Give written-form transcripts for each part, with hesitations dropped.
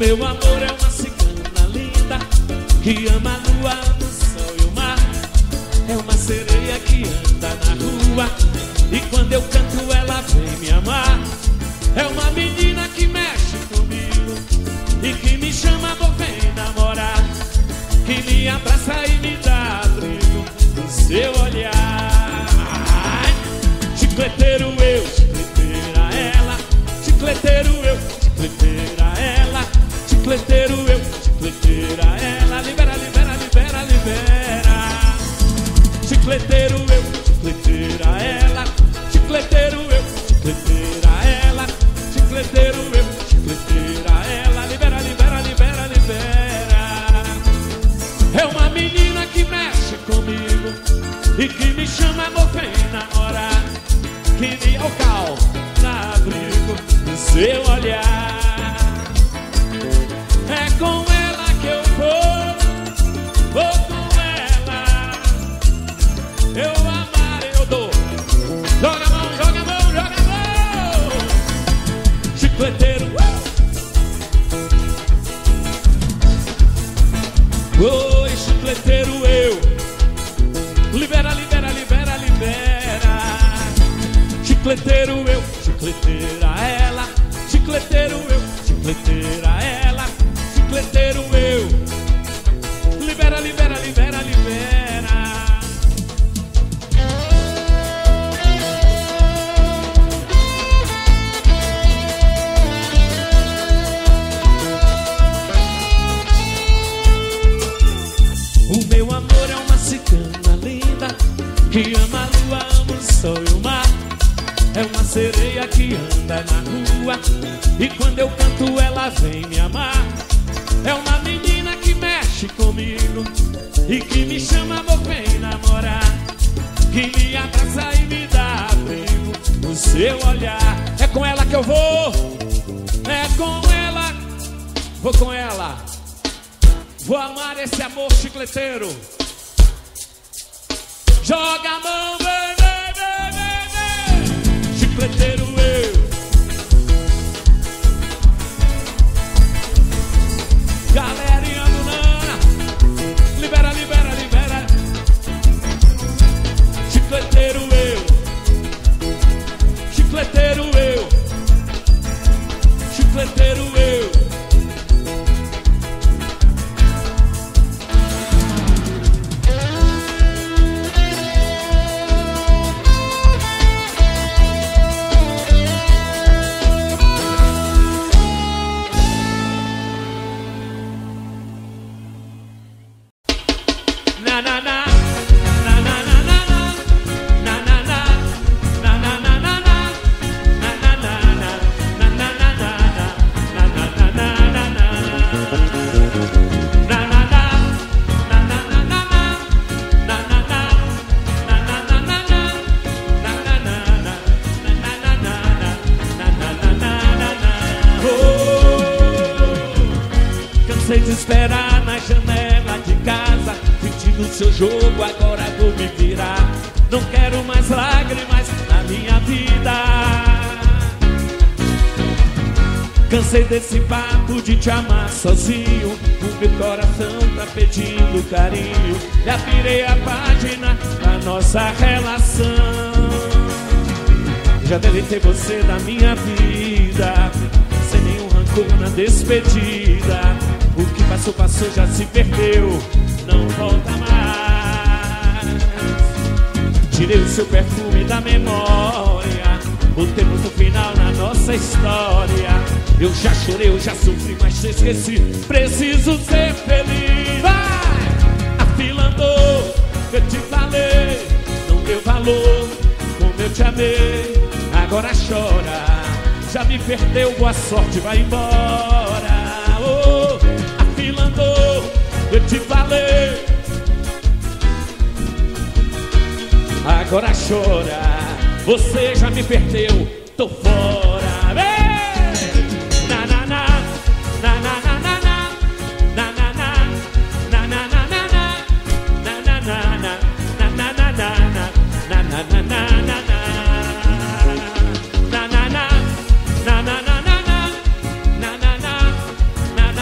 meu amor é uma cigana linda que ama a lua, o sol e o mar. É uma sereia que anda na rua e quando eu canto ela vem me amar. É uma menina que mexe comigo e que me chama, amor, vem namorar. Que me abraça e me dá abrigo no seu olhar. Chicleteiro eu, chicleteira ela. Chicleteiro eu, chicleteira ela. Chicleteiro eu, chicleteira ela. Libera, libera, libera, libera. Chicleteiro eu, chicleteira ela. Chicleteiro eu, chicleteira ela. Chicleteiro eu, chicleteira ela. Libera, libera, libera, libera. É uma menina que mexe comigo e que me chama, amor, vem namorar. Que me alcal na abrigo no seu olhar. É com ela que eu vou com ela. Eu amar, eu dou. Joga a mão, joga a mão, joga a mão. Chicleteiro. Oi, chicleteiro eu. Libera, libera, libera, libera. Chicleteiro eu, chicleteira ela. Chicleteiro eu, chicleteira ela. Chicleteiro eu. Libera, libera, libera, libera. O meu amor é uma cigana linda que ama a lua, ama o sol e o mar. É uma sereia que anda na rua e quando eu canto ela vem me amar. É uma menina que mexe comigo e que me chama, amor, vem namorar. Que me abraça e me dá abrigo no seu olhar. É com ela que eu vou. É com ela. Vou com ela. Vou amar esse amor chicleteiro. Joga a mão, vem, vem, vem, vem, vem. Chicleteiro eu. Galerinha do Nana. Libera, libera, libera. Chicleteiro eu. Chicleteiro eu. Chicleteiro eu. Cansei de esperar na janela de casa, pedindo o seu jogo, agora vou me virar. Não quero mais lágrimas na minha vida. Cansei desse papo de te amar sozinho. O meu coração tá pedindo carinho. Já virei a página da nossa relação. Já deletei você da minha vida, sem nenhum rancor na despedida. O que passou, passou, já se perdeu, não volta mais. Tirei o seu perfume da memória, botei ponto final na nossa história. Eu já chorei, eu já sofri, mas te esqueci. Preciso ser feliz. Vai! A fila andou, eu te falei, não deu valor como eu te amei. Agora chora, já me perdeu, boa sorte, vai embora. Oh, a fila andou, eu te falei. Agora chora, você já me perdeu, tô fora. Vem! Na na na, na na na na na, na na na, na na na na na, na na na na, na na na na, na na na na na. Na na na, na na na na na, na na na, na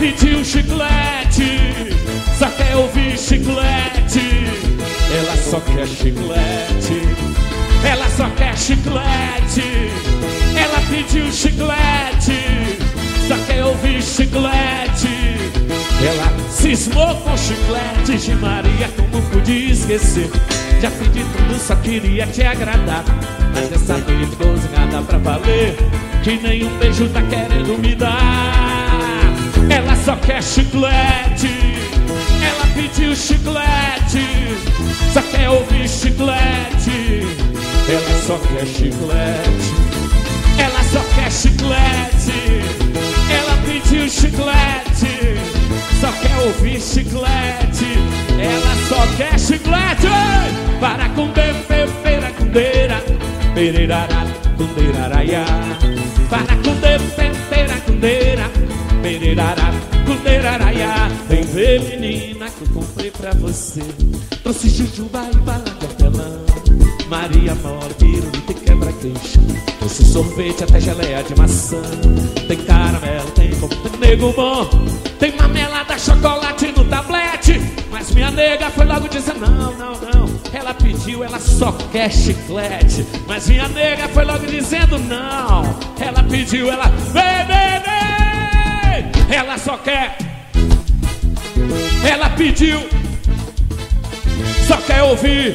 pediu chiclete, só quer ouvir chiclete. Ela só quer chiclete, ela só quer chiclete. Ela pediu chiclete, só quer ouvir chiclete. Ela cismou com chiclete de Maria, como podia esquecer? Já pedi tudo, só queria te agradar, mas dessa vez cozinhada pra valer, que nenhum beijo tá querendo me dar. Ela só quer chiclete, ela pediu chiclete, só quer ouvir chiclete. Ela só quer chiclete, ela só quer chiclete. Ela pediu chiclete, só quer ouvir chiclete. Ela só quer chiclete. Para cundeira, pereira, cundeira, pereirará, cundeiraraiá. Para cundeira, pereira, cundeira, pereirará, cundeiraraiá. Vem ver, menina, que eu comprei pra você. Trouxe jujuba e bala de hortelã, Maria mole, pirulito e quebra-queixo. Trouxe sorvete até geleia de maçã. Tem caramelo, tem coco, tem nego bom, tem marmelada, chocolate no tablete. Mas minha nega foi logo dizer não, não, não. Ela pediu, ela só quer chiclete. Mas minha nega foi logo dizendo não. Ela pediu, ela vem, vem, vem. Ela só quer, ela pediu, só quer ouvir.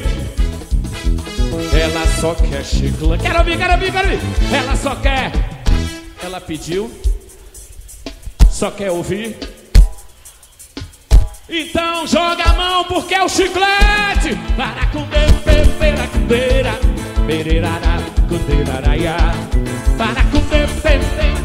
Ela só quer chiclete. Quero ouvir, quero ouvir, quero ouvir. Ela só quer, ela pediu, só quer ouvir. Então joga a mão porque é o chiclete. Para cundeira, pereira, cundeira, pereirará, cundeiraraiá. Para cundeira, pereira,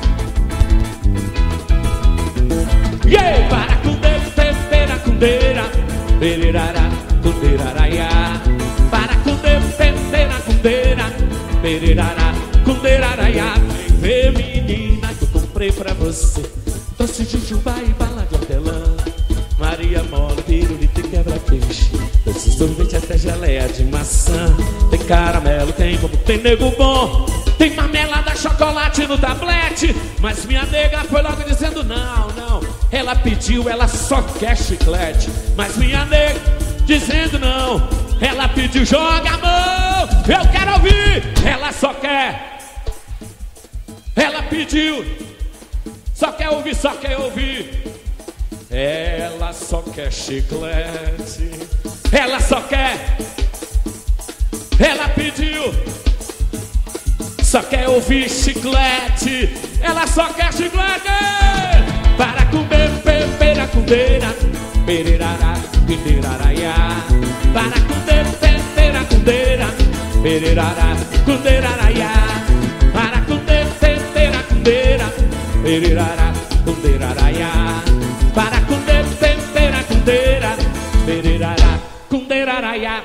yeah! Para cundeira, pereira, cundeira, pereirará, cundeiraraiá. Para cundeira, pereira, cundeira, pereirará, cundeiraraiá. Vem ver, menina, que eu comprei pra você. Trouxe jujuba e bala de hortelã, Maria mole, pirulito e quebra-peixe. Trouxe sorvete até geleia de maçã. Tem caramelo, tem bobo, tem nego bom, tem marmelada, chocolate no tablete. Mas minha nega foi logo dizendo não, não. Ela pediu, ela só quer chiclete. Mas minha nega dizendo não. Ela pediu, joga a mão, eu quero ouvir. Ela só quer, ela pediu, só quer ouvir, só quer ouvir. Ela só quer chiclete, ela só quer, ela pediu, só quer ouvir chiclete. Ela só quer chiclete. Para cundeira, pereira, cundeira, pereirará, cundeiraraiá. Para cundeira, pereira, cundeira, pereirará, cundeiraraiá. Para cundeira, pereira, cundeira, pereirará, cundeiraraiá. Para cundeira, pereira, cundeira, pereirará, cundeiraraiá.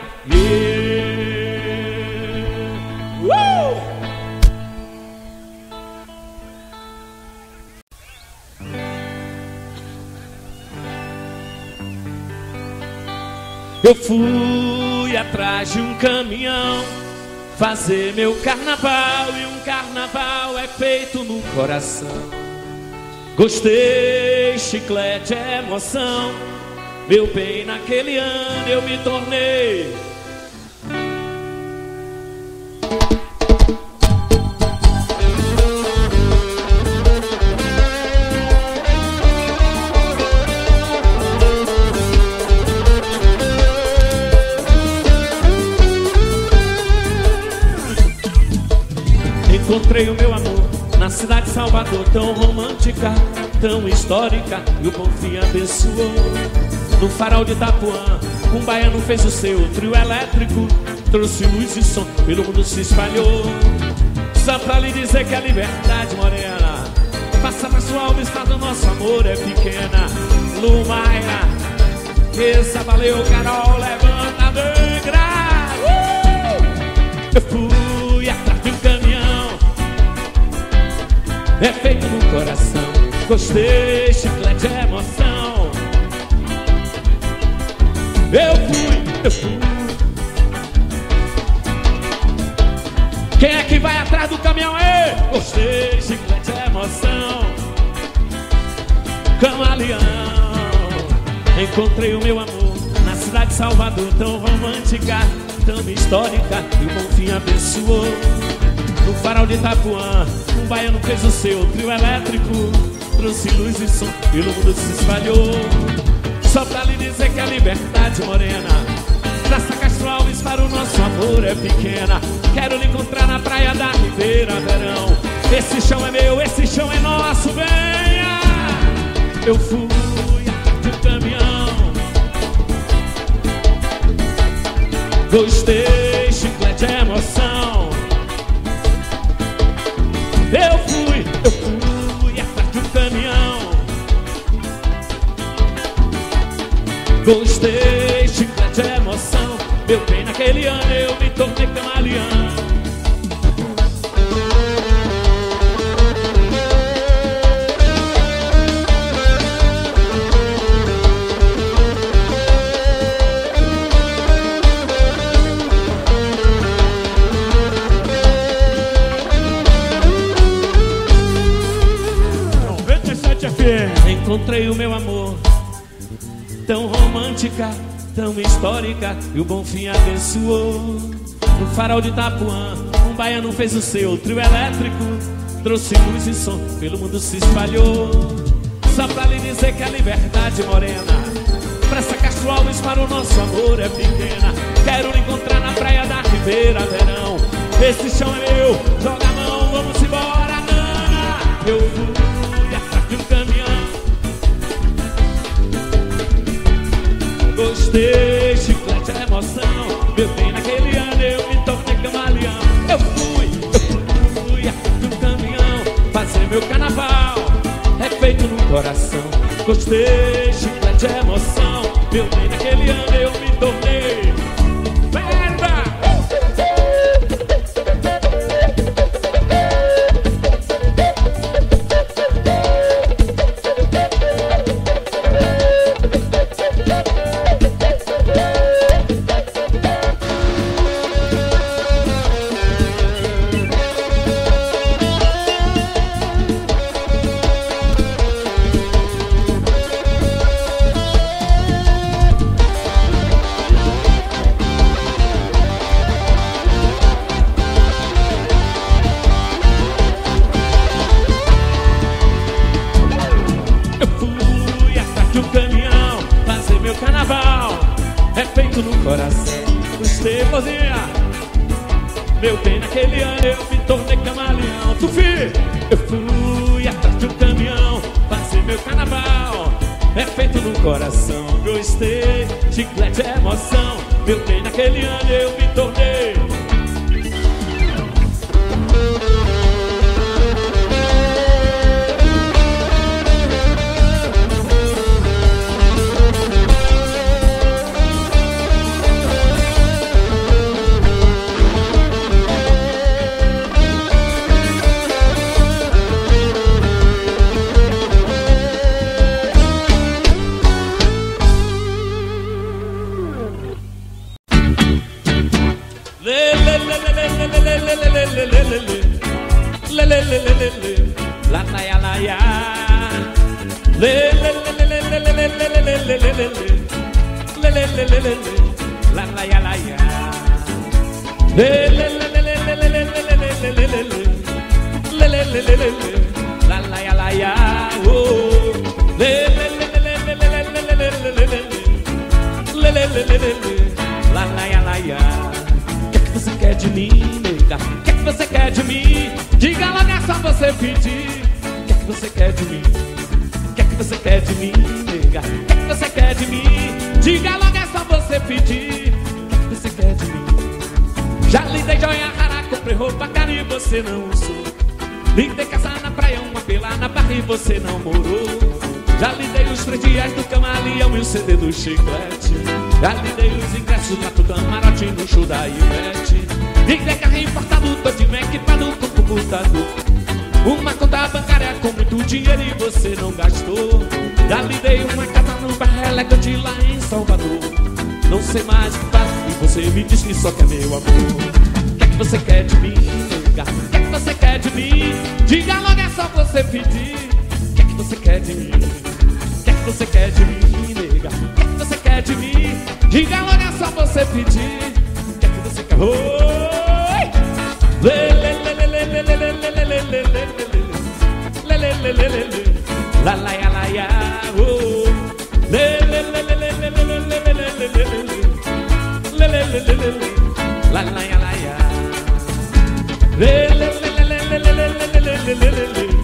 Eu fui atrás de um caminhão fazer meu carnaval, e um carnaval é feito no coração. Gostei, chiclete é emoção. Meu bem, naquele ano eu me tornei encontrei o meu amor na cidade de Salvador, tão romântica, tão histórica, e o bom fim abençoou. No farol de Itapuã, um baiano fez o seu trio elétrico, trouxe luz e som, pelo mundo se espalhou. Só pra lhe dizer que a liberdade morena passa pra sua alma, está do nosso amor é pequena. Lumaia, essa valeu, Carol, levanta a negra. Eu fui atrás de um caminhão, é feito no coração. Gostei, chiclete é emoção. Eu fui. Quem é que vai atrás do caminhão? Ei! Gostei, chiclete é emoção. camaleão. Encontrei o meu amor na cidade de Salvador, tão romântica, tão histórica, e o bom fim abençoou. No farol de Itapuã, um baiano fez o seu trio elétrico, trouxe luz e som, pelo mundo se espalhou. Só pra lhe dizer que a liberdade morena, Praça Castro Alves, para o nosso amor é pequena. Quero lhe encontrar na praia da Ribeira Verão. Esse chão é meu, esse chão é nosso, venha. Eu fui de um caminhão, gostei, chiclete é emoção. Eu fui atrás de um caminhão, gostei, chiclete é emoção. Meu bem, naquele ano eu me tornei camaleão. Encontrei o meu amor, tão romântica, tão histórica, e o bom fim abençoou. No farol de Itapuã, um baiano fez o seu trio elétrico, trouxe luz e som, pelo mundo se espalhou. Só pra lhe dizer que a liberdade morena, Praça Castro Alves, para o nosso amor é pequena. Quero lhe encontrar na praia da Ribeira Verão. Esse chão é meu, joga a mão, vamos embora, Nana. Eu fui atrás de um caminhão, gostei, chiclete é emoção. Meu bem, naquele ano eu me tornei camaleão. Eu fui atrás de um caminhão, fazer meu carnaval é feito no coração. Gostei, chiclete é emoção. Meu bem, naquele ano eu me tornei merda. Meu bem, naquele ano eu me tornei camaleão. Tufi! Eu fui atrás de um caminhão, fazer meu carnaval é feito no coração. Gostei, chiclete é emoção. Meu bem, naquele ano eu me tornei. Que você quer de mim, nega? Que você quer de mim? Diga logo, é só você pedir. Que você quer de mim? Que você quer de mim, nega? Que você quer de mim? Diga logo, é só você pedir. Que você quer de mim? Já lhe dei joia rara, comprei roupa cara e você não usou. Lhe dei casa na praia, uma pela na barra e você não morou. Já lhe dei os 3 dias do camaleão e o CD do chiclete. Já lhe dei os ingressos lá pro camarote no show da Ivete. Lhe dei carro importado, todinho equipado com computador. Uma conta bancária com muito dinheiro e você não gastou. Já lhe dei uma casa no bairro elegante lá em Salvador. Não sei mais o que faço e você me diz que só quer meu amor. O que é que você quer de mim, nega? O que é que você quer de mim? Diga logo, é só você pedir. O que é que você quer de mim? você quer de mim, nega? O que é que você quer de mim? Diga logo, é só você pedir. O que é que você quer? Oi! Lê, lê, lê, lê, lê, lê, lê, lê, lê, lê, lê, lê, lê, lê, lê, lê, lê, lê, la la ya la ya, oh. Lê, lê, lê, lê, lê, lê, lê, lê, lê, lê, lê, lê, lê, lê, lê, lê, lê, la la ya la ya. Lê, lê, lê, lê, lê, lê, lê, lê, lê, lê, lê, lê,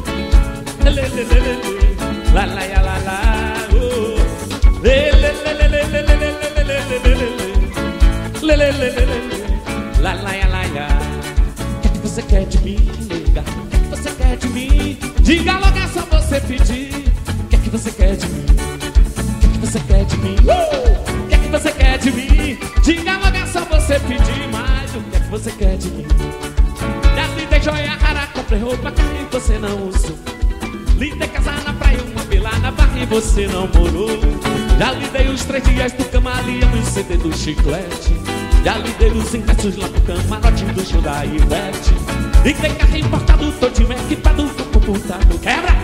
lê, la la ya la la, oh. Lê, lê, lê, lê, lê, lê, lê, lê, lê, lê, lê, lê, lê, la la ya la ya. O que você quer de mim, nega? O que você quer de mim? Diga logo, é só você pedir. O que você quer de mim? O que você quer de mim? O que você quer de mim? Diga logo, é só você pedir. Mas o que você quer de mim? Já lhe dei joia rara, comprei roupa cara e você não usou. Lhe dei casar na praia, uma vila na barra e você não morou. Já lhe dei os 3 dias do camaleão e o CD do chiclete. Já lhe dei os ingressos lá pro camarote do show da Ivete. E tem carro importado, todinho equipado com computador. Quebra!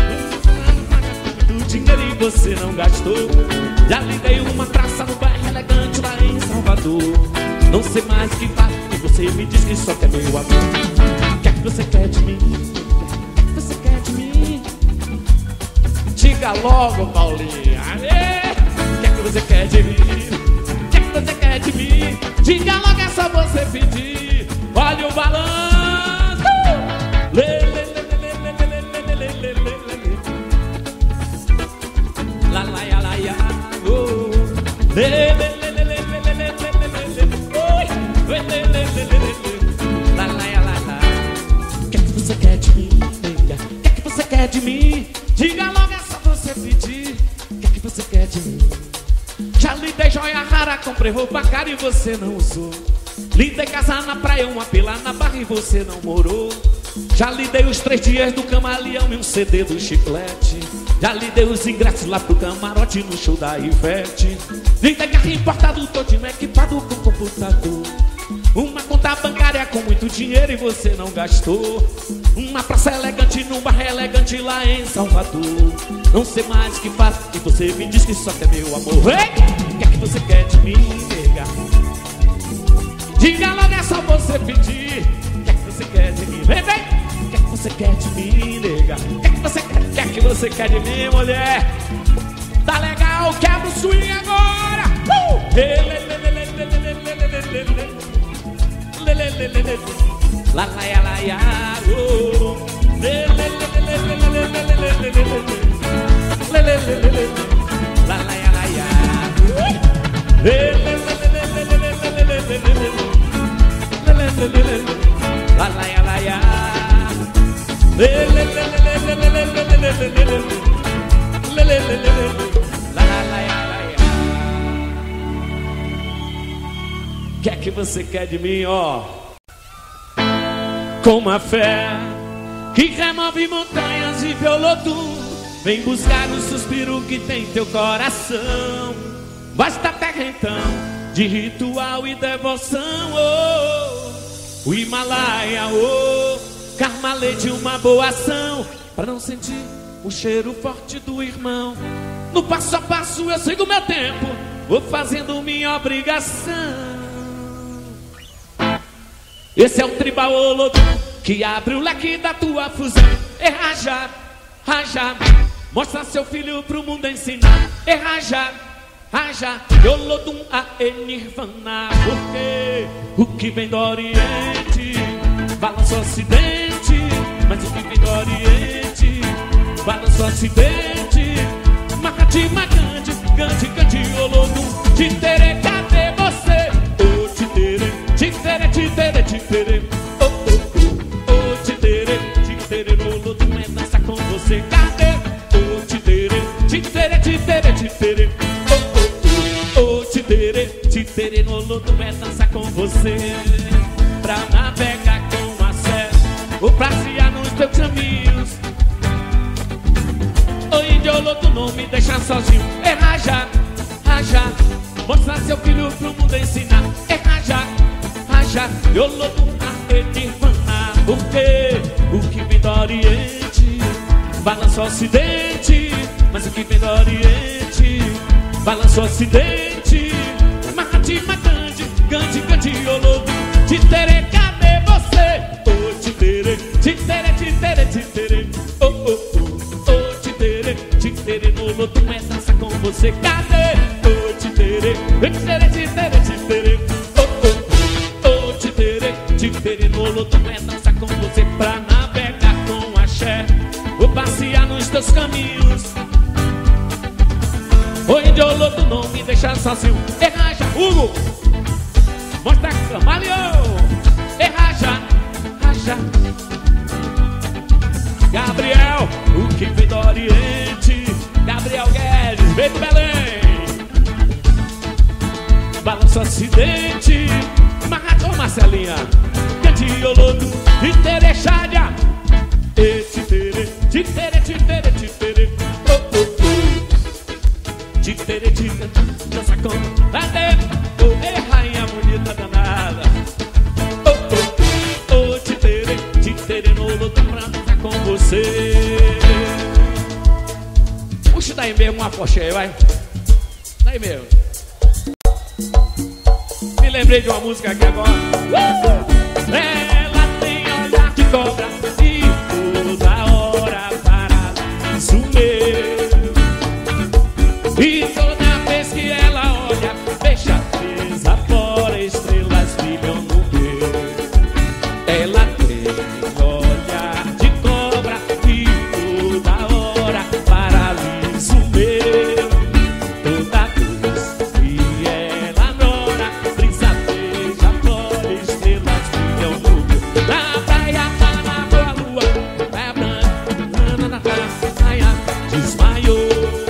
Do dinheiro e você não gastou. Já lhe dei uma praça no bairro elegante lá em Salvador. Não sei mais o que faz e você me diz que só quer meu amor. O que é que você quer de mim? O que é que você quer de mim? Diga logo, Paulinha. Aê! O que é que você quer de mim? O que é que você quer de mim? Diga logo, é só você pedir. Olha o balanço. Lê, lê, lê, lê, lê, lê, lê, lê, lê, lê, lê. La la ya la ya, oh. Lê, lê, lê, lê, lê, lê, lê, lê, lê, lê. Oi, lê, lê, lê, lê, lê, lê. La la ya la la. O que é que você quer de mim, nega? O que é que você quer de mim? Diga logo, é só você pedir. O que é que você quer de mim? Já lhe dei joia rara, comprei roupa cara e você não usou. Lhe dei casa na praia, uma pila na barra e você não morou. Já lhe dei os 3 dias do camaleão e um CD do chiclete. Já lhe dei os ingressos lá pro camarote no show da Ivete. Lhe dei carro importado, todinho equipado com computador. Uma conta bancária com muito dinheiro e você não gastou. Uma praça elegante num bar elegante lá em Salvador. Não sei mais o que faz e você me diz que só quer meu amor. Ei! O que é que você quer de mim, nega? Diga logo, é só você pedir. O que é que você quer de mim? Vem, vem! O que é que você quer de mim, nega? O que é que você quer? O que é que você quer de mim, mulher? Tá legal, quebra o swing agora! La la ya la ya, oh. La la ya la ya. La la ya la ya. O que é que você quer de mim, ó? Com uma fé que remove montanhas e violou tudo, vem buscar o suspiro que tem teu coração. Basta terra então de ritual e devoção, oh. O Himalaia, oh. Carmalê de uma boa ação, pra não sentir o cheiro forte do irmão. No passo a passo eu sigo meu tempo, vou fazendo minha obrigação. Esse é o tribal Olodum que abre o leque da tua fusão. E raja, raja, mostra seu filho pro mundo ensinar. E raja, raja, Olodum a Nirvana. Porque o que vem do Oriente balança o Ocidente, mas o que vem do Oriente balança o Ocidente. Mahatima Gandhi, Gandhi, Gandhi, Olodum, Titere, cadê você? Oh, Titere, Titere, Titere, Titere, oh, oh, oh, oh, Titere, Titere, Olodum é dança com você. Cadê? Oh, Titere, Titere, Titere, Titere, oh, oh, oh, oh, Titere, Titere, Olodum é dança com você. Pra navegar com a sé, ou pra guiar nos teus caminhos. O índio Olodum não me deixa sozinho. É raja, raja, mostrar seu filho pro mundo ensinar. É raja, raja, Olodum a Nirvana. Porque o que vem do Oriente balança o ocidente, mas o que vem do oriente. Balança o ocidente, Mahatma Gandhi, Gandhi, Gandhi, Olodo. Titere, cadê você? Oh, titere, titere, titere, titere. Oh, oh, oh, oh, titere, titere, no lodo é dança com você. Cadê? Oh, titere, titere, titere, titere. Oh, oh, oh, oh, titere, titere, no lodo é dança com você. Pra navegar com axé, vou passear nos teus caminhos. O índio Olodo não me deixa sozinho. Erraja, Hugo, mostra a camaleão. Erraja, raja. Gabriel, o que vem do Oriente. Gabriel Guedes, vem do Belém. Balança o ocidente, Marracão Marcelinha, Gandhi Olodo, Titere Chádia. Titere, titere, titere, titere. Oh, oh, oh. Titere, titere, dança com Tadê. Oh, rainha bonita danada. Oh, oh, oh, titere, titere, no Olodo pra dançar com você. Puxa daí mesmo uma pocheia, vai. Daí mesmo. Me lembrei de uma música aqui agora. Ela tem olhar de cobra e toda hora para isso mesmo. E toda vez que ela olha, fecha, desafora, estrelas brilham no meu. Ela tem olhar de cobra e toda hora para isso mesmo. Toda vez que ela adora, brisa, beija, flora, estrelas brilham no meu. Na praia, na boa lua, praia branca, na praia, desmaiou.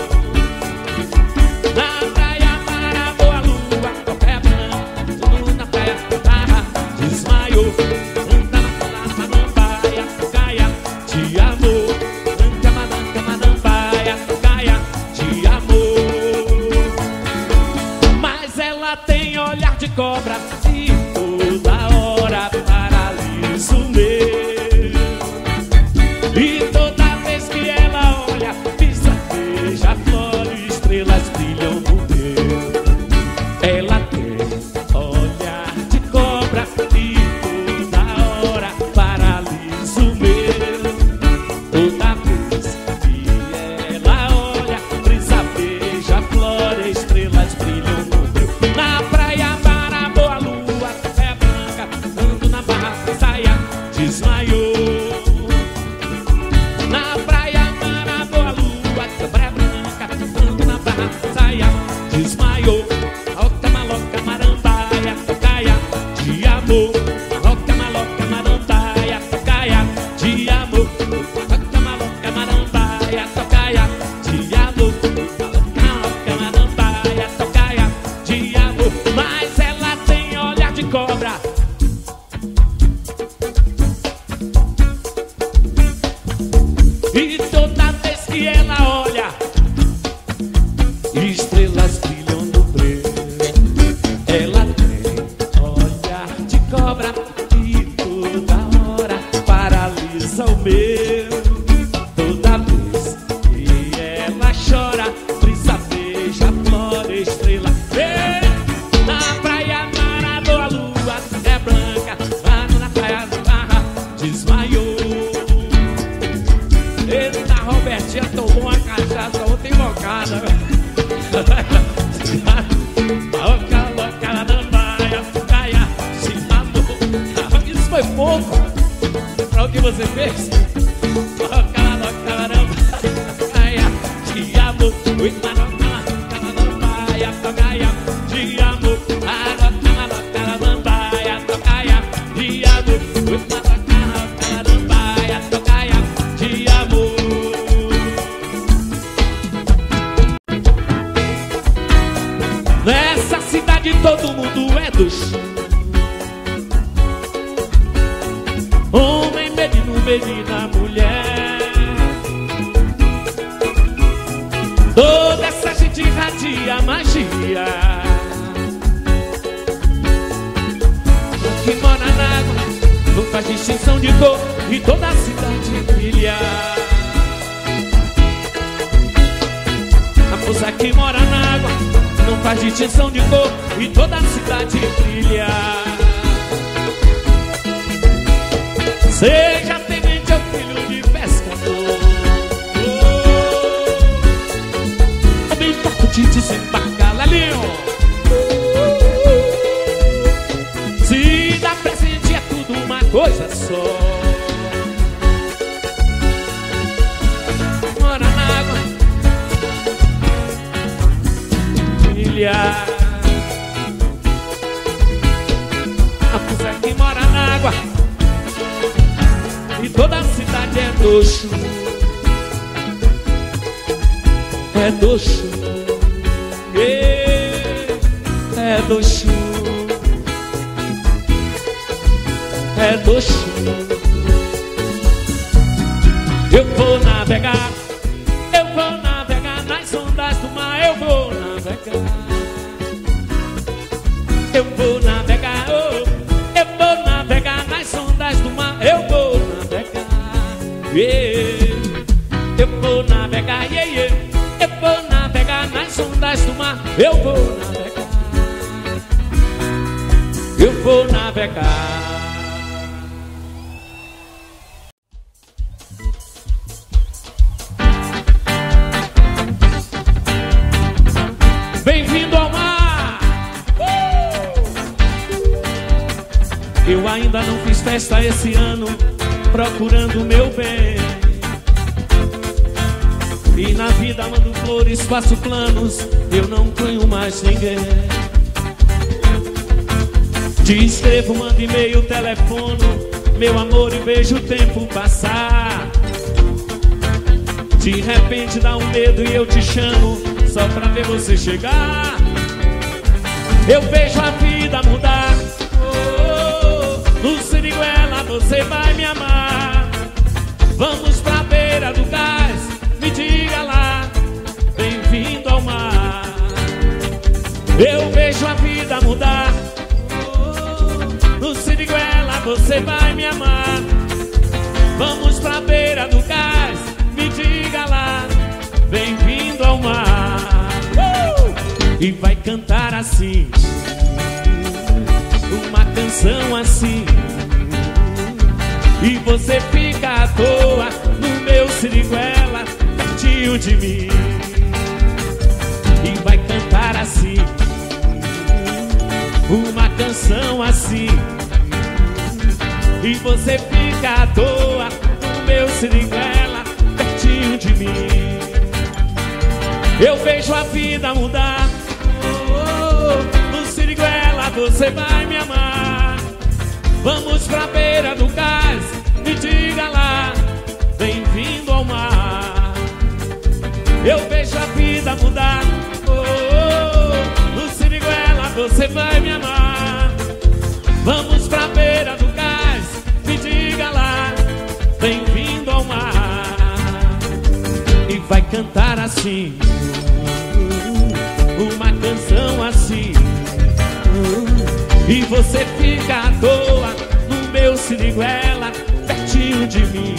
Na praia, na boa lua, praia branca, na praia, desmaiou. Madambaia, caia, de amor. Madambaia, caia, de amor. Mas ela tem olhar de cobra e toda hora paraliso meu. E toda vez que ela olha, pisa, beija, flora, estrelas brilham no meu. Ela tem olhar de cobra e toda hora paraliso meu. Toda vez que ela olha, brisa, beija, flora, estrelas brilham no meu. Na praia, para boa lua, é branca, ando na barra, saia, desmaiou. Na praia, para boa lua, é branca, ando na barra, saia, desmaiou. Roca, maloca, marambaia, caia, de amor. Roca, maloca, marambaia, caia, de amor. Roca, maloca, marambaia, caia, de amor. Roca, marambaia, caia, de amor. Mas ela tem olhar de cobra. E toda vez que ela olha, estrelas brilham no breu. Ela tem olhar de cobra e toda hora paralisa o meu. Toda vez que ela chora, brisa, beija, flora, estrela. Ei! Na praia, na boa lua, é branca, lá na praia, barra, desmaiou. Eita, Robertinha tomou uma cachaça ontem invocada. Louca, louca, lambaia, caia, se amor. Isso foi pouco para o que você fez. Louca, louca, lambaia, caia, de amor. Louca, louca, lambaia, caia, de amor. Louca, louca, lambaia, caia, de amor. Louca, louca, lambaia, caia, de amor. Nessa cidade todo mundo é dos homem, menino, menina, mulher. Toda essa gente irradia magia. Que mora na água não faz distinção de cor e toda a cidade brilha. faz distinção de cor e toda a cidade brilha. Seja tenente ou filho de pescador, não me importa de desembarcar, Lelinho. Se dar presente é tudo uma coisa só. Mora na água, brilha. A coisa que mora na água e toda a cidade é doxo. É doxo, é doxo, é doxo. Eu vou navegar nas ondas do mar. Eu vou navegar, eu vou navegar, oh, eu vou navegar nas ondas do mar. Eu vou navegar, yeah. Eu vou navegar, yeah, yeah. Eu vou navegar nas ondas do mar. Eu vou navegar, eu vou navegar. Bem-vindo ao mar. Eu ainda não fiz festa esse ano, procurando o meu bem. E na vida mando flores, faço planos, eu não tenho mais ninguém. Te escrevo, mando e-mail, telefono, meu amor, e vejo o tempo passar. De repente dá um medo e eu te chamo, só pra ver você chegar. Eu vejo a vida mudar, oh, no Siriguela você vai me amar. Vamos pra beira do cais, me diga lá, bem-vindo ao mar. Eu vejo a vida mudar, oh, no Siriguela você vai me amar. Vamos pra beira do cais, me diga lá, bem-vindo ao mar. E vai cantar assim, uma canção assim, e você fica à toa no meu Siriguela, pertinho de mim. E vai cantar assim, uma canção assim, e você fica à toa no meu Siriguela, pertinho de mim. Eu vejo a vida mudar, oh, no Siriguela você vai me amar. Vamos pra beira do cais, me diga lá, bem-vindo ao mar. Eu vejo a vida mudar, oh, no Siriguela você vai me amar. Vamos pra beira do cais, me diga lá, bem-vindo ao mar. E vai cantar assim, uma canção assim, e você fica à toa no meu Siriguela, pertinho de mim.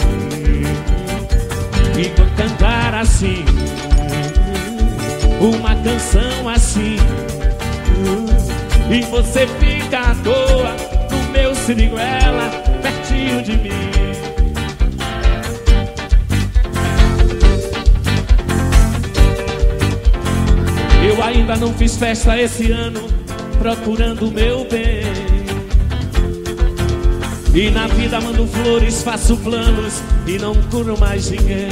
E vou cantar assim, uma canção assim, e você fica à toa no meu Siriguela, pertinho de mim. Eu ainda não fiz festa esse ano, procurando o meu bem. E na vida mando flores, faço planos e não curo mais ninguém.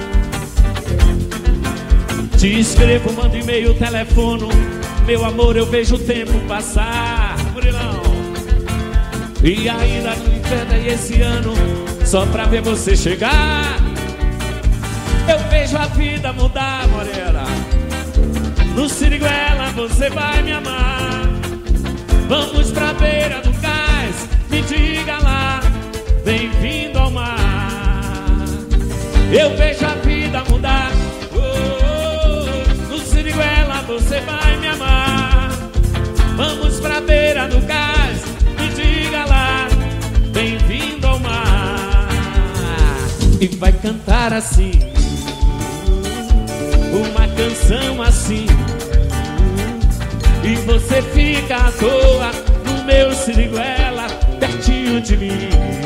Te escrevo, mando e-mail, telefono, meu amor, eu vejo o tempo passar. Murilão. E ainda não enfrentei esse ano, só pra ver você chegar. Eu vejo a vida mudar, morena. No Siriguela você vai me amar. Vamos pra beira do cais, me diga lá, bem-vindo ao mar. Eu vejo a vida mudar, oh, no Siriguela você vai me amar. Vamos pra beira do cais, me diga lá, bem-vindo ao mar. E vai cantar assim, uma canção assim, E você fica à toa no meu siriguela, pertinho de mim,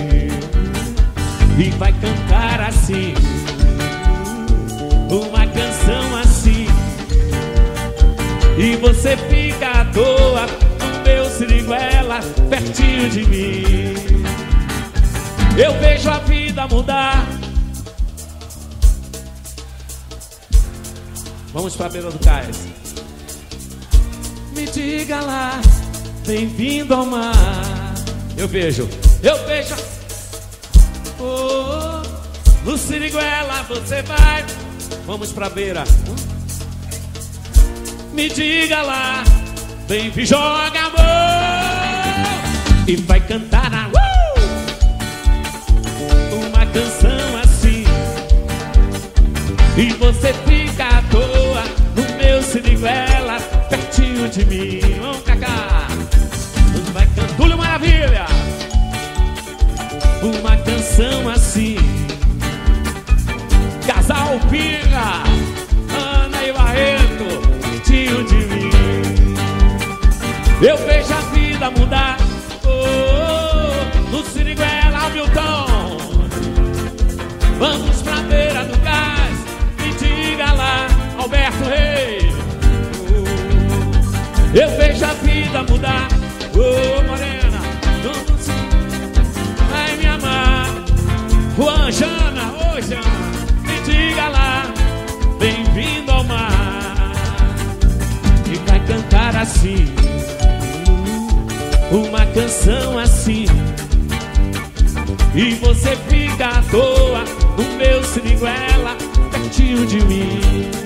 e vai cantar assim, uma canção assim. E você fica à toa no meu siriguela, pertinho de mim. Eu vejo a vida mudar. Vamos pra beira do cais. Me diga lá, bem-vindo ao mar. Eu vejo oh, no siriguela você vai. Vamos pra beira. Me diga lá, bem-vindo, joga amor. E vai cantar na uma canção assim. E você fica à toa no meu siriguela, pertinho de mim. Vamos, Cacá. Vai cantar, maravilha. Uma canção assim. Casal Pira, Ana e Barreto, pertinho de mim. Eu vejo a vida mudar. Oh, no siriguela, Milton. Vamos pra beira do gás. Me diga lá, Alberto Rei. Eu vejo a vida mudar. Oh, morena, vamos, vai me amar. Juan, Jana, ô Jana, me diga lá, bem-vindo ao mar. E vai cantar assim, uma canção assim. E você fica à toa no meu siriguela, pertinho de mim.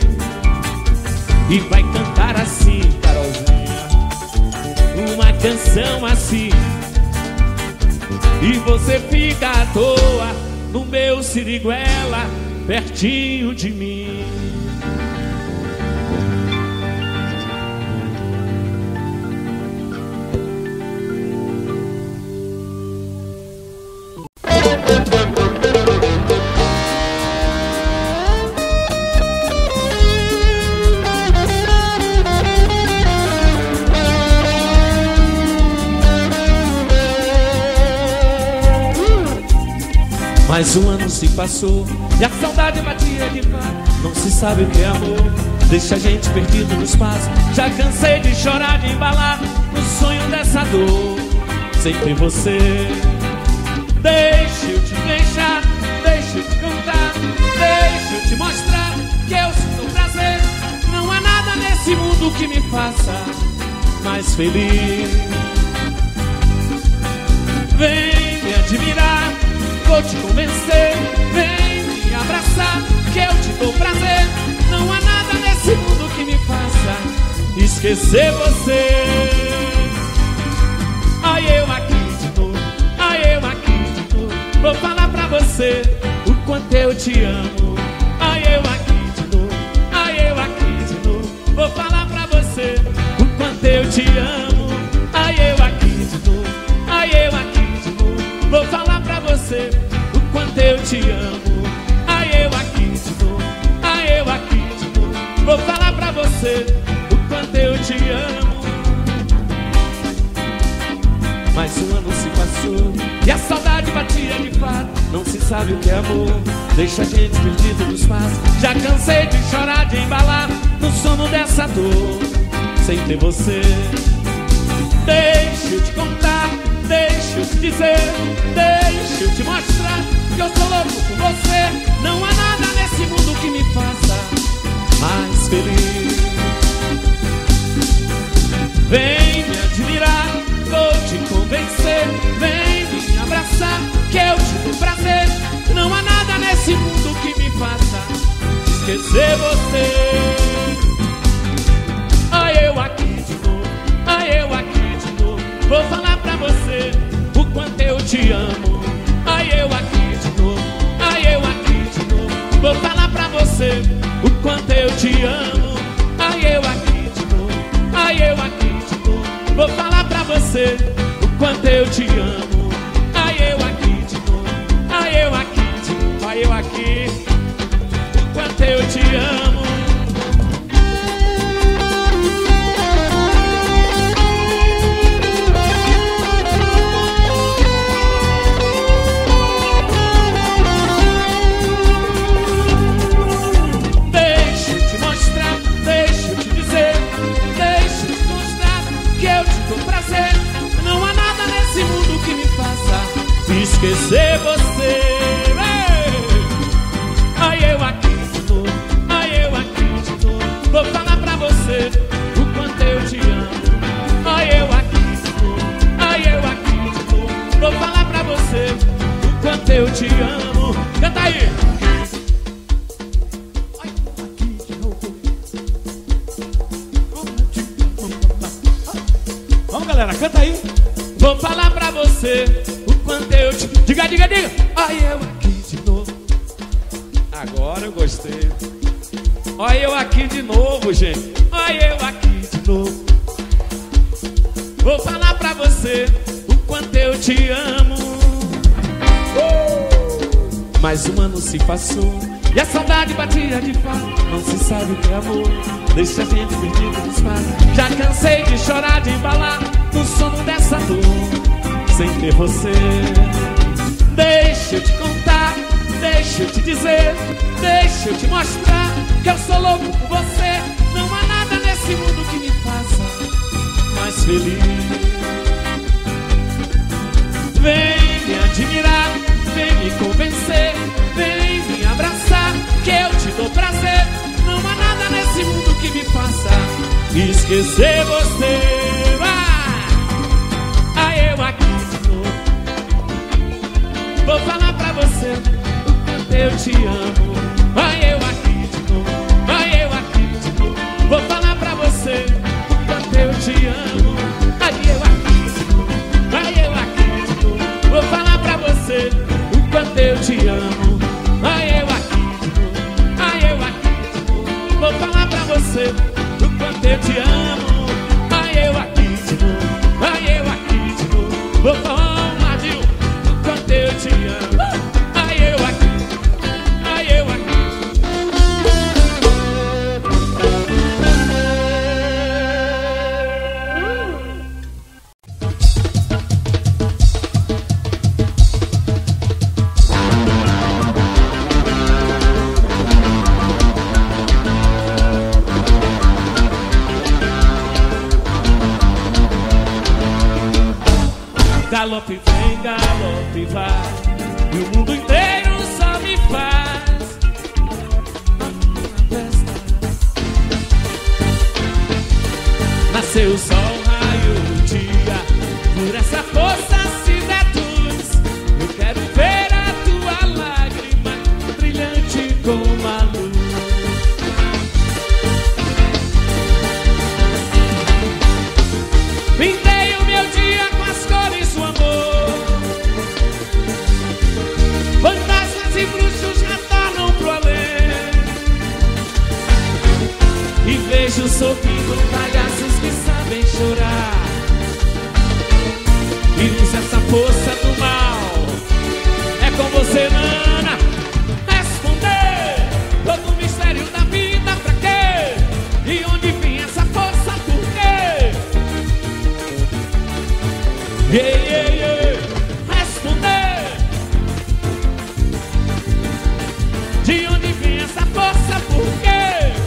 E vai cantar assim, Carolzinha, uma canção assim. E você fica à toa no meu siriguela, pertinho de mim. Mais um ano se passou e a saudade batia de fato. Não se sabe o que é amor, deixa a gente perdido no espaço. Já cansei de chorar, de embalar no sonho dessa dor. Sempre você. Deixa eu te deixar, deixa eu te contar, deixa eu te mostrar que eu sinto prazer. Não há nada nesse mundo que me faça mais feliz. Vem me admirar, vou te convencer, vem me abraçar, que eu te dou prazer. Não há nada nesse mundo que me faça esquecer você. Ai, eu aqui de novo, ai, eu aqui de novo. Vou falar pra você o quanto eu te amo. Ai, eu aqui de novo, ai, eu aqui de novo. Vou falar pra você o quanto eu te amo. Ai, eu aqui de novo, ai, eu aqui de novo. Vou falar pra você o quanto eu te amo. Ai, eu aqui de novo, ai, eu aqui de novo. Vou falar pra você o quanto eu te amo. Mais um ano se passou e a saudade batia de fato. Não se sabe o que é amor, deixa a gente perdido no espaço. Já cansei de chorar, de embalar no sono dessa dor, sem ter você. Deixa eu te contar, deixa eu te dizer, deixa eu te mostrar que eu sou louco por você. Não há nada nesse mundo que me faça mais feliz. Vem me admirar, vou te convencer, vem me abraçar, que eu te dou prazer. Não há nada nesse mundo que me faça esquecer você. Ai, eu aqui de novo, ai, eu aqui de novo. Vou falar pra você o quanto eu te amo. Ai, eu aqui de novo, ai, eu aqui de novo. Vou falar pra você o quanto eu te amo. Ai, eu aqui de novo, ai, eu aqui de novo. Vou falar pra você o quanto eu te amo. Ai, eu aqui de novo, ai, eu aqui de novo. Ai, eu aqui, o quanto eu te amo. você. Ai, eu aqui de novo, ai, eu aqui de novo. Vou falar pra você o quanto eu te amo. Ai, eu aqui de novo, ai, eu aqui de novo. Vou falar pra você o quanto eu te amo. Canta aí. Ai, eu aqui de novo. Vamos, galera, canta aí. Vou falar pra você o quanto eu te... Diga, diga, diga. Ai, eu aqui de novo. Agora eu gostei. Olha eu aqui de novo, gente. Olha eu aqui de novo. Vou falar pra você o quanto eu te amo. Mais um ano se passou e a saudade batia de fato. Não se sabe o que é amor, deixa a gente perdido nos fatos. Já cansei de chorar, de embalar no sono dessa dor, sem ter você. Deixa eu te contar, deixa eu te dizer, deixa eu te mostrar que eu sou louco por você. Não há nada nesse mundo que me faça mais feliz. Vem me admirar, vem me convencer, vem me abraçar, que eu te dou prazer. Não há nada nesse mundo que me faça esquecer você. Ai, eu aqui de novo. Vou falar pra você o quanto eu te amo. Ai, eu aqui de novo, ai, eu aqui de novo. Vou falar pra você o quanto eu te amo. Ai, eu aqui de novo, ai, eu aqui de novo. Vou falar pra você o quanto eu te amo. Ai, eu aqui de novo, ai, eu aqui de novo. Vou falar pra você o quanto eu te amo. Ai, eu aqui de novo, ai, eu aqui de novo. Vou falar, Ladinho, o quanto eu te amo. Ai, eu aqui, ai, eu aqui. Galope vem, galope vai, e o mundo inteiro só me faz uma festa. Nasceu o sol, raio o dia, por essa força se reduz. Eu quero ver a tua lágrima brilhante como a luz. Pintei o meu dia com as cores do amor. Fantasmas e bruxos retornam pro além. E vejo sorrindo palhaços que sabem chorar. E usa essa força do mal. É com você, mana, responder todo o mistério da vida. Pra quê? E onde vem essa força? Por quê? Yeah, yeah, yeah. Responder. De onde vem essa força? Por quê?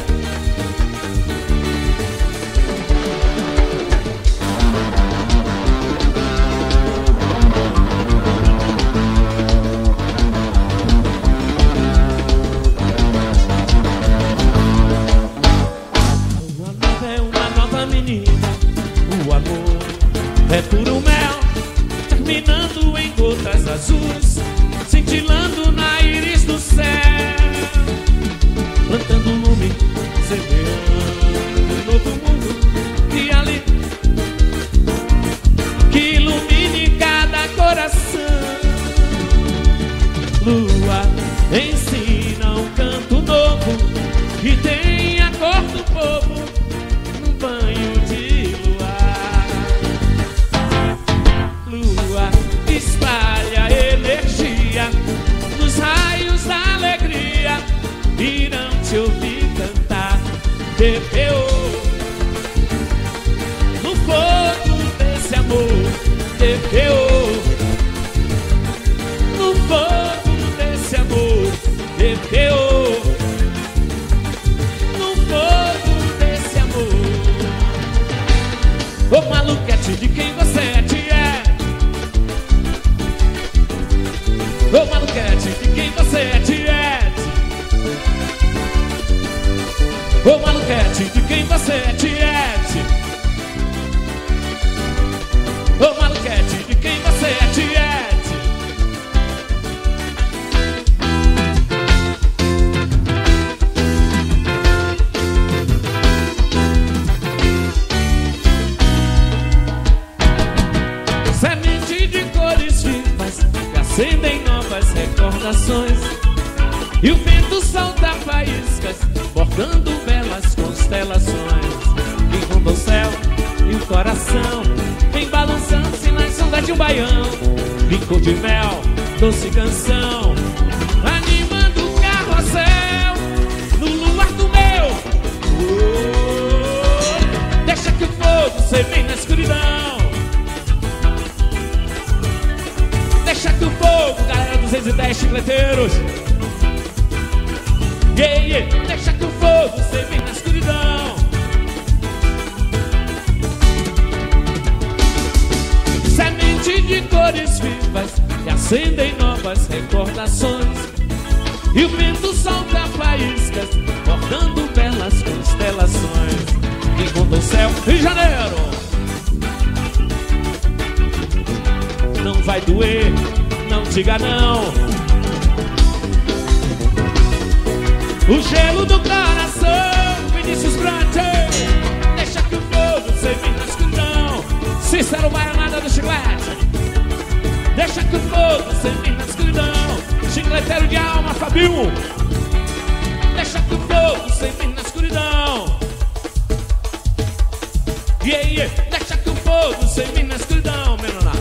O amor é uma nova menina. O amor é puro mel, terminando em gotas azuis, cintilando na íris do céu, plantando lume, semeando um novo mundo e ali que ilumine cada coração. Lua ensina um canto novo que tem a cor do povo num banho de luar. Lua espalha energia nos raios da alegria, irão te ouvir cantar. TPO no fogo desse amor. TPO no fogo desse amor. TPO no fogo desse amor. Ô maluquete de quem você é, te é. Ô novas recordações. E o vento solta faíscas, bordando belas constelações. E ronda o céu e o coração vem balançando-se nas ondas de um baião. Licor de mel, doce canção, animando o carrossel no luar do meu. Deixa que o fogo semeie na escuridão. Deixa que o fogo, galera 210 chicleteiros. Yeah, yeah. Deixa que o fogo semeie na escuridão. Semente de cores vivas que acendem novas recordações. E o vento solta faíscas, bordando belas constelações. Enquanto o céu em janeiro não vai doer, não diga não. O gelo do coração, Vinícius Brante. Deixa que o fogo semeie na escuridão. Cícero Baianada do Chiclete. Deixa que o fogo semeie na escuridão. Chicleteiro de alma, Fabinho. Deixa que o fogo semeie na escuridão. Yeah, yeah. Deixa que o fogo semeie na escuridão, menina.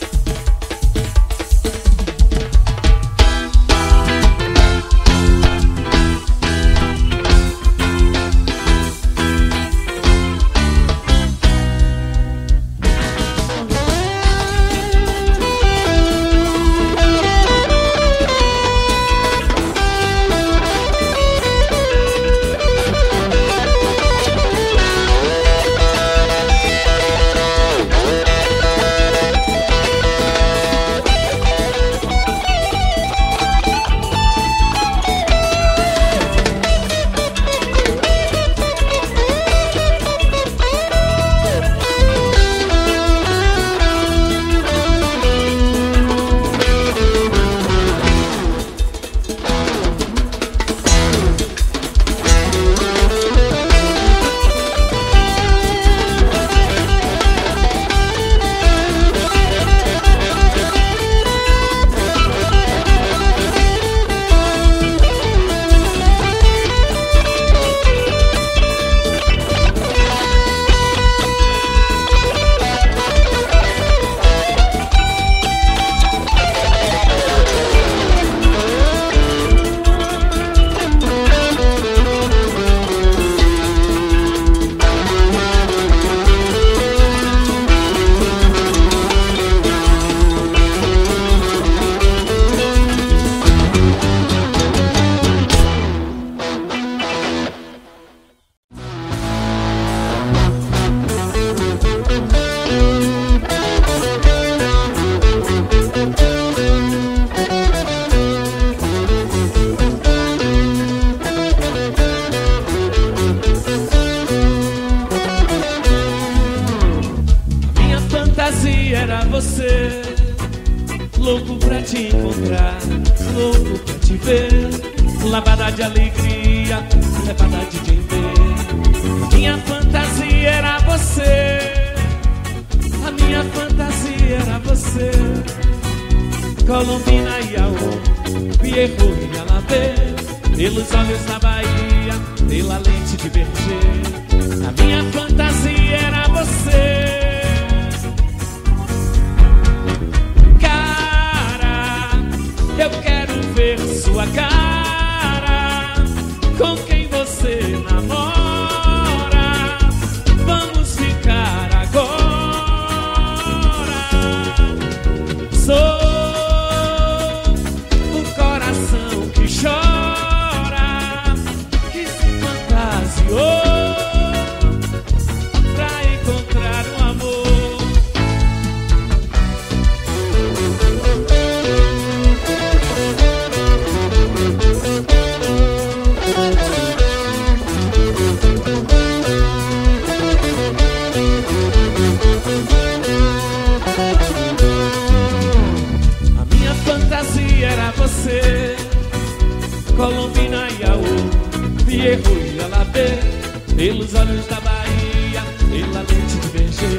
pelos olhos da Bahia, pela lente de Verger.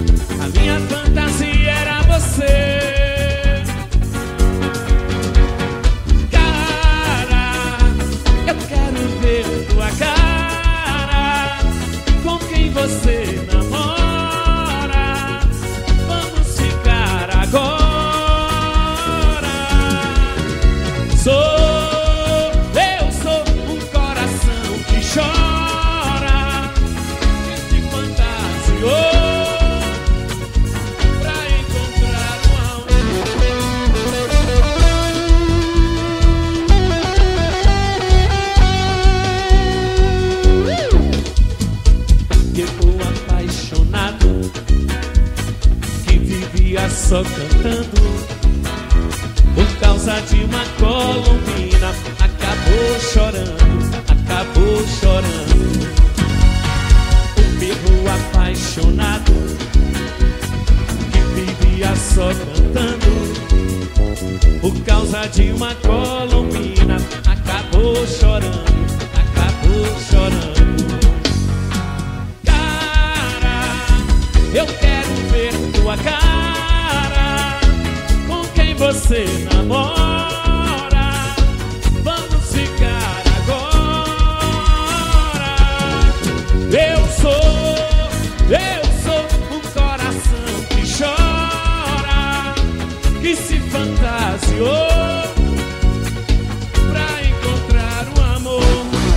A minha fantasia era você. Eu sou um coração que chora, que se fantasiou pra encontrar um amor. Que o apaixonado que vivia só cantando, por causa de uma colombina, acabou chorando, acabou chorando. O perro apaixonado que vivia só cantando, por causa de uma colombina, acabou chorando, acabou chorando. Cara, eu quero ver tua cara, com quem você namora, vamos ficar agora. Eu sou um coração que chora, que se fantasiou pra encontrar um amor.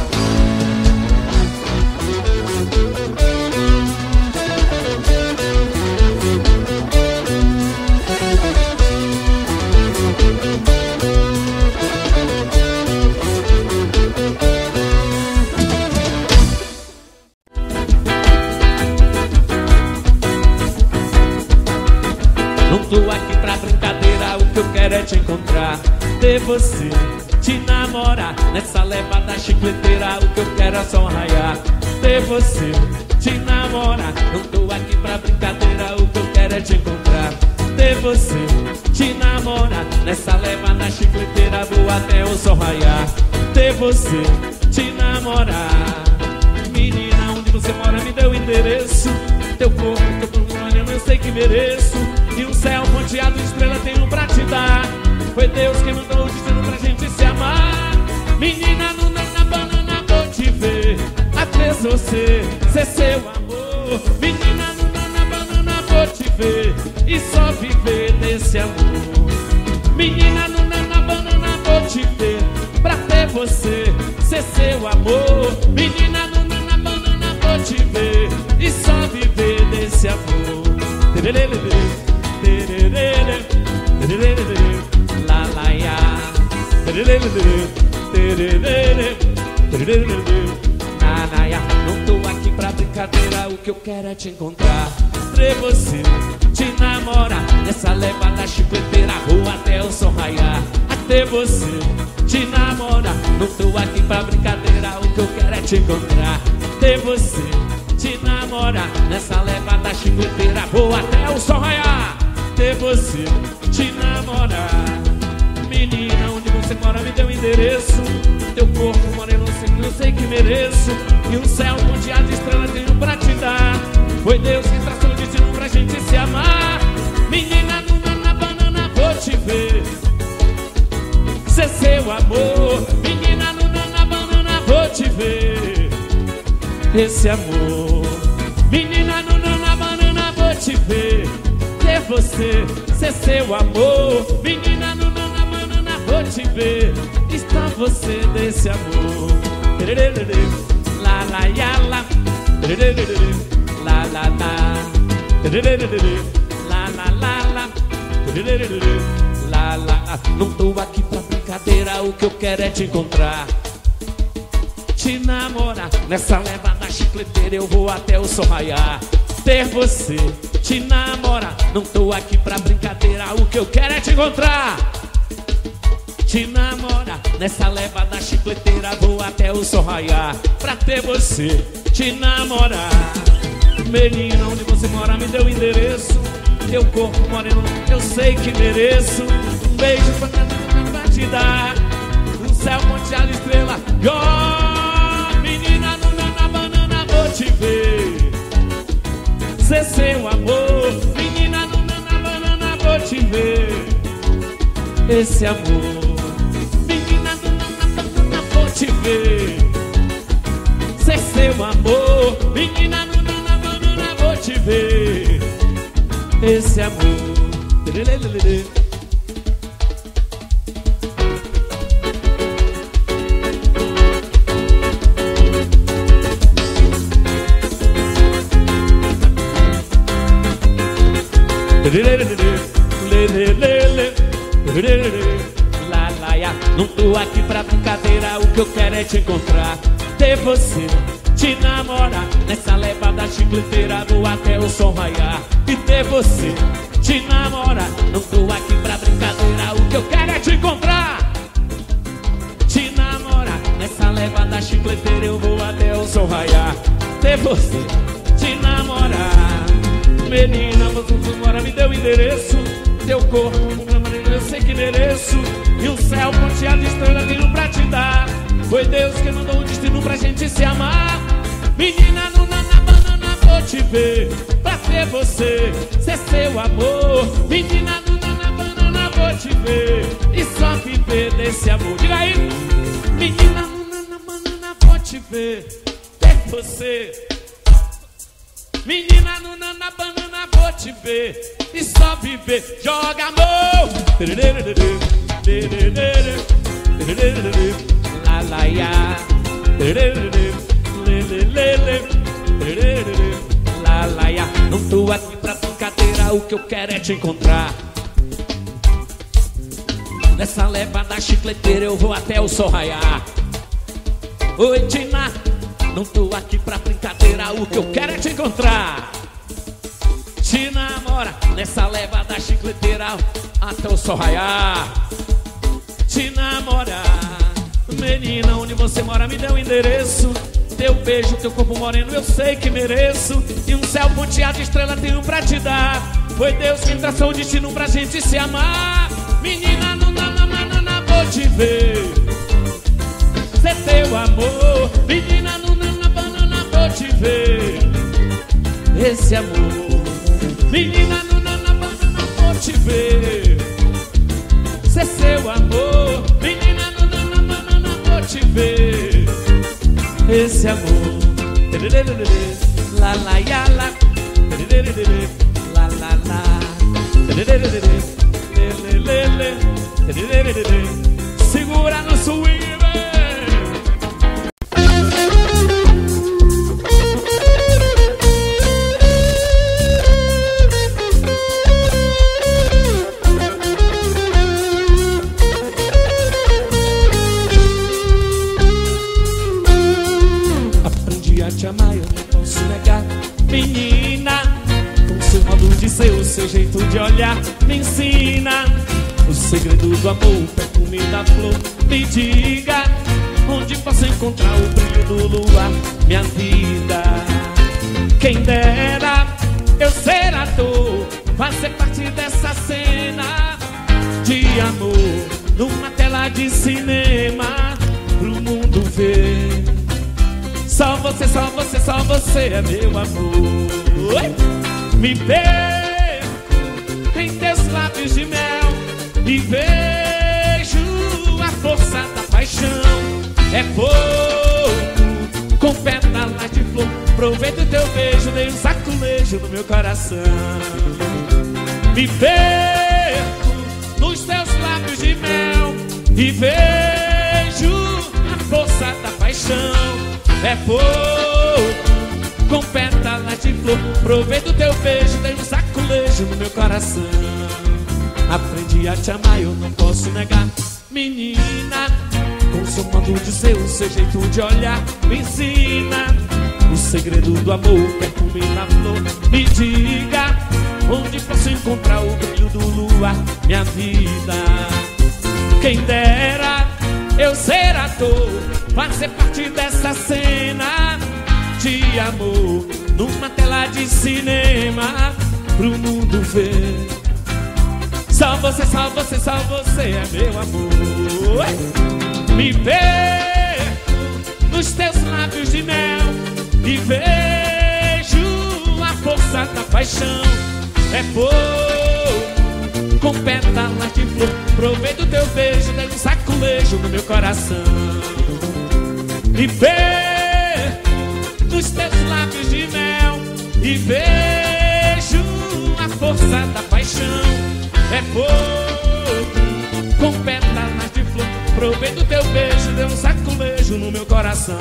Não tô aqui pra brincadeira, o que eu quero é te encontrar, ter você, te namorar. Nessa levada chicleteira, o que eu quero é só raiar, ter você, te namorar. Não tô aqui pra brincadeira, o que eu quero é te encontrar, ter você, te namorar. Nessa levada chicleteira, vou até o sol raiar, ter você, te namorar. Menina, onde você mora, me dê o endereço, teu corpo, teu pulmão, eu sei que mereço. E um céu ponteado de estrela tenho pra te dar. Foi Deus quem mandou dizendo pra gente se amar. Menina, no na banana vou te ver, até você ser seu amor. Menina, no na banana vou te ver e só viver desse amor. Menina, no na banana vou te ver, pra ter você ser seu amor. Menina, no na banana vou te ver e só viver desse amor. La la ya, na na ya. Não tô aqui pra brincadeira, o que eu quero é te encontrar, ter você, te namorar. Nessa levada chicleteira, vou até o sol raiar, até você, te namorar. Não tô aqui pra brincadeira, o que eu quero é te encontrar, ter você, te namorar. Nessa levada chicleteira, vou até o sol raiar, ter você, te namorar. Menina, onde você mora, me dê o endereço, teu corpo moreno, eu sei que mereço. E um céu ponteado de estrela tenho pra te dar. Foi Deus que traçou o destino pra gente se amar. Menina, na banana vou te ver, ser seu amor. Menina, na banana vou te ver, esse amor. Menina, na banana vou te ver, ter você, ser seu amor. Menina, na banana vou te ver, está você desse amor. La la ya la, la la la, la la la la, la la. Não tô aqui pra brincadeira, o que eu quero é te encontrar, te namorar. Nessa levada chicleteira eu vou até o sol raiar, ter você, te namorar. Não tô aqui pra brincadeira, o que eu quero é te encontrar, te namorar. Nessa levada chicleteira vou até o sol raiar, pra ter você, te namorar. Menina, onde você mora, me dê o endereço, teu corpo moreno, eu sei que mereço. Um beijo pra te dar, um céu ponteado de estrela. Menina, na banana vou te ver, ser seu amor. Menina, na banana vou te ver, esse amor. Menina, na banana vou te ver, ser seu amor. Menina, na banana vou te ver, esse amor. Não tô aqui pra brincadeira, o que eu quero é te encontrar, ter você, te namorar. Nessa levada chicleteira, vou até o sol raiar. E ter você, te namorar. Não tô aqui pra brincadeira, o que eu quero é te encontrar, te namorar. Nessa levada chicleteira, eu vou até o sol raiar. Ter você, te namorar. Menina, você agora me deu o endereço, teu corpo, eu sei que mereço. E um céu ponteado de estrela tenho pra te dar. Foi Deus que mandou um destino pra gente se amar. Menina, no na banana vou te ver, pra ter você, ser seu amor. Menina, no na banana vou te ver, e só viver desse amor. Diga aí. Menina, no na banana vou te ver, ter você. Menina, no na banana vou te ver, e só viver. Joga amor. La la ya. La la ya. Não tô aqui pra brincadeira, o que eu quero é te encontrar. Nessa levada chicleteira eu vou até o sol raiar. Oi, Tina, não tô aqui pra brincadeira, o que eu quero é te encontrar, te namora. Nessa levada chicleteira até o sol raiar, te namorar. Menina, onde você mora, me dê o endereço, teu beijo, teu corpo moreno, eu sei que mereço. E um céu ponteado de estrela tenho pra te dar. Foi Deus quem traçou o destino pra gente se amar. Menina, no na vou te ver, ser teu amor. Menina, no na banana vou te ver, esse amor. Menina, no na banana vou te ver, ser seu amor. Menina, no na banana vou te ver, esse amor. La la ya la. La la la. Segura no swing. Te amar, eu não posso negar. Menina, com seu modo de ser, o seu jeito de olhar, me ensina o segredo do amor, o perfume da flor. Me diga onde posso encontrar o brilho do luar, minha vida. Quem dera eu ser ator, fazer parte dessa cena de amor, numa tela de cinema, pro mundo ver. Só você, só você, só você é meu amor. Me perco em teus lábios de mel e vejo a força da paixão. É fogo com pétalas de flor. Proveito o teu beijo, dei um saculejo no meu coração. Me perco nos teus lábios de mel e vejo a força da paixão. É fogo com pétalas de flor. Proveito o teu beijo, dei um saculejo no meu coração. Aprendi a te amar, eu não posso negar. Menina, com seu modo de ser, o seu jeito de olhar, me ensina o segredo do amor, o perfume da flor. Me diga onde posso encontrar o brilho do luar, minha vida. Quem dera eu ser ator, fazer parte dessa cena de amor, numa tela de cinema, pro mundo ver. Só você, só você, só você é meu amor. Me perco nos teus lábios de mel e vejo a força da paixão. É fogo com pétalas de flor. Proveito o teu beijo, dei um saculejo no meu coração. Me perco nos teus lábios de mel e vejo a força da paixão. É fogo com pétalas de flor. Proveito o teu beijo, dei um saculejo no meu coração.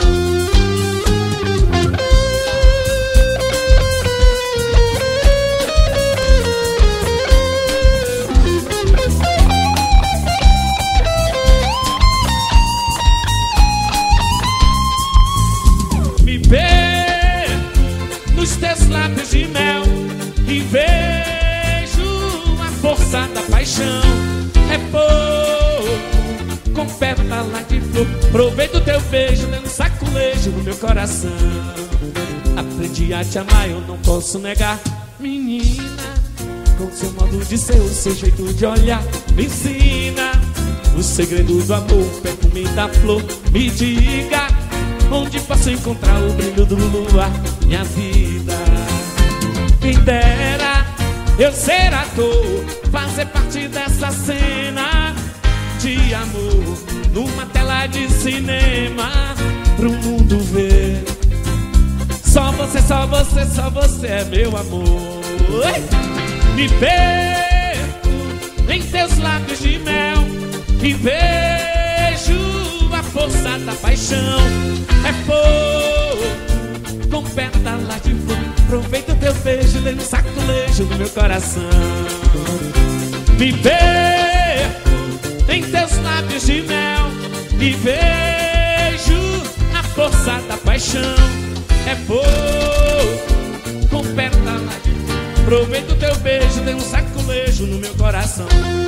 paixão é pouco, com pétala de flor. Provei do teu beijo, dando saculejo no meu coração. Aprendi a te amar, eu não posso negar. Menina, com seu modo de ser, o seu jeito de olhar, me ensina o segredo do amor, o perfume da flor. Me diga onde posso encontrar o brilho do luar, minha vida. Quem dera eu ser ator, fazer parte dessa cena de amor, numa tela de cinema, pro mundo ver. Só você, só você, só você é meu amor. Me perco em teus lábios de mel e vejo a força da paixão. É fogo com pétala de flor. Aproveita o teu beijo, dei um saculejo no meu coração. Me perco em teus lábios de mel e vejo a força da paixão. É fogo com pétala de flor. Aproveita o teu beijo, dei um saculejo no meu coração.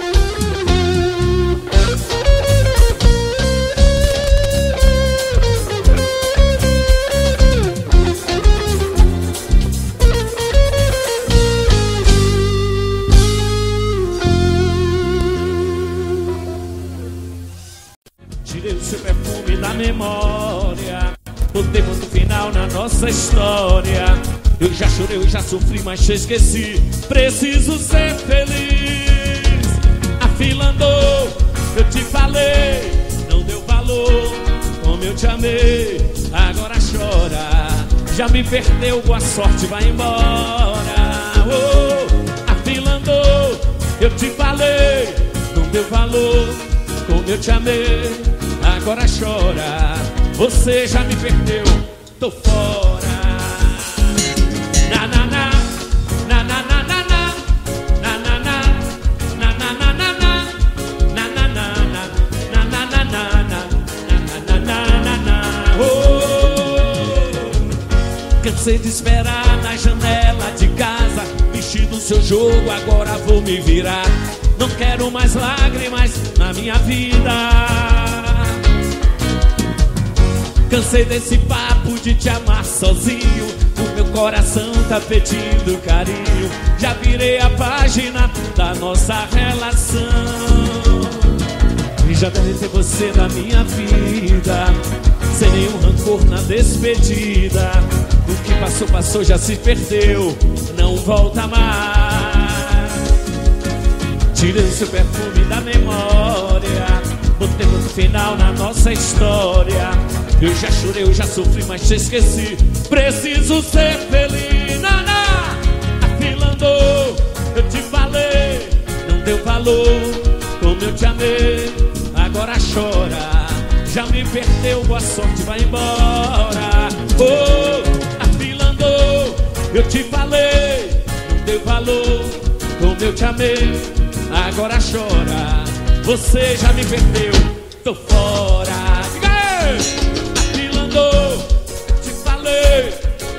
Tirei o seu perfume da memória, botei ponto final na nossa história. Eu já chorei, eu já sofri, mas te esqueci. Preciso ser feliz. A fila andou, eu te falei, não deu valor como eu te amei. Agora chora, já me perdeu, boa sorte, vai embora. Oh, a fila andou, eu te falei, não deu valor como eu te amei. Agora chora, você já me perdeu, tô fora. Na na na, na na na na na, na na na, na na na na na, na na na na, na na na na, na na. Oh, cansei de esperar na janela de casa, vestido seu jogo, agora vou me virar. Não quero mais lágrimas na minha vida. Cansei desse papo de te amar sozinho, o meu coração tá pedindo carinho. Já virei a página da nossa relação e já deletei você da minha vida, sem nenhum rancor na despedida. O que passou, passou, já se perdeu, não volta mais. Tirei o seu perfume da memória, botei no final na nossa história. Eu já chorei, eu já sofri, mas te esqueci. Preciso ser feliz. Naná, a fila andou, eu te falei, não deu valor como eu te amei. Agora chora, já me perdeu, boa sorte, vai embora. Oh, a fila andou, eu te falei, não deu valor como eu te amei. Agora chora, você já me perdeu, tô fora. Te falei,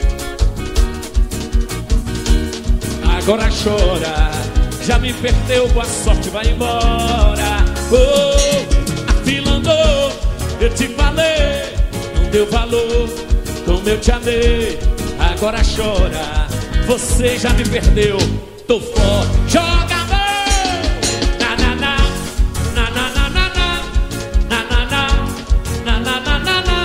agora chora, já me perdeu, boa sorte, vai embora. Oh, a fila andou, eu te falei, não deu valor como eu te amei. Agora chora, você já me perdeu, tô fora. Joga a mão. Na na na, na na na na na, na na na, na na na na na.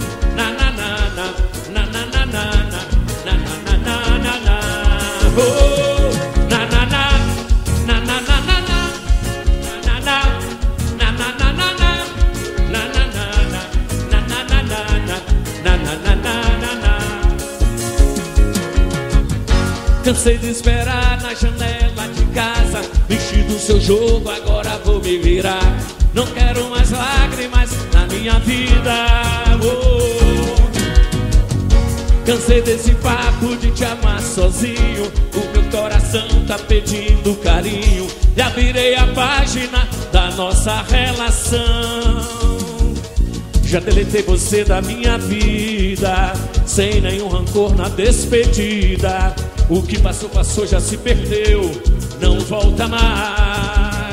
Cansei de esperar na janela de casa, vestido seu jogo, agora vou me virar. Não quero mais lágrimas na minha vida. Oh, cansei desse papo de te amar sozinho, o meu coração tá pedindo carinho. Já virei a página da nossa relação. Já deletei você da minha vida, sem nenhum rancor na despedida. O que passou, passou, já se perdeu, não volta mais.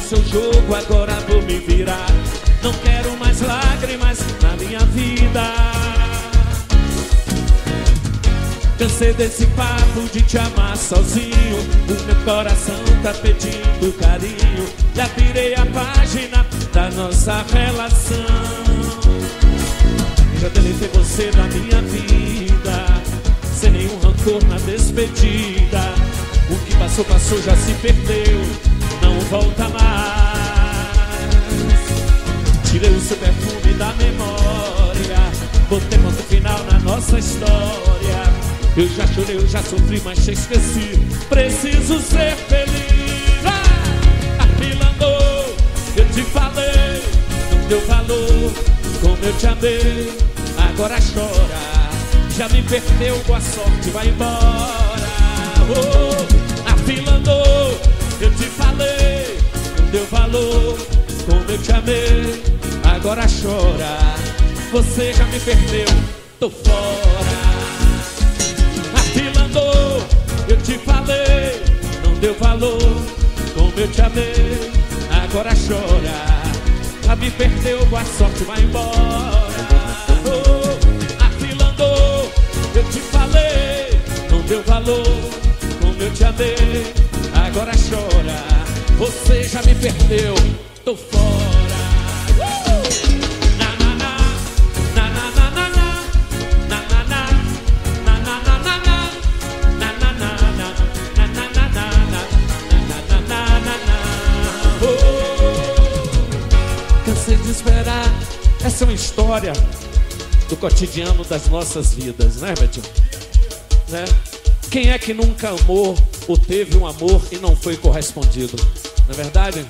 o seu jogo, agora vou me virar. Não quero mais lágrimas na minha vida. Cansei desse papo de te amar sozinho. O meu coração tá pedindo carinho. Já virei a página da nossa relação. Já deletei você da minha vida, sem nenhum rancor na despedida. O que passou, passou, já se perdeu, não volta mais. Tirei o seu perfume da memória, botei ponto final na nossa história. Eu já chorei, eu já sofri, mas te esqueci. Preciso ser feliz. A fila andou, eu te falei, não deu valor como eu te amei. Agora chora, já me perdeu, boa sorte, vai embora. A fila andou, eu te falei, não deu valor como eu te amei. Agora chora, você já me perdeu, tô fora. Eu te falei, não deu valor como eu te amei. Agora chora, já me perdeu, boa sorte, vai embora. A fila andou, eu te falei, não deu valor como eu te amei. Agora chora, você já me perdeu, tô fora. Esperar. Essa é uma história do cotidiano das nossas vidas, né, Betinho? Né? Quem é que nunca amou ou teve um amor e não foi correspondido? Não é verdade?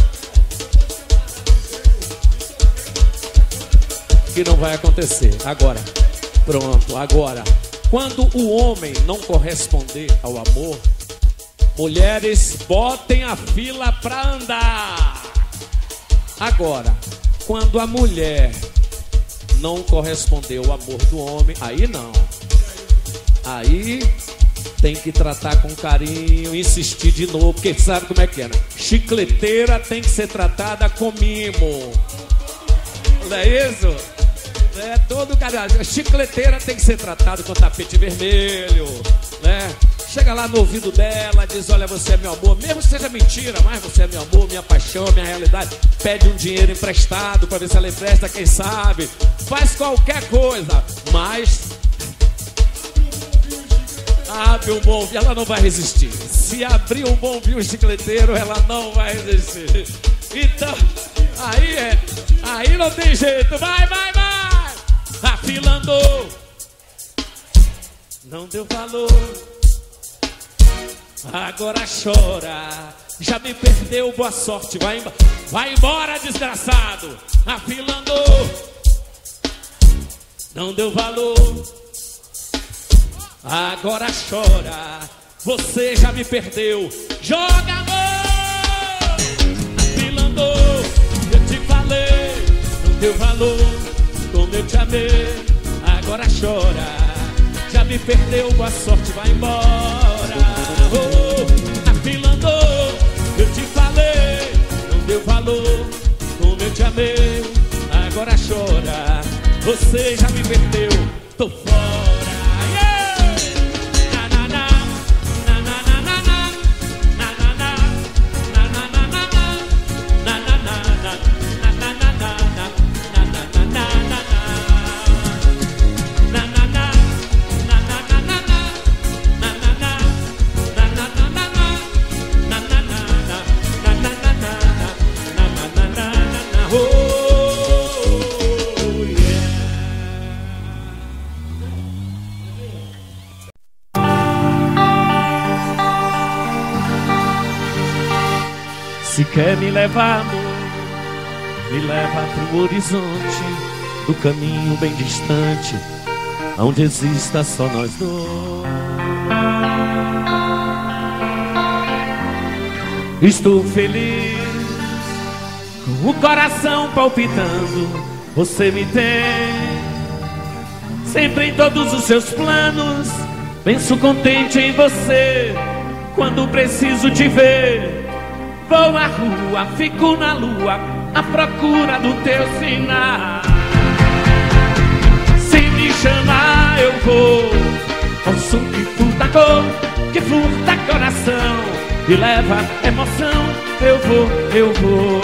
Que não vai acontecer. Agora, pronto, agora. Quando o homem não corresponder ao amor, mulheres, botem a fila pra andar. Agora, quando a mulher não correspondeu ao amor do homem, aí não. Aí tem que tratar com carinho, insistir de novo, porque sabe como é que é, né? Chicleteira tem que ser tratada com mimo. Não é isso? É todo carinho. Chicleteira tem que ser tratada com tapete vermelho, né? Chega lá no ouvido dela, diz: olha, você é meu amor, mesmo que seja mentira, mas você é meu amor, minha paixão, minha realidade. Pede um dinheiro emprestado pra ver se ela empresta, quem sabe. Faz qualquer coisa, mas abre um bom vinho, ela não vai resistir. Se abrir um bom vinho chicleteiro, ela não vai resistir. Então, aí não tem jeito, vai. A fila andou, não deu valor. Agora chora, já me perdeu, boa sorte, vai embora, desgraçado. A fila andou, não deu valor. Agora chora, você já me perdeu, joga amor. A fila andou, eu te falei, não deu valor como eu te amei. Agora chora, já me perdeu, boa sorte, vai embora. A fila andou, eu te falei, não deu valor como eu te amei. Agora chora, você já me perdeu, tô fora. Se quer me levar, amor, me leva pro horizonte do caminho bem distante, onde exista só nós dois. Estou feliz, com o coração palpitando, você me tem sempre em todos os seus planos. Penso contente em você, quando preciso te ver, Vou à rua, fico na lua, à procura do teu sinal. Se me chamar eu vou, ao som que furta a cor, que furta coração e leva emoção. Eu vou.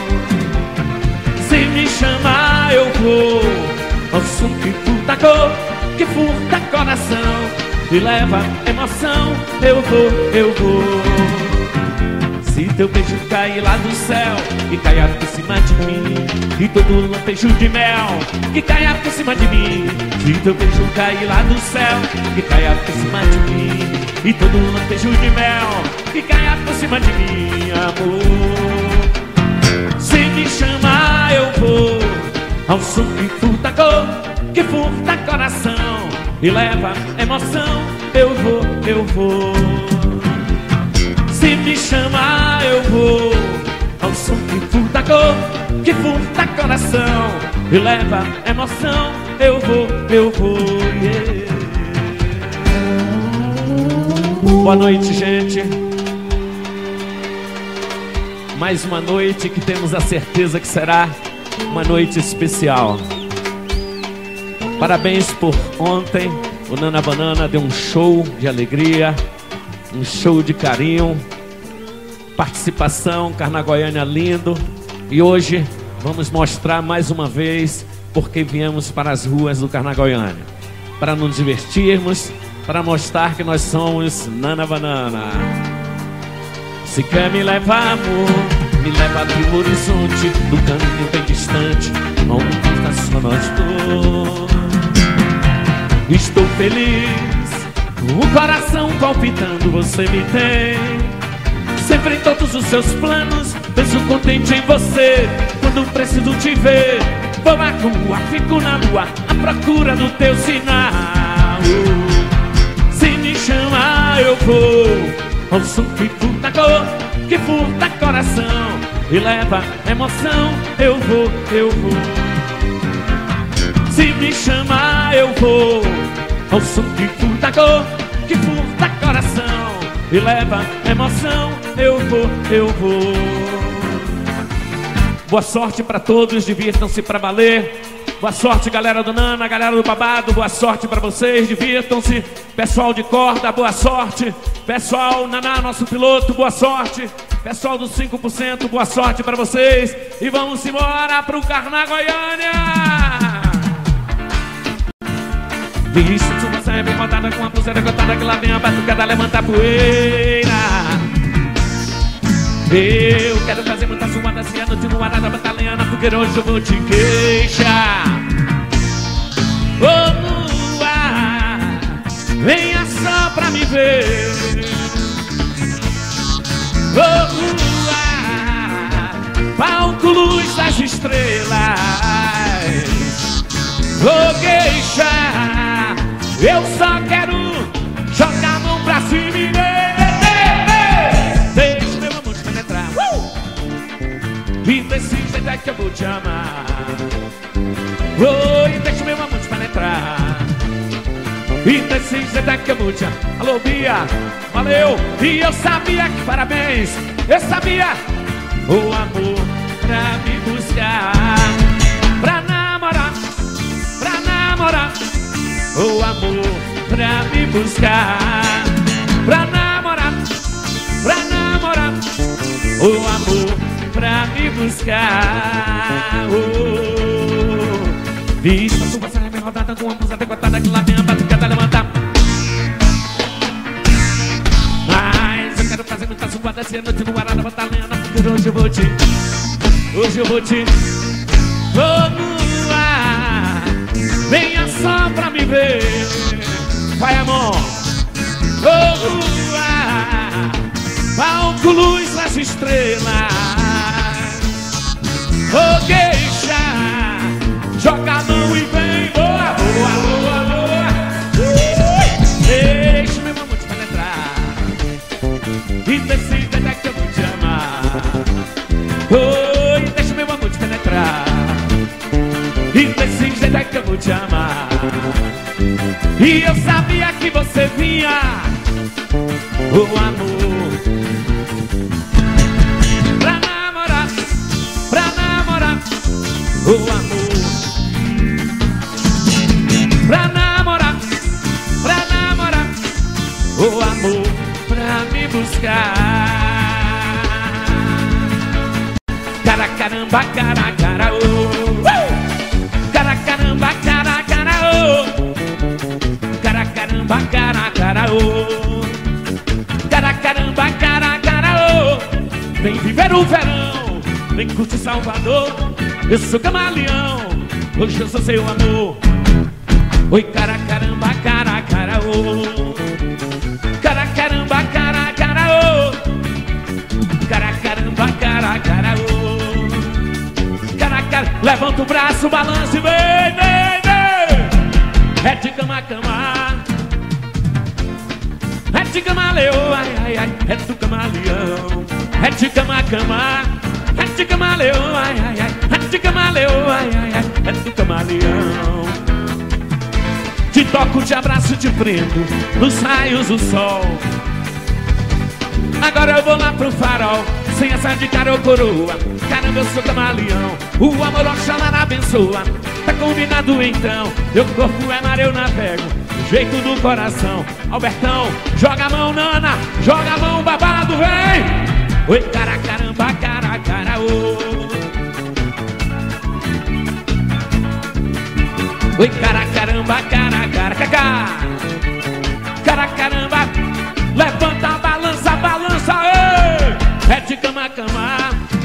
Se me chamar eu vou, ao som que furta a cor, que furta coração e leva emoção. Eu vou. Se teu beijo cair lá do céu, que caia por cima de mim, e todo lampejo de mel, que caia por cima de mim. Se teu beijo cair lá do céu, que caia por cima de mim, e todo lampejo de mel, que caia por cima de mim, amor. Se me chamar eu vou, ao som que furta cor, que furta coração e leva emoção. Eu vou. Se me chamar eu vou, ao som que furta cor, que furta coração e leva emoção. Eu vou, yeah. Boa noite, gente. Mais uma noite que temos a certeza que será uma noite especial. Parabéns por ontem. O Nana Banana deu um show de alegria, um show de carinho, participação, Carnagoiânia lindo. E hoje vamos mostrar mais uma vez porque viemos para as ruas do Carnagoiânia, para nos divertirmos, para mostrar que nós somos Nana Banana. Se quer me levar, amor, me leva pro horizonte do caminho bem distante, onde está só nós dois. Estou feliz, o coração palpitando, você me tem sempre em todos os seus planos. Penso contente em você quando preciso te ver. Vou à rua, fico na lua, à procura do teu sinal. Se me chamar eu vou, ao som que furta cor, que furta coração e leva emoção. Eu vou. Se me chamar eu vou, ao som que furta cor, que furta coração e leva emoção. Eu vou. Boa sorte pra todos, divirtam-se pra valer. Boa sorte, galera do Nana, galera do Babado. Boa sorte pra vocês, divirtam-se. Pessoal de corda, boa sorte. Pessoal Naná, nosso piloto, boa sorte. Pessoal dos 5%, boa sorte pra vocês. E vamos embora pro Carnagoiânia. Visto sua saia bem rodada, com a pulseira cortada, que lá vem a batucada, levanta a poeira. Eu quero fazer muita suada, se a noite no ar da batalhana, porque hoje eu vou te queixar. Ô lua, venha só pra me ver. Ô lua, palco, luz das estrelas. Ô geisha, eu só quero jogar a mão pra cima e deixa meu amor te penetrar. E desse jeito é que eu vou te amar. E deixa meu amor te penetrar. E desse jeito é que eu vou te amar. Alô, Bia, valeu. E eu sabia que parabéns, eu sabia. O amor pra me buscar, pra namorar, pra namorar. O amor pra me buscar, pra namorar, pra namorar. O amor pra me buscar. Vista sua saia bem rodada, com a blusa decotada, que lá vem a batucada levantar. Mas eu quero fazer muita suada, se a noite no ar da batalha, porque hoje eu vou te lua, venha só pra me ver. Vai, amor. Lua, palco, luz das estrelas. Geisha, joga a mão e vem. Boa. Deixa meu amor te penetrar. E decida é que eu vou te amar. Deixa meu amor te penetrar. E desse jeito é que eu vou te amar. E eu sabia que você vinha. O amor Caracaramba, caracara, oh. Caracaramba, caracara, oh. Caracaramba, caracara, oh. Caracaramba, caracara, oh. Vem viver o verão, vem curtir Salvador. Eu sou camaleão, hoje eu sou seu amor. Oi, caracaramba, caracara, oh. Caracaramba, caracara, oh. Caracaramba, caracara, oh. Caracara, levanta o braço, balança e vem, vem, vem. É de cama, cama. É de camaleão, ai, ai, ai. É do camaleão. É de cama, cama. É de camaleão, ai, ai, ai. É de camaleão, ai, ai, ai. É do camaleão. Te toco, te abraço, te prendo nos raios do sol. Agora eu vou lá pro farol, sem essa de cara ou coroa. Caramba, eu sou camaleão, o amor Oxalá abençoa. Tá combinado então, meu corpo é mar, eu navego do jeito do coração. Albertão, joga a mão, Nana, joga a mão, babado, vem! Oi, caracaramba, caracara, oh. Oi, caracaramba, caracara, cacá. Caracaramba, levanta a balança, balança, ei! É de cama, cama.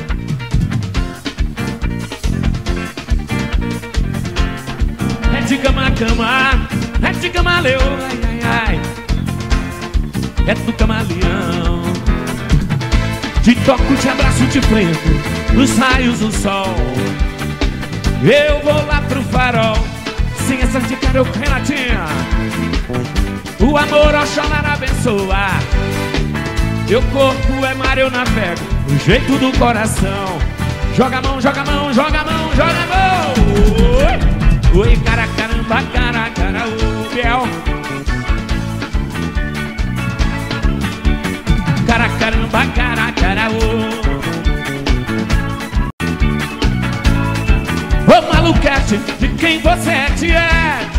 É de cama, cama. É de camaleão, ai, ai, ai. É do camaleão. Te toco, te abraço, te prendo nos raios do sol. Eu vou lá pro farol, sem essa de cara, Renatinha. O amor Oxalá abençoa. Meu corpo é mar, eu navego do jeito do coração. Joga a mão, joga a mão, joga a mão, joga a mão. Oi, caracaramba, caracara, o Biel. Caracaramba, caracara, o. Ô maluquete, de quem você é, tiete?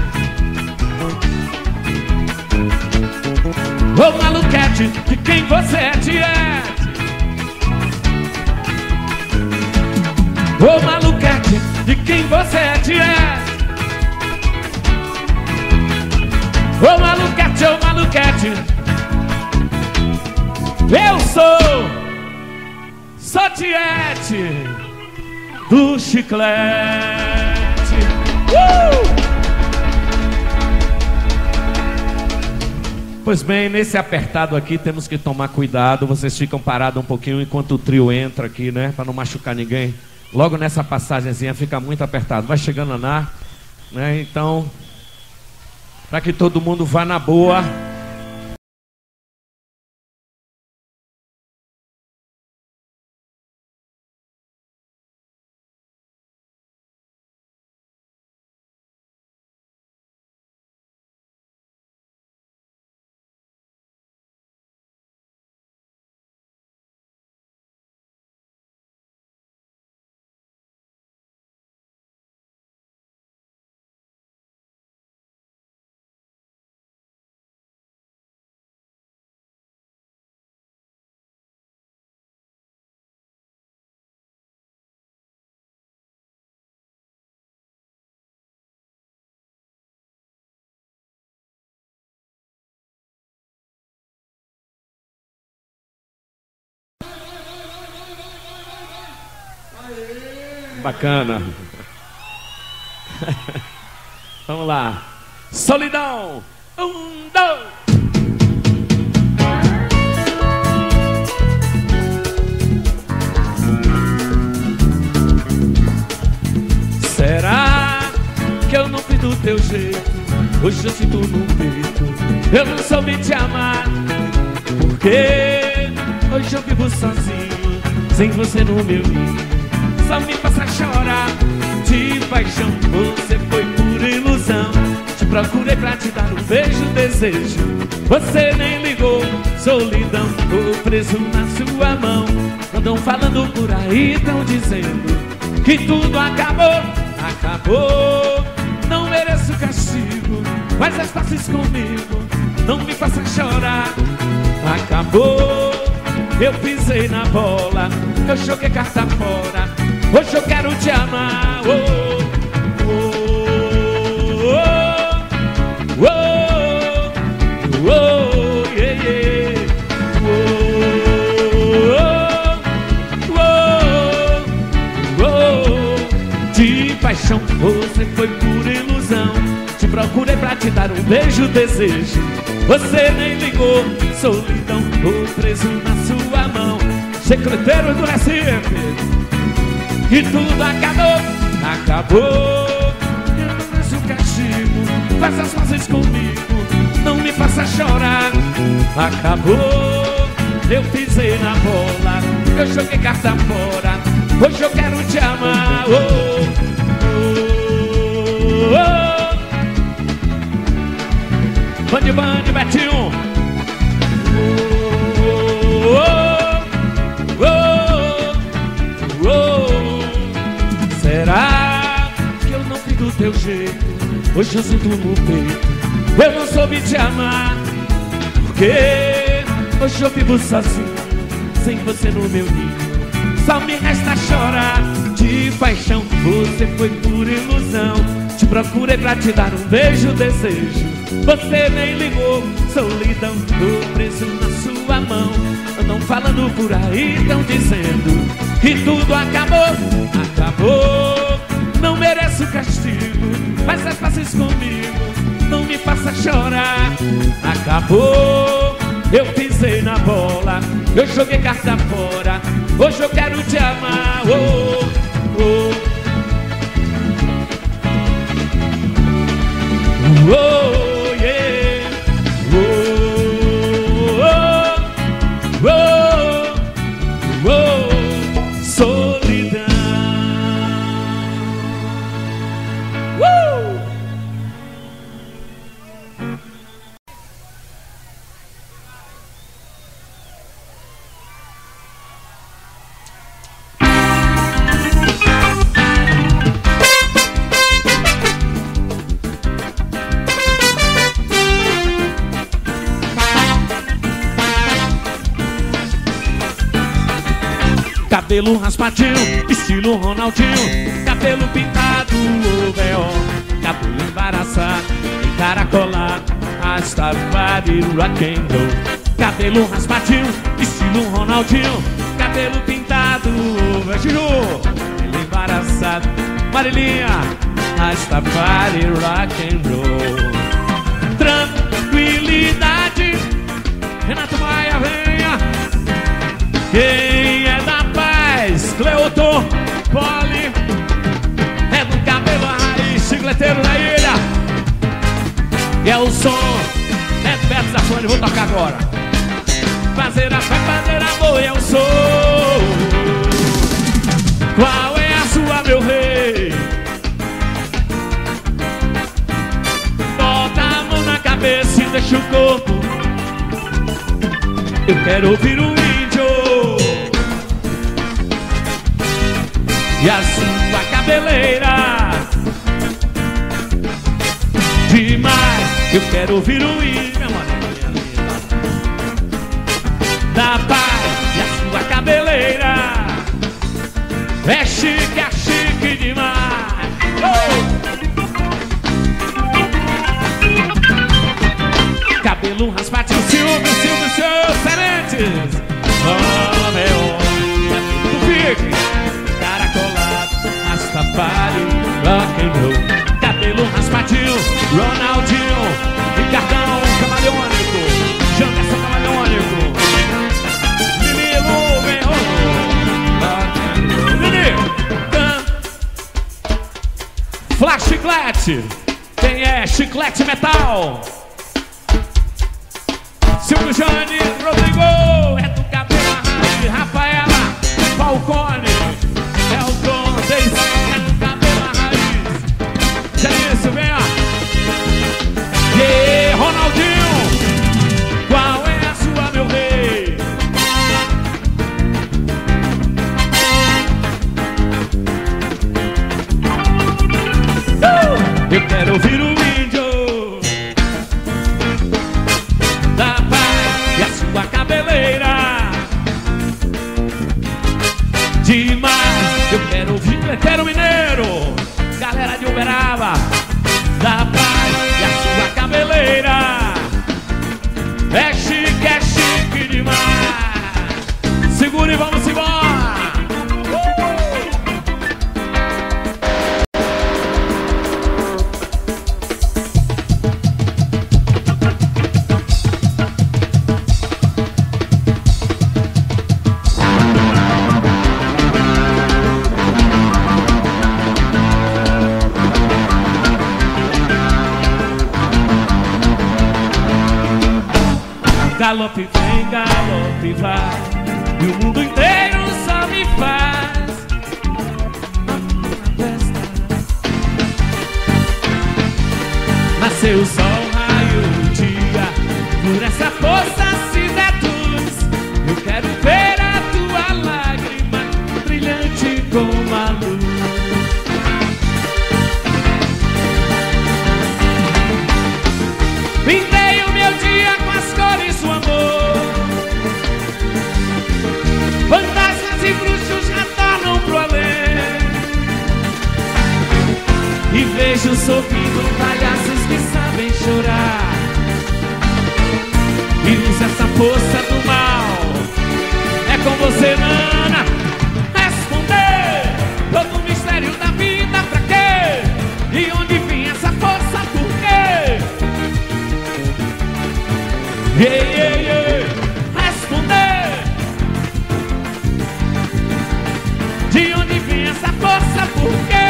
Ô maluquete, de quem você é, tiete? Ô maluquete, de quem você é, tiete? Ô maluquete, ô maluquete. Eu sou tiete do chiclete. Pois bem, nesse apertado aqui temos que tomar cuidado. Vocês ficam parados um pouquinho enquanto o trio entra aqui, né? Para não machucar ninguém. Logo nessa passagenzinha fica muito apertado. Vai chegando a andar, né? Então, para que todo mundo vá na boa. Bacana. Vamos lá. Solidão. 1, 2. Será que eu não fui do teu jeito? Hoje eu sinto no peito, eu não soube te amar. Porque hoje eu vivo sozinho, sem você no meu ninho. Só me faça chorar de paixão. Você foi por ilusão. Te procurei pra te dar um beijo, desejo. Você nem ligou, solidão. Tô preso na sua mão. Andam falando por aí, tão dizendo que tudo acabou. Acabou, não mereço castigo, mas as faces comigo, não me faça chorar. Acabou, eu pisei na bola, eu joguei carta fora. Hoje eu quero te amar. Yeah, yeah. De paixão você foi por ilusão. Te procurei pra te dar um beijo, desejo. Você nem ligou, solidão, tô preso na sua mão. Secretário do Recife. E tudo acabou, acabou. Eu não mereço castigo, faz as pazes comigo, não me faça chorar. Acabou, eu pisei na bola, eu joguei carta fora. Hoje eu quero te amar. Bande, bande, Betinho. Será que eu não fui do teu jeito? Hoje eu sinto no peito, eu não soube te amar. Porque hoje eu vivo sozinho, sem você no meu ninho. Só me resta chorar. De paixão você foi por ilusão. Te procurei pra te dar um beijo, desejo. Você nem ligou, solidão, tô preso na sua mão. Andam falando por aí, tão dizendo que tudo acabou, acabou. Não mereço castigo, faz as pazes comigo, não me faça chorar. Acabou, eu pisei na bola, eu joguei carta fora. Hoje eu quero te amar. Yeah. Solidão. Cabelo raspadinho, estilo Ronaldinho. Cabelo pintado, véu. Cabelo embaraçado, encaracolado, Rastafari rock and roll. Cabelo raspadinho, estilo Ronaldinho. Cabelo pintado, véu. Cabelo embaraçado, Marilinha, Rastafari rock and roll. Tranquilidade, Renato Maia, venha. Quem é da paz? Cleuton, Poli. É do cabelo a raiz, chicleteiro da ilha. E é o som, é do Beto Zafone, vou tocar agora. Fazer a fé, fazer amor, é o som. Qual é a sua, meu rei? Bota a mão na cabeça e deixa o corpo. Eu quero ouvir o índio e a sua cabeleira. Demais, eu quero ouvir o índio, minha linda, da paz e a sua cabeleira. É chique demais. Cabelo raspadinho, Silvio, Serentes. Oh, meu, tu fique caracolado, Rastafari, rock and roll. Cabelo raspadinho, Ronaldinho, Ricardão, camaleônico, Janderson camaleônico, Lili, meu, rock and roll. Lili, Flash Chiclete, quem é Chiclete Metal? Silvio Jane, Rodrigo, é do cabelo a raiz, Rafaela, Falcone, é o Condes, é do cabelo a raiz. Janice, vem ó. E Ronaldinho, qual é a sua, meu rei? Eu quero ouvir o índio da paz e a sua cabeleira. Demais, eu quero ouvir Tempero Mineiro, galera de Uberaba, da Paz e a sua cabeleira. É chique demais. Segura e vamos embora. Galope vem, galope vai, e o mundo inteiro só me faz uma festa. Nasceu o sol, raio o dia, por essa força se deduz. Eu quero ver a tua lágrima brilhante como a luz. Pintei o meu dia com as cores do amor. Fantasmas e bruxos retornam pro além. E vejo sorrindo palhaços que sabem chorar. E usa essa força do mal. É com você, Nana, responder todo o mistério da vida. Pra quê? E onde vem essa força? Por quê? Ei, ei, ei, responder. De onde vem essa força? Por quê?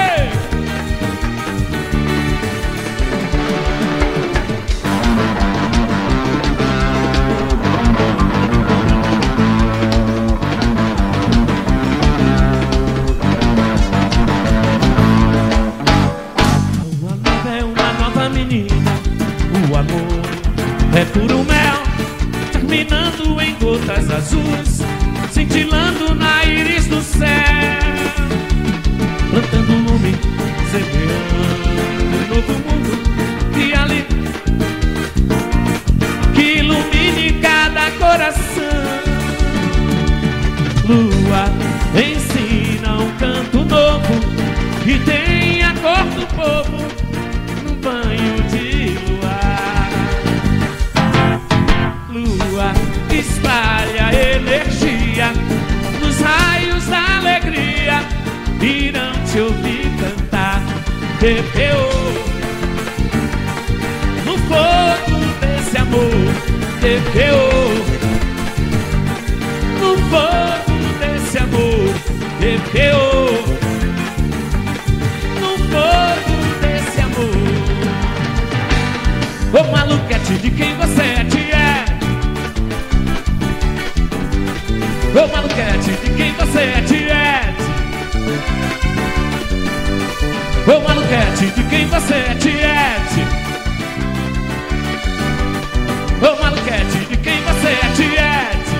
O amor é uma nova menina. O amor é puro mel, terminando em gotas azuis, cintilando na íris do céu, plantando lume, semeando um novo mundo e ali que ilumine cada coração. Lua ensina um canto novo que tem a cor do povo no banho de luar. Lua espalha energia nos raios da alegria, irão te ouvir cantar. TPO no fogo desse amor. TPO no fogo desse amor. TPO no fogo desse amor. Ô maluquete, de quem você é, Tiete? Ô maluquete, de quem você é, Tiete? Ô maluquete, de quem você é, Tiete? Ô maluquete, de quem você é, Tiete?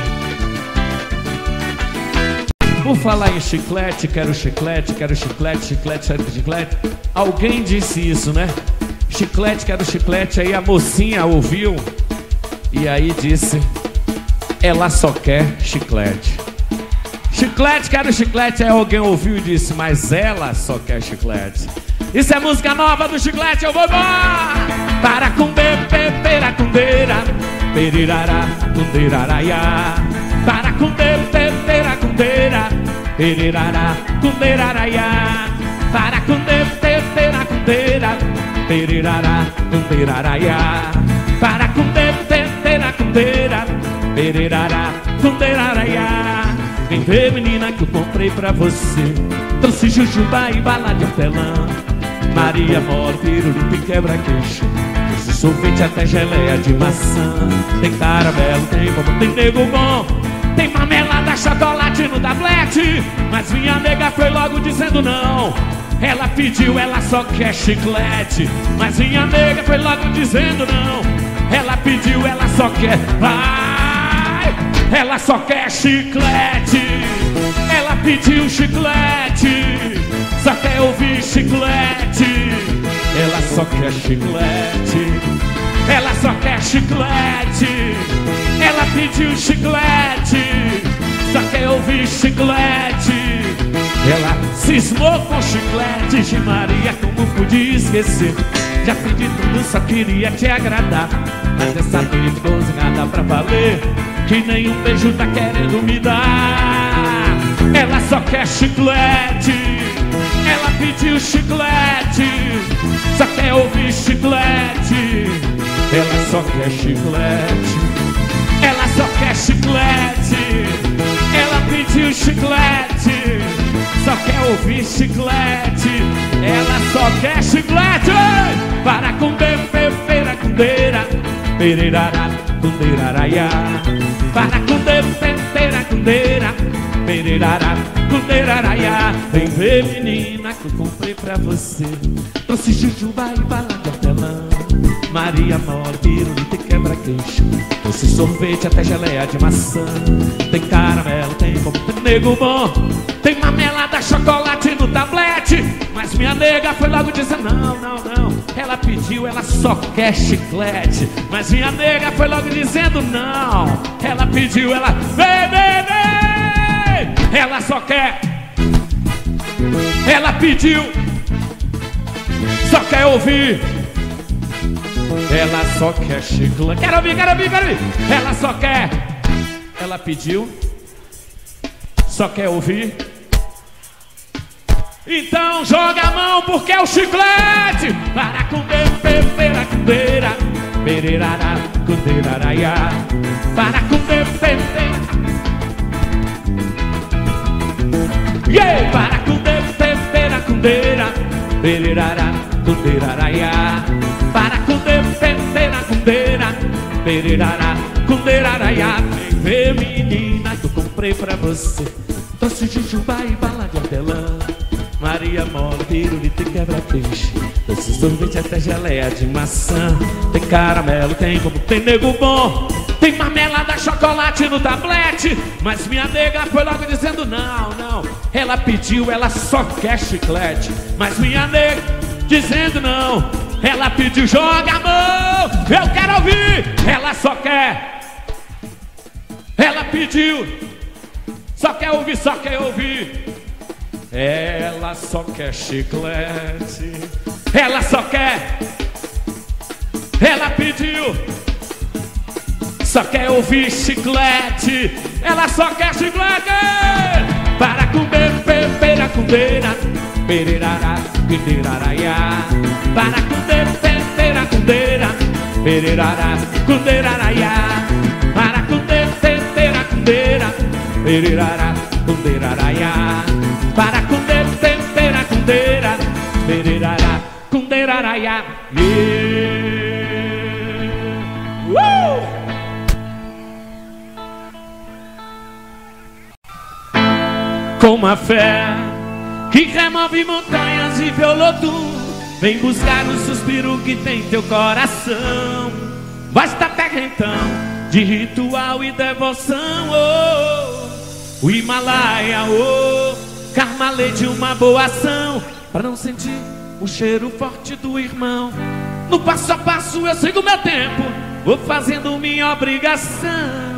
Por falar em chiclete, quero chiclete, quero chiclete, chiclete, chiclete, chiclete. Alguém disse isso, né? Chiclete, quero chiclete. Aí a mocinha ouviu e aí disse: ela só quer chiclete. Chiclete, quero chiclete. Aí alguém ouviu e disse: mas ela só quer chiclete. Isso é música nova do Chiclete, eu vou embora. Para cumbe, pepera, cundeira, perirará, cundeiraraiá. Para cumbe, pepera, cundeira, perirará, cundeiraraiá. Para cumbe, pepera, cundeira, perirará, cundeiraraiá. Para cumbe, pepera, cundeira, perirará, cundeiraraiá. Vem ver, menina, que eu comprei pra você. Trouxe jujuba e bala de hortelã, Maria mora, pirulito e quebra-queixo, esse sorvete até geleia de maçã. Tem caramelo, tem bombom, tem nego bom, tem marmelada, chocolate no tablete. Mas minha nega foi logo dizendo não. Ela pediu, ela só quer chiclete. Mas minha nega foi logo dizendo não. Ela pediu, ela só quer... Vai! Ela só quer chiclete. Ela pediu chiclete, só quer ouvir chiclete. Ela só quer chiclete. Ela só quer chiclete. Ela pediu chiclete, só quer ouvir chiclete. Ela cismou com chiclete de Maria, como podia esquecer? Já pedi tudo, só queria te agradar, mas dessa noite cozinhada pra valer, que nenhum beijo tá querendo me dar. Ela só quer chiclete, ela pediu chiclete, só quer ouvir chiclete. Ela só quer chiclete, ela só quer chiclete, ela pediu chiclete, só quer ouvir chiclete. Ela só quer chiclete. Para com feira cundeira, pereirará, cundeiraraiá. Para com feira cundeira, pereirará, cundeiraraiá. Vem ver, menina, que eu comprei pra você. Trouxe jujuba e bala de hortelã, Maria mole, pirulito e quebra-queixo. Trouxe sorvete até geleia de maçã. Tem caramelo, tem como tem nego bom. Tem marmelada, chocolate no tablete. Mas minha nega foi logo dizendo não, não, não. Ela pediu, ela só quer chiclete. Mas minha nega foi logo dizendo não. Ela pediu, ela vem, vem, vem. Ela só quer, ela pediu, só quer ouvir. Ela só quer chiclete. Quero ouvir, quero ouvir, quero ouvir. Ela só quer, ela pediu, só quer ouvir. Então joga a mão porque é o chiclete. Para com feira cundeira, pereirará, cundeiraraiá. Para com feira, yeah! Para com feira cundeira, pereirará, cundeiraraiá. Para com feira cundeira, pereirará, cundeiraraiá. Vem ver, menina, que eu comprei pra você. Trouxe jujuba e bala de hortelã, Maria mole, pirulito e quebra-peixe. Trouxe sorvete até geleia de maçã. Tem caramelo, tem como tem nego bom. Tem marmelada, chocolate no tablete. Mas minha nega foi logo dizendo não, não. Ela pediu, ela só quer chiclete. Mas minha nega dizendo não. Ela pediu, joga a mão, eu quero ouvir. Ela só quer, ela pediu, só quer ouvir, só quer ouvir. Ela só quer chiclete, ela só quer, ela pediu, só quer ouvir chiclete. Ela só quer chiclete. Para comer feira cundeira, pereirará, cundeiraraiá. Para comer feira cundeira, pereirará, cundeiraraiá. Para comer feira cundeira, pereirará, cundeiraraiá. Para comer feira cundeira, pereirará, cundeiraraiá. Com uma fé que remove montanhas e violou, vem buscar o suspiro que tem teu coração. Basta terra então de ritual e devoção. Oh, o Himalaia, oh, Carmalê de uma boa ação, para não sentir o cheiro forte do irmão. No passo a passo eu sigo meu tempo, vou fazendo minha obrigação.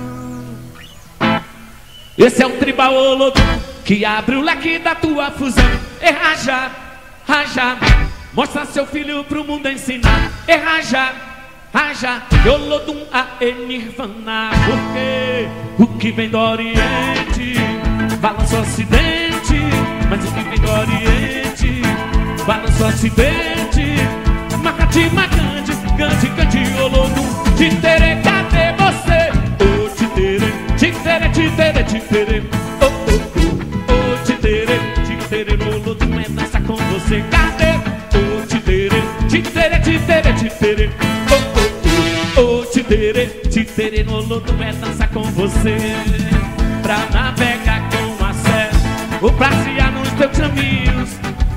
Esse é o tribal Olodum que abre o leque da tua fusão. E raja, raja, mostra seu filho pro mundo ensinar. E raja, raja, Olodum a Nirvana. Porque o que vem do Oriente balança o Ocidente, mas o que vem do Oriente balança o Ocidente. Makati, Makandi, Gandhi, Gandhi, Olodum, Titere, cadê você? Oh, Titere, Titere, Titere, Titere, oh, oh, oh, oh, Titere, Titere, Olodum é dança com você. Cadê? Oh, Titere, Titere, Titere, Titere, oh, oh, oh, oh, Titere, Titere, Olodum é dança com você. Pra navegar com a sé, ou passear nos teus caminhos.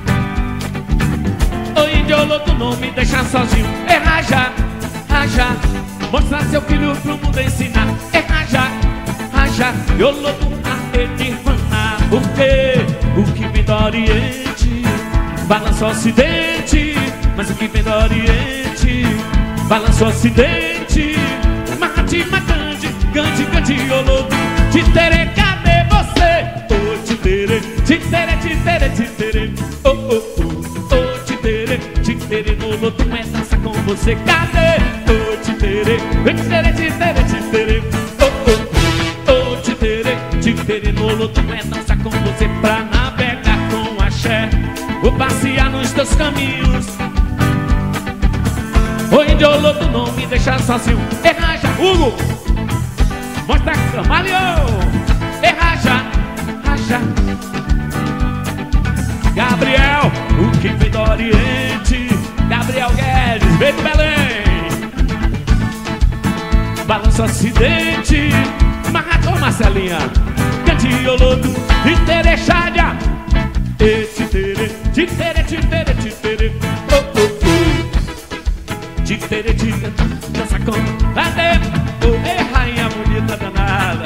O índio Olodum não me deixa sozinho. É raja, raja, mostrar seu filho pro mundo ensinar. É raja, raja, Olodum a Nirvana. Porque o que vem do Oriente balança o Ocidente, mas o que vem do Oriente balança o Ocidente. Makati, Makandi, Gandhi, Gandhi, Olodum, Titere, cadê você? Oh, Titere, Titere, Titere, você, cadê? Ô Titerê, Titerê, Titerê, Titerê. Ô Titerê, Titerê, no lodo é dançar com você pra navegar com axé. Vou passear nos teus caminhos. O Indioloto não me deixa sozinho. Erraja, Hugo, mostra a camaleão. Erraja, raja. Gabriel, o que vem do Oriente. Gabriel Guedes, vem do Belém. Balança Acidente. Marracão, Marcelinha. Candioloto, Titerê, Chádia. Titerê, Titerê, Titerê, Titerê. Titerê, titerê, dança com cadê? Rainha bonita danada.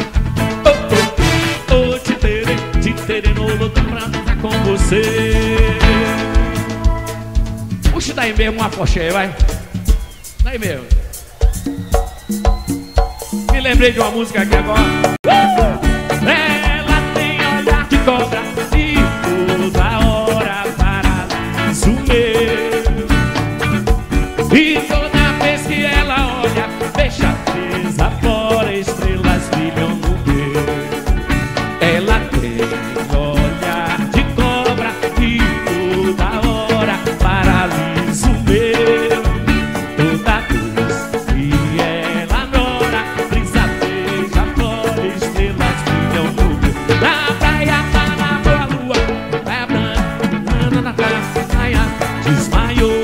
Titerê, Titerê, no lodo pra dançar com você. Puxa daí mesmo uma pocheia, vai. Daí mesmo. Me lembrei de uma música aqui agora. Ela tem olhar de cobra e toda hora para sumir. E toda vez que ela olha, fecha, desafora, estrelas brilham no meu. Ela tem olhar de cobra e toda hora paralisa o meu. Toda vez que ela adora, brisa, beija, flora, estrelas brilham no meu. Na praia, na boa lua, praia branca, na praia, desmaiou.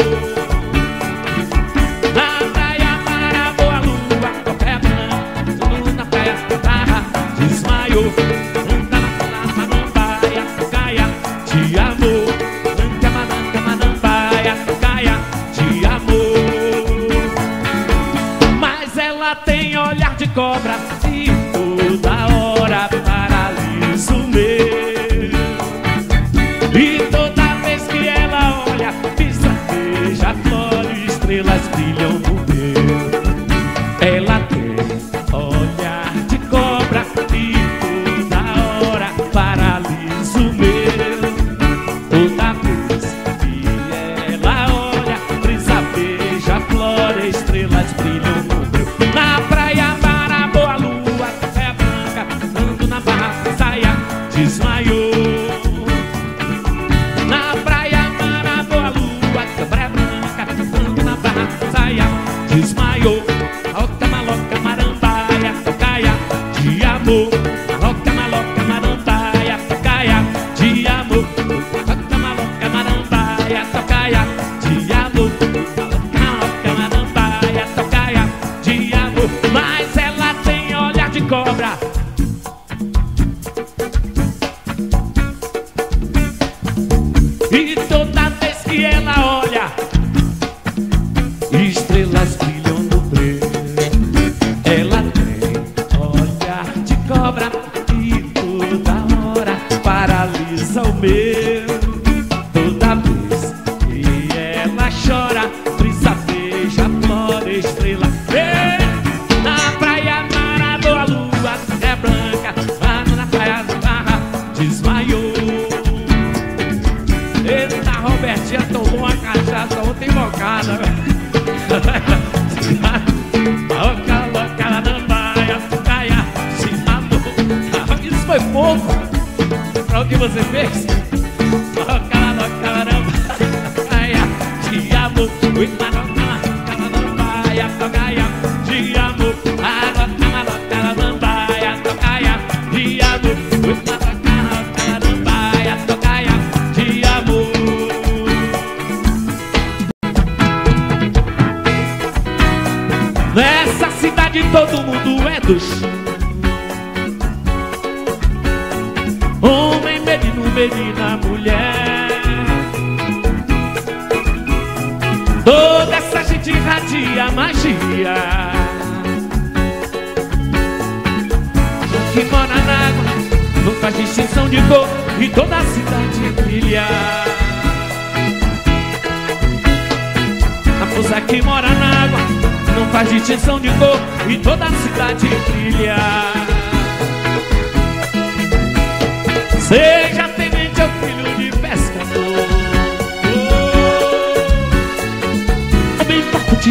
Desmaiou, anda na manambaia, caia de amor. Nanca, mananca, manambaia, caia de amor. Mas ela tem olhar de cobra e toda hora paralisa o meu. E toda vez que ela olha, pisa, beija, flora, estrelas brilham no meu. Ela tem olhar de cobra e toda hora paralisa o meu. Toda vez que ela olha, brisa, beija, flora, estrelas brilham no meu. Na praia, para boa lua, é branca, ando na barra, saia, desmaiou. Na praia, para boa lua, é branca, ando na barra, saia, desmaiou. Roca, maloca, marambaia, tocaia de amor. Roca, maloca, marambaia, tocaia de amor. Roca, maloca, marambaia, tocaia de amor. Maloca, marambaia, tocaia de amor. Mas ela tem olhar de cobra e toda vez que ela olha, estrelas brilham no breu. Ela tem olhar de cobra e toda hora paralisa o meu. Toda vez que ela chora, brisa, beija, flora, estrela. Ei! Na praia, na boa lua, é branca, anda na praia, barra, desmaiou. Eita, Robertinha tomou uma cachaça ontem invocada. Louca, louca, ela não vai, caia, se amor. Isso foi pouco para o que você fez. Louca, louca, ela não vai, caia, te amo. Louca, louca, ela não vai, caia, te amo. Louca, louca, ela não vai, caia, te amo. Louca, louca, ela não vai, caia, te amo. Nessa cidade todo mundo é dos homem, menino, menina, mulher. Toda essa gente irradia magia. Que mora na água não faz distinção de cor e toda a cidade brilha. A força que mora na água não faz distinção de cor e toda a cidade brilha. Seja tenente ou filho de pescador, não me importa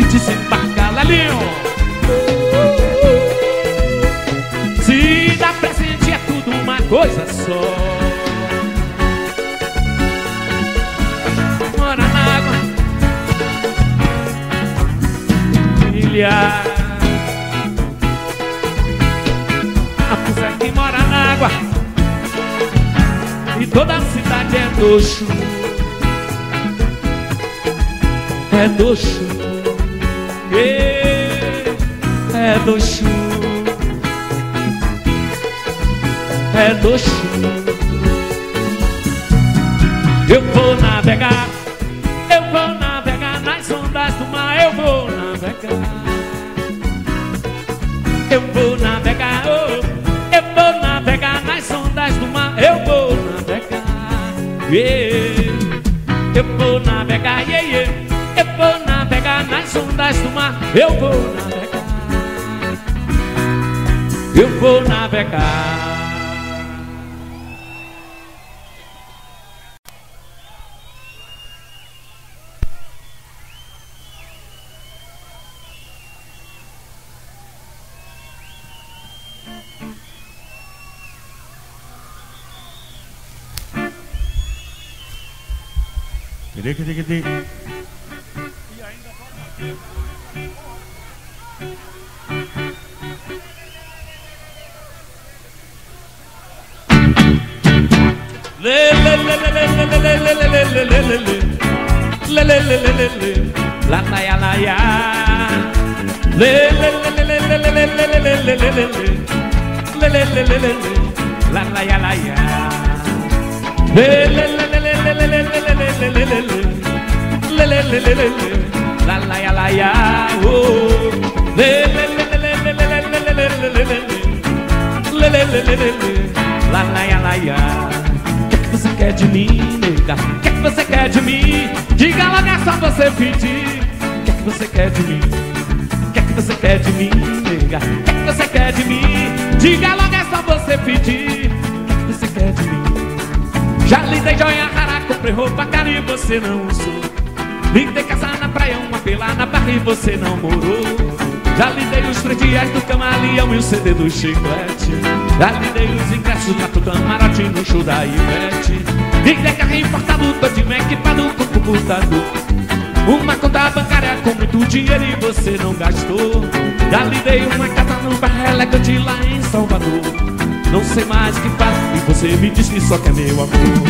coisa só. Mora na água, ilha. A coisa que mora na água e toda a cidade é doxo. É doxo, é doxo, é doxo. Eu vou navegar nas ondas do mar. Eu vou navegar, eu vou navegar, oh, eu vou navegar nas ondas do mar. Eu vou navegar, yeah. Eu vou navegar, yeah, yeah. Eu vou navegar nas ondas do mar. Eu vou navegar, eu vou navegar. O que você quer de mim, nega? O que você quer de mim? Diga logo, é só você pedir. O que você quer de mim? O que você quer de mim, nega? O que você quer de mim? Diga logo, é só você pedir. O que você quer de mim? Já lhe dei joia rara, comprei roupa cara e você não usou. Lhe dei casa na praia, uma pela na barra e você não morou. Já lhe dei os 3 dias do Camaleão e o CD do Chiclete. Já lhe dei os ingressos pro camarote no show da Ivete. Lhe dei carro importado, todinho equipado com computador. Uma conta bancária com muito dinheiro e você não gastou. Já lhe dei uma casa no bairro elegante lá em Salvador. Não sei mais o que faço e você me diz que só quer meu amor.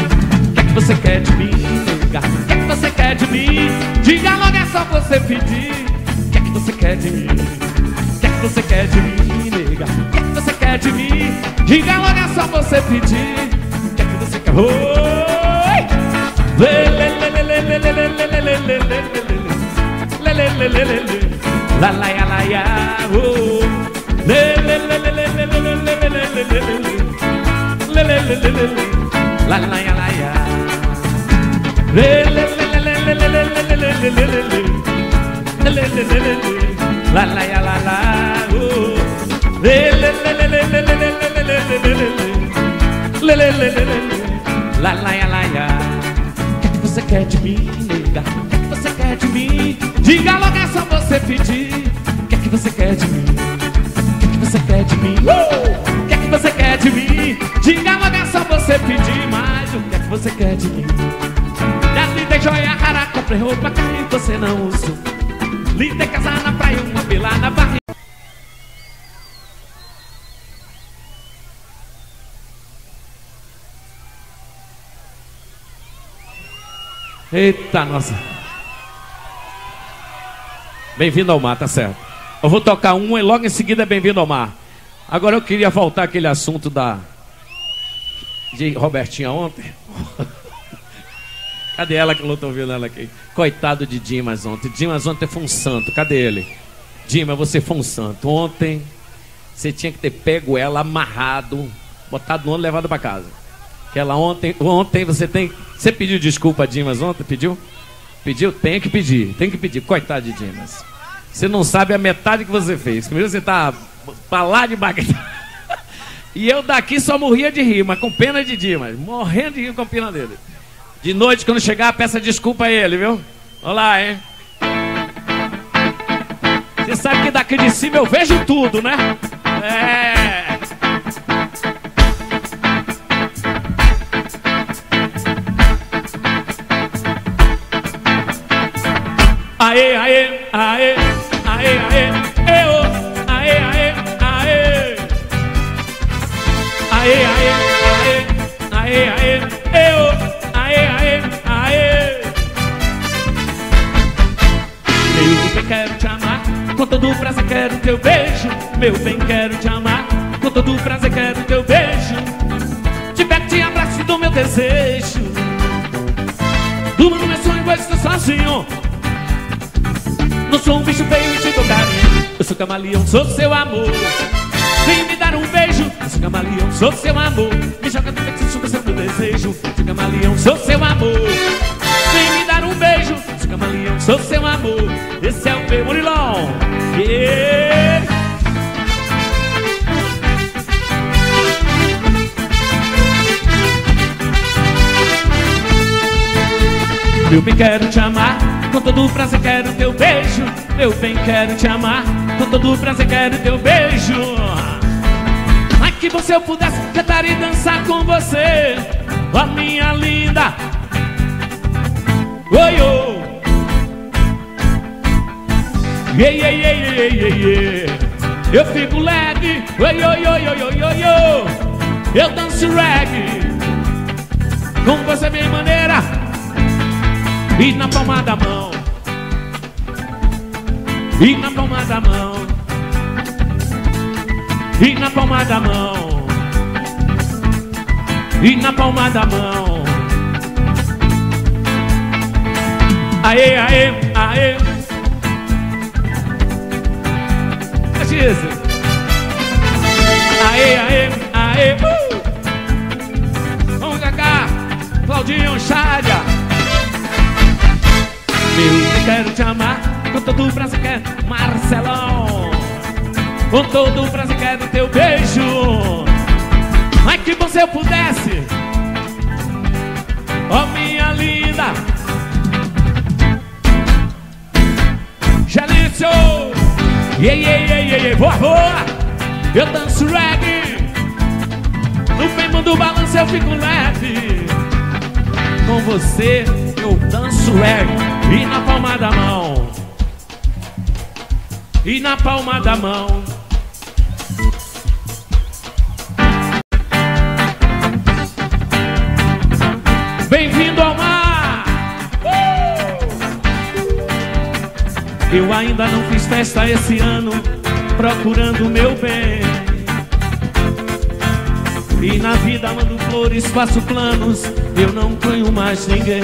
O que você quer de mim, nega? O que você quer de mim? Diga logo, é só você pedir. O que você quer de mim? O que você quer de mim, nega? O que você quer de mim? Diga logo, é só você pedir. O que você quer? Oi! La la ya la ya, oh. La la ya la ya. La la ya la la, oh. La la ya la ya. O que você quer de mim, nega? O que você quer de mim? Diga logo, é só você pedir. O que você quer de mim? O que você quer de mim? O que você quer de mim? Diga logo, é só você pedir. Mas o que você quer de mim? Já lhe dei joia rara, comprei roupa cara e você não usou. Lhe dei casa na praia, uma pela na barriga. Eita, nossa. Bem-vindo ao mar, tá certo. Eu vou tocar uma e logo em seguida é Bem-vindo ao mar. Agora eu queria voltar àquele assunto de Robertinha ontem. Cadê ela que eu não tô vendo ela aqui? Coitado de Dimas ontem. Dimas ontem foi um santo. Cadê ele? Dimas, você foi um santo. Ontem você tinha que ter pego ela amarrado, botado no ônibus e levado pra casa. Que ela ontem você pediu desculpa a Dimas ontem? Pediu? Pediu? Tem que pedir. Coitado de Dimas. Você não sabe a metade que você fez. Primeiro você tá pra lá de Bagdá. E eu daqui só morria de rir, mas com pena de Dimas. Morrendo de rir com pena dele. De noite, quando chegar, peça desculpa a ele, viu? Olá, hein? Você sabe que daqui de cima eu vejo tudo, né? É. Aê, aê, aê, aê, aê, eu, aê, aê, aê. Aê, aê, aê, aê, aê, eu, aê, aê, aê. Meu bem, quero te amar, com todo o prazer quero teu beijo. Meu bem, quero te amar, com todo o prazer quero teu beijo. Te pego, te abraço do meu desejo. Durma no meu sonho, vou estar sozinho. Não sou um bicho feio, te dou carinho. Eu sou camaleão, sou seu amor. Vem me dar um beijo. Eu sou camaleão, sou seu amor. Me joga no peito, suga seu desejo. Sou camaleão, sou seu amor. Vem me dar um beijo. Sou camaleão, sou seu amor. Esse é o meu Murilão. Yeah. Meu bem, quero te amar, com todo o prazer quero teu beijo. Meu bem, quero te amar, com todo o prazer quero teu beijo. Ai, que você eu pudesse cantar e dançar com você, ó minha linda. Oi, oi. Yeah, yeah, yeah, yeah, yeah, yeah. Eu fico leve, oi, oi, oi, oi, oi, oi, oi. Eu danço reggae com você, minha maneira. E na palma da mão, e na palma da mão, e na palma da mão, e na palma da mão. Aê, aê, aê. Aê, aê, aê. Vamos cá, Claudinho, Chádia. Eu quero te amar, com todo o prazer quero, Marcelão. Com todo o prazer quero teu beijo. Ai, que bom se eu pudesse, ó minha linda. Jalício, yeah, yeah, yeah, yeah, yeah. Boa, boa. Eu danço reggae, no bem do balanço eu fico leve. Com você eu danço reggae. E na palma da mão, e na palma da mão. Bem-vindo ao mar. Eu ainda não fiz festa esse ano, procurando o meu bem. E na vida mando flores, faço planos, eu não ponho mais ninguém.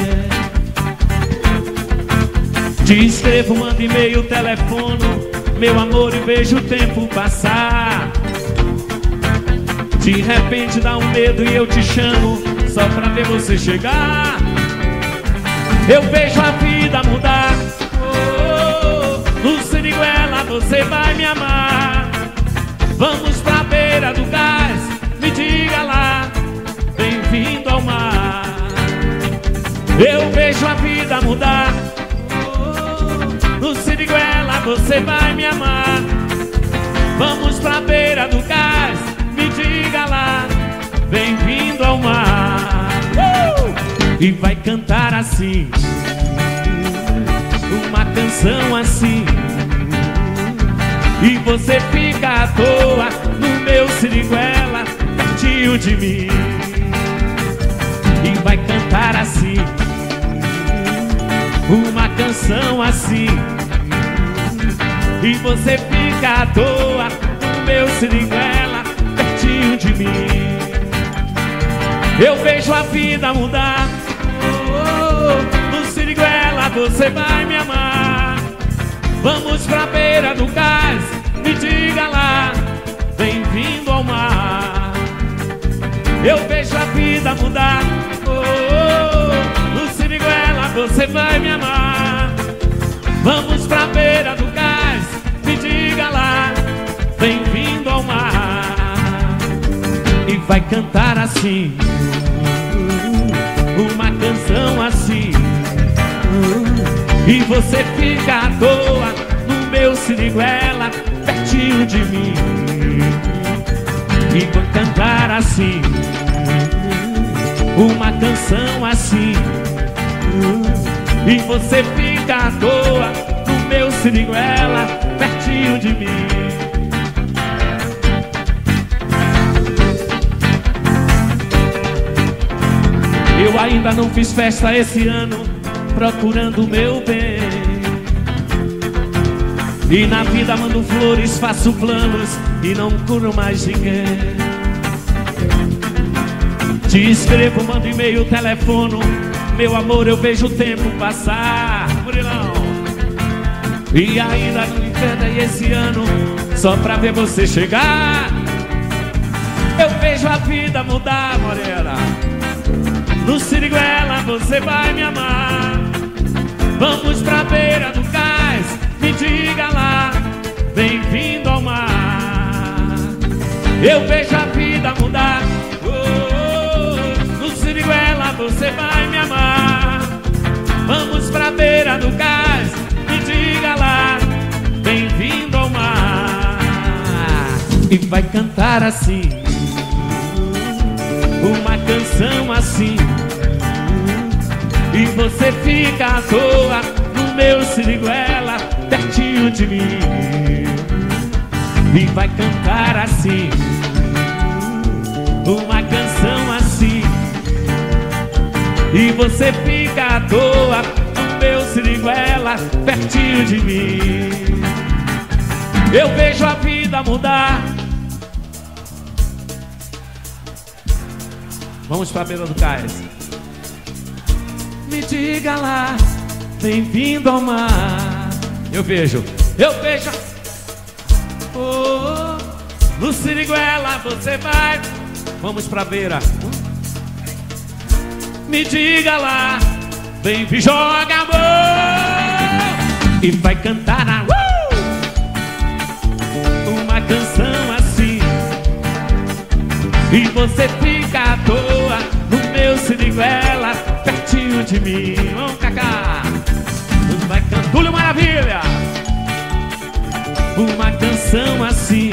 Te escrevo, mando e-mail, telefono, meu amor, e vejo o tempo passar. De repente dá um medo e eu te chamo, só pra ver você chegar. Eu vejo a vida mudar, no Siriguela você vai me amar. Vamos pra beira do cais, me diga lá, bem-vindo ao mar. Eu vejo a vida mudar, no Siriguela você vai me amar. Vamos pra beira do cais, me diga lá, bem-vindo ao mar. E vai cantar assim, uma canção assim. E você fica à toa no meu Siriguela, pertinho de mim. E vai cantar assim, uma canção assim. E você fica à toa no meu Siriguela, pertinho de mim. Eu vejo a vida mudar, no Siriguela você vai me amar. Vamos pra beira do cais, me diga lá, bem-vindo ao mar. Eu vejo a vida mudar, no Siriguela você vai me amar. Vamos pra beira do cais, me diga lá, bem-vindo ao mar. E vai cantar assim, uma canção assim. E você fica à toa no meu Siriguela, pertinho de mim. E vou cantar assim, uma canção assim. E você fica à toa siriguela pertinho de mim. Eu ainda não fiz festa esse ano, procurando o meu bem. E na vida mando flores, faço planos e não curo mais ninguém. Te escrevo, mando e-mail, telefono, meu amor, eu vejo o tempo passar, Murilão. E ainda não enfrentei esse ano, só pra ver você chegar. Eu vejo a vida mudar, morena. No siriguela você vai me amar. Vamos pra beira do cais, me diga lá, bem-vindo ao mar. Eu vejo a vida mudar. No siriguela você vai me amar. Vamos pra beira do cais, me diga lá, bem-vindo ao mar. E vai cantar assim, uma canção assim, e você fica à toa no meu siriguela pertinho de mim. E vai cantar assim, uma canção assim, e você fica à toa no meu siriguela pertinho de mim. Eu vejo a vida mudar. Vamos pra beira do cais. Me diga lá, bem-vindo ao mar. Eu vejo. Oh, no siriguela você vai. Vamos pra beira. Me diga lá, vem, joga amor. E vai cantar uma canção assim, e você fica à toa no meu siriguela pertinho de mim. Vamos, Cacá. Vai cantar Túlio Maravilha. Uma canção assim,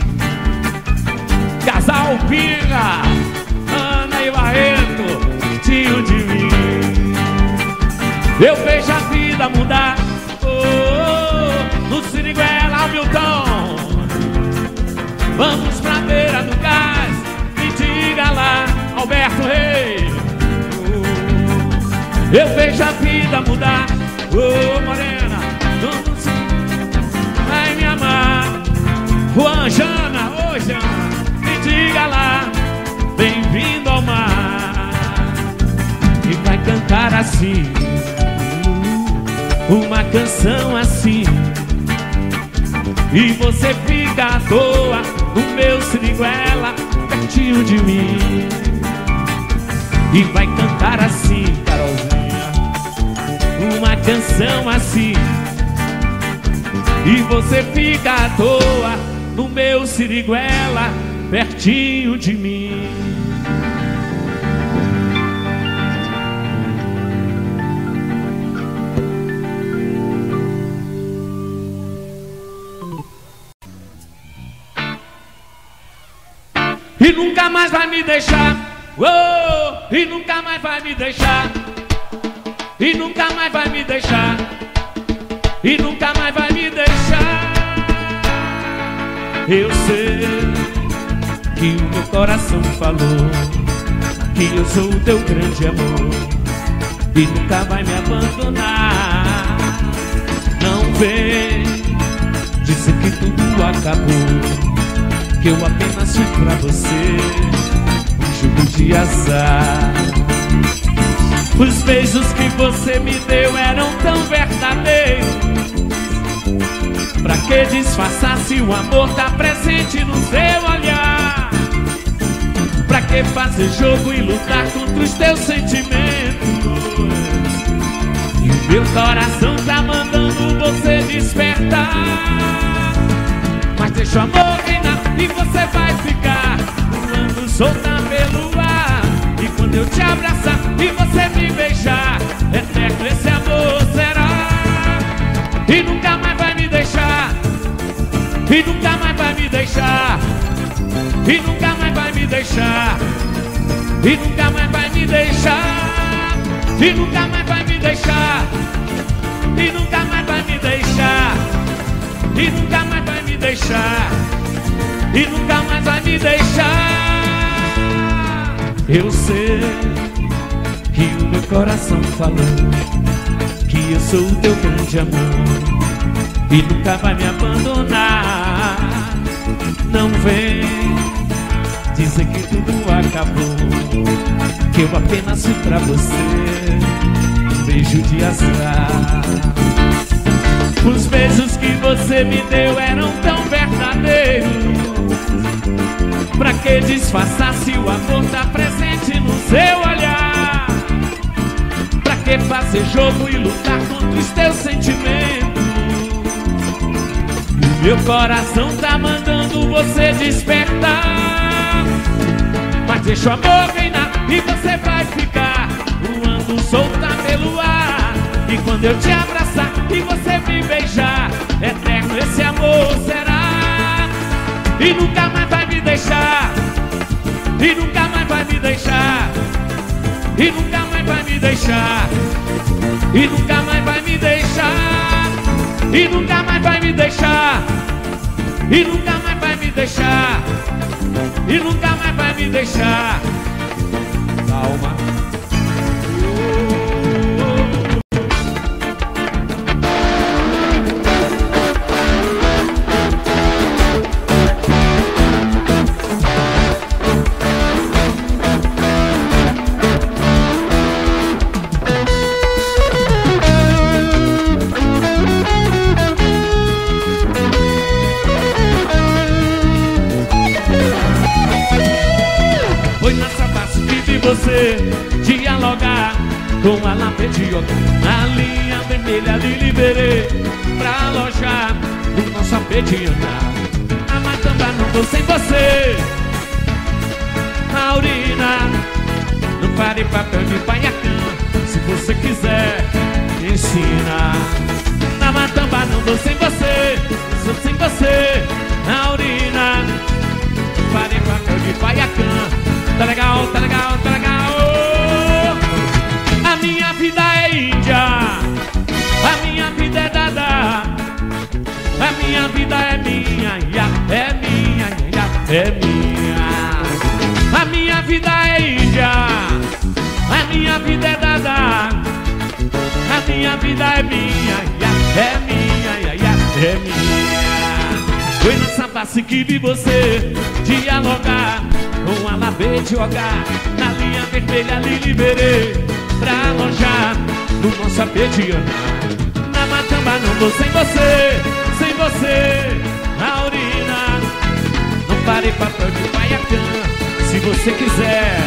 casal Pinga, Ana e Barreto, pertinho de mim. Eu vejo a vida mudar. Oh, no siriguela, Milton. Vamos pra beira do cais, me diga lá, Alberto Rei. Eu vejo a vida mudar. Oh, morena, vai me amar. Juan, Jana, ô Jana, me diga lá, bem-vindo ao mar. E vai cantar assim, uma canção assim, e você fica à toa no meu siriguela pertinho de mim. E vai cantar assim, Carolzinha, uma canção assim, e você fica à toa no meu siriguela pertinho de mim. E nunca mais vai me deixar. Oh, e nunca mais vai me deixar. E nunca mais vai me deixar. E nunca mais vai me deixar. Eu sei que o meu coração falou que eu sou o teu grande amor e nunca vai me abandonar. Não vem dizer que tudo acabou, que eu apenas fui pra você um jogo de azar. Os beijos que você me deu eram tão verdadeiros. Pra que disfarçar se o amor tá presente no seu olhar? Pra que fazer jogo e lutar contra os teus sentimentos? E o meu coração tá mandando você despertar. Mas deixa o amor reinar e você vai ficar voando solta pelo ar. E quando eu te abraçar e você me beijar, eterno esse amor será. E nunca mais vai me deixar. E nunca mais vai me deixar. E nunca mais vai me deixar. E nunca mais vai me deixar. E nunca mais vai me deixar. E nunca mais vai me deixar. e nunca mais vai me deixar, e nunca mais vai me deixar. Eu sei que o meu coração falou que eu sou o teu grande amor e nunca vai me abandonar. Não vem dizer que tudo acabou, que eu apenas fui pra você um beijo de azar. Os beijos que você me deu eram tão verdadeiros. Pra que disfarçar se o amor tá presente no seu olhar? Pra que fazer jogo e lutar contra os teus sentimentos? O meu coração tá mandando você despertar, mas deixa o amor reinar e você vai ficar voando solta pelo ar. E quando eu te abraçar e você me beijar, eterno esse amor será. E nunca mais vai me deixar, e nunca mais vai me deixar, e nunca mais vai me deixar, e nunca mais vai me deixar, e nunca mais vai me deixar, e nunca mais vai me deixar, e nunca mais vai me deixar. Calma. Você dialogar com a lapedioca na linha vermelha lhe liberei pra alojar o nosso apediana. A matamba não vou sem você, Aurina. Não pare papel de paiacã, se você quiser ensina. Na matamba não vou sem você, sou sem você, Aurina. Não pare papel de paiacã. Tá legal, tá legal, tá legal. A minha vida é índia, a minha vida é dada, a minha vida é minha, é minha, é minha. A minha vida é índia, a minha vida é dada, a minha vida é minha, é minha, é minha. Foi nessa face que vi você dialogar com a lapedioca na linha vermelha lhe liberei pra alojar no nosso apediana. Na matamba não vou sem você, sem você, Aurina. Não pare papel de paiacã, se você quiser.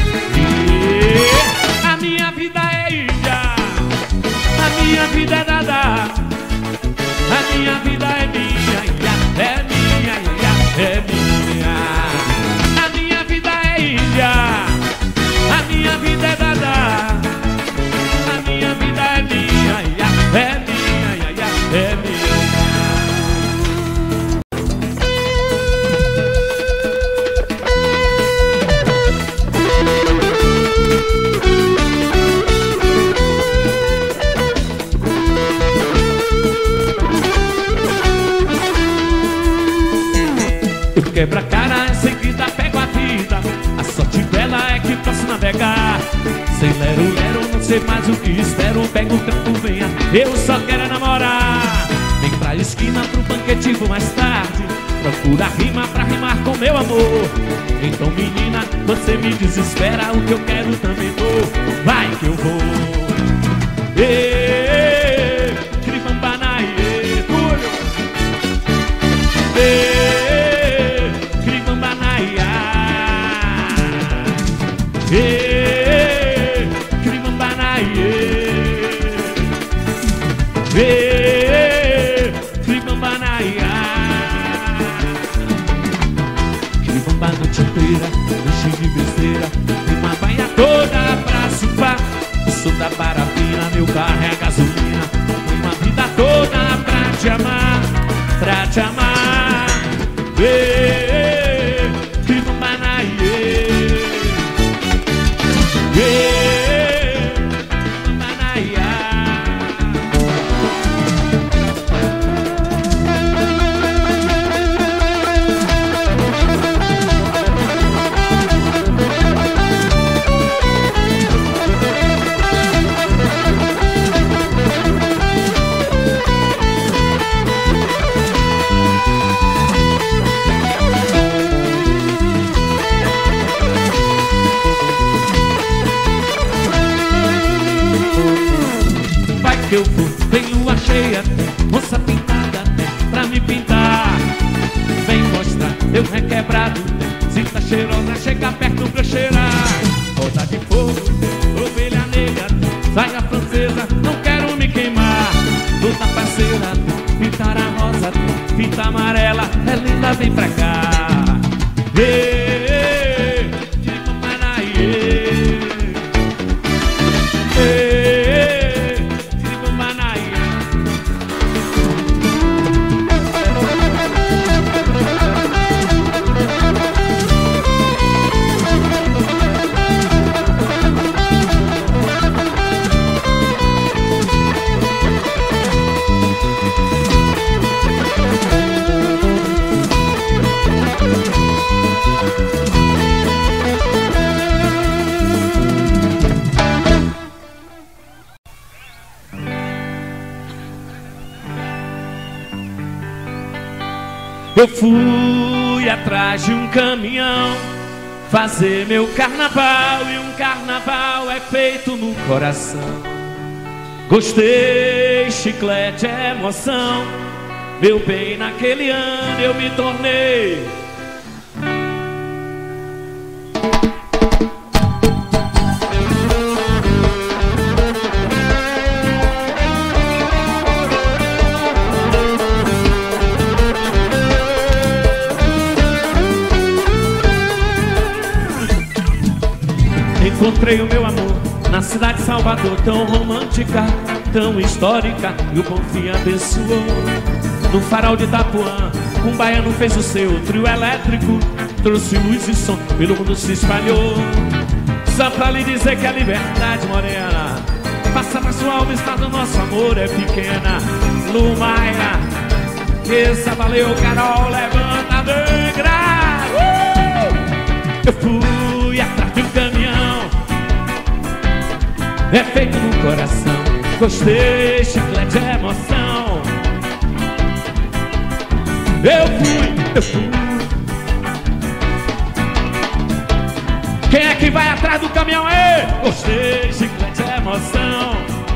A minha vida é índia, a minha vida é dada, a minha vida é minha, é minha, é minha. A minha vida é índia, a minha vida é dada, a minha vida é minha, é minha, é minha. Eu quebro a cara, em seguida pego a vida. A sorte dela é que posso navegar. Sem lero-lero, não sei mais o que espero. Pego o campo, venha, eu só quero namorar. Vem pra esquina, pro banquete, vou mais tarde. Procura rima pra rimar com meu amor. Então menina, você me desespera. O que eu quero também dou. Vai que eu vou. Cribambanaie, Julio. Cribambanaia. Cribambanaie. Cribambanaia. Cribamba a noite inteira, enche de besteira. Uma baia toda pra surfar. que eu for. Tem lua cheia, moça pintada, pra me pintar. Vem mostrar teu requebrado, se tá cheirosa, chega perto pra eu cheirar. Roda de fogo, ovelha negra, saia francesa, não quero me queimar. Luta parceira, pintar a rosa, fita amarela, é linda, vem pra cá. Eu fui atrás de um caminhão fazer meu carnaval, e um carnaval é feito no coração. Gostei, chiclete, emoção. Meu bem, naquele ano eu me tornei encontrei o meu amor na cidade de Salvador, tão romântica, tão histórica, e o bom fim abençoou. No farol de Itapuã, um baiano fez o seu trio elétrico, trouxe luz e som, pelo mundo se espalhou. Só pra lhe dizer que a liberdade morena passa pra sua alma, está do nosso amor é pequena. Lumaia, essa valeu, Carol, levanta a negra. Eu fui atrás de um caminhão, é feito no coração. Gostei, chiclete, emoção. Eu fui. Quem é que vai atrás do caminhão aí? Gostei, chiclete, emoção.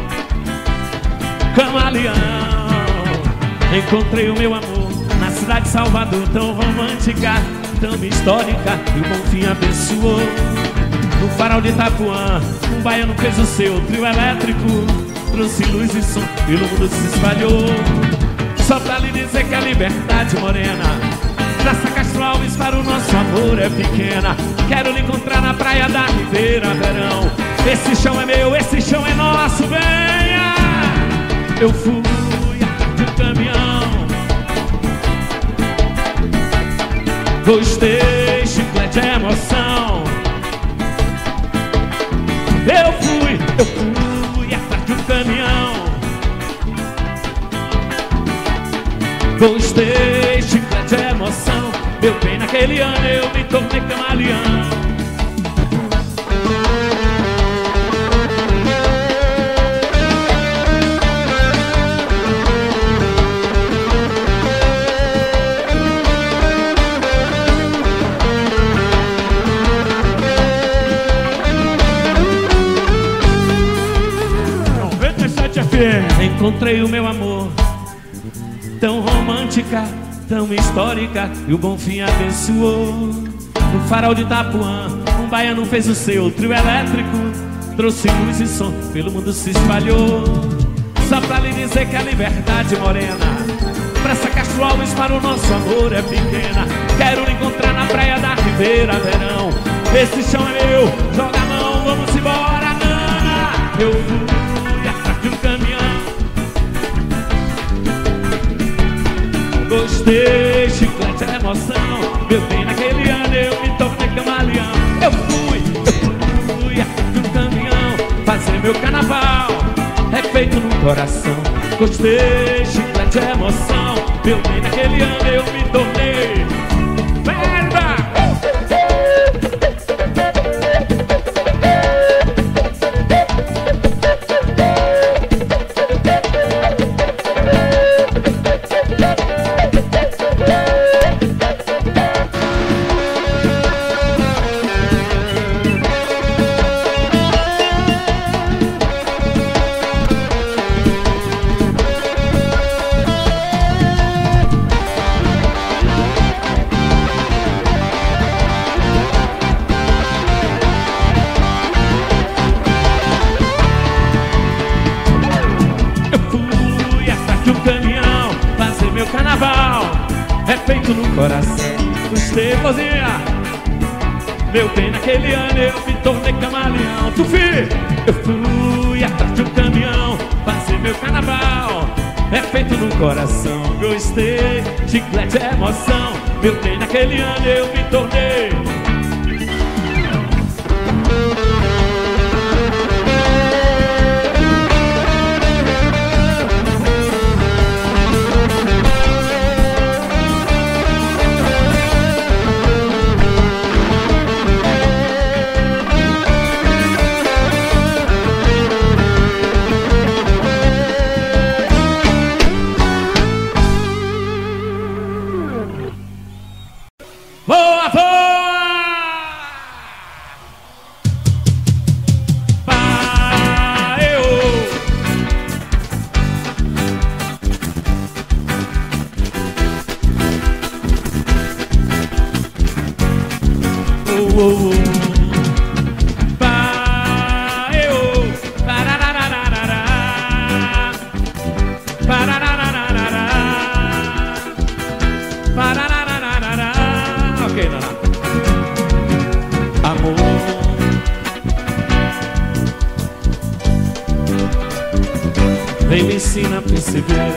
Camaleão. Encontrei o meu amor na cidade de Salvador, tão romântica, tão histórica, e o bom fim abençoou. No farol de Itapuã, um baiano fez o seu trio elétrico, trouxe luz e som, pelo mundo se espalhou. Só pra lhe dizer que a liberdade morena Praça Castro Alves, para o nosso amor é pequena. Quero lhe encontrar na praia da Ribeira Verão. Esse chão é meu, esse chão é nosso, venha. Eu fui atrás de um caminhão, gostei, chiclete, emoção. Eu fui atrás de um caminhão, gostei, chiclete, emoção. Meu bem, naquele ano eu me tornei camaleão. Encontrei o meu amor, tão romântica, tão histórica, e o bom fim abençoou. No farol de Itapuã, um baiano fez o seu trio elétrico, trouxe luz e som, pelo mundo se espalhou. Só pra lhe dizer que a liberdade morena Praça Castro Alves, para o nosso amor é pequena. Quero lhe encontrar na praia da Ribeira Verão. Esse chão é meu, joga a mão, vamos embora, Nana. Eu fui atrás de um caminhão, gostei, chiclete, emoção. Meu bem, naquele ano eu me tornei camaleão. Eu fui atrás de um caminhão, fazer meu carnaval é feito no coração. Gostei, chiclete, emoção. Meu bem, naquele ano eu me tornei merda. coração. Gostei, Rosinha. Meu bem, naquele ano eu me tornei camaleão. Tufi, eu fui atrás de um caminhão fazer meu carnaval. É feito no coração. Gostei, chiclete é emoção. Meu bem, naquele ano eu me tornei. Voa, voa! Vai, Ok, Naná. Amor, vem me ensina a perceber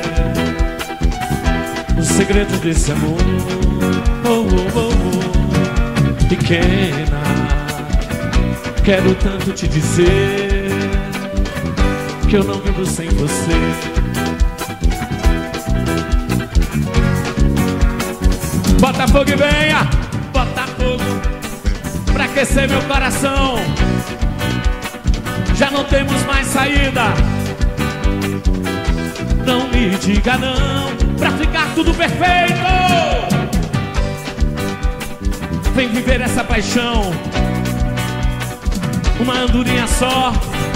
os segredos desse amor. Oh, oh, oh, oh. Pequena, quero tanto te dizer que eu não vivo sem você. bota fogo e venha, bota fogo pra aquecer meu coração. Já não temos mais saída. Não me diga não, pra ficar tudo perfeito. Vem viver essa paixão, uma andorinha só.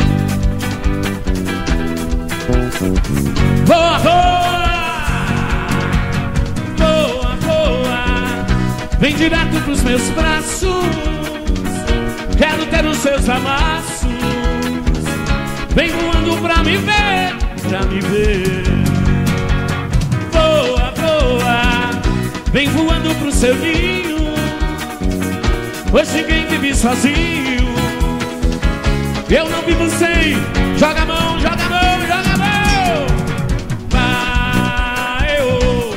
Voa, voa! Voa, voa! Vem direto pros meus braços. Quero ter os seus amassos. Vem voando pra me ver, pra me ver. Voa, voa! Vem voando pro seu ninho. Hoje ninguém vive sozinho. Eu não vivo sem. Joga a mão, joga a mão, joga a mão. Vai, oh.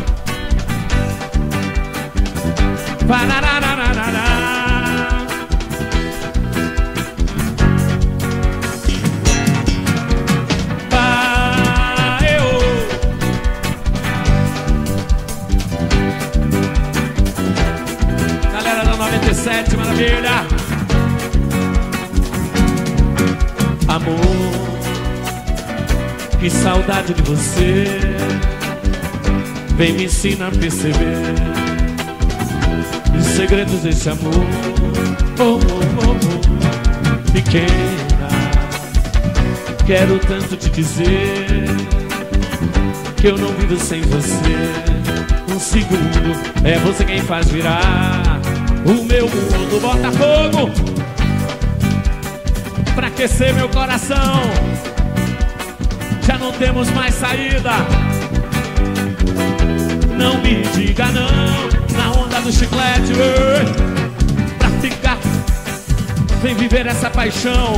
Parararararará. Vai, oh. Galera da 97, maravilha. Amor, que saudade de você. Vem me ensina a perceber os segredos desse amor. Oh, oh, oh, oh. Pequena, quero tanto te dizer que eu não vivo sem você. Um segundo, é você quem faz virar o meu mundo. Bota fogo pra aquecer meu coração. Já não temos mais saída. Não me diga não, na onda do chiclete. Pra ficar, vem viver essa paixão,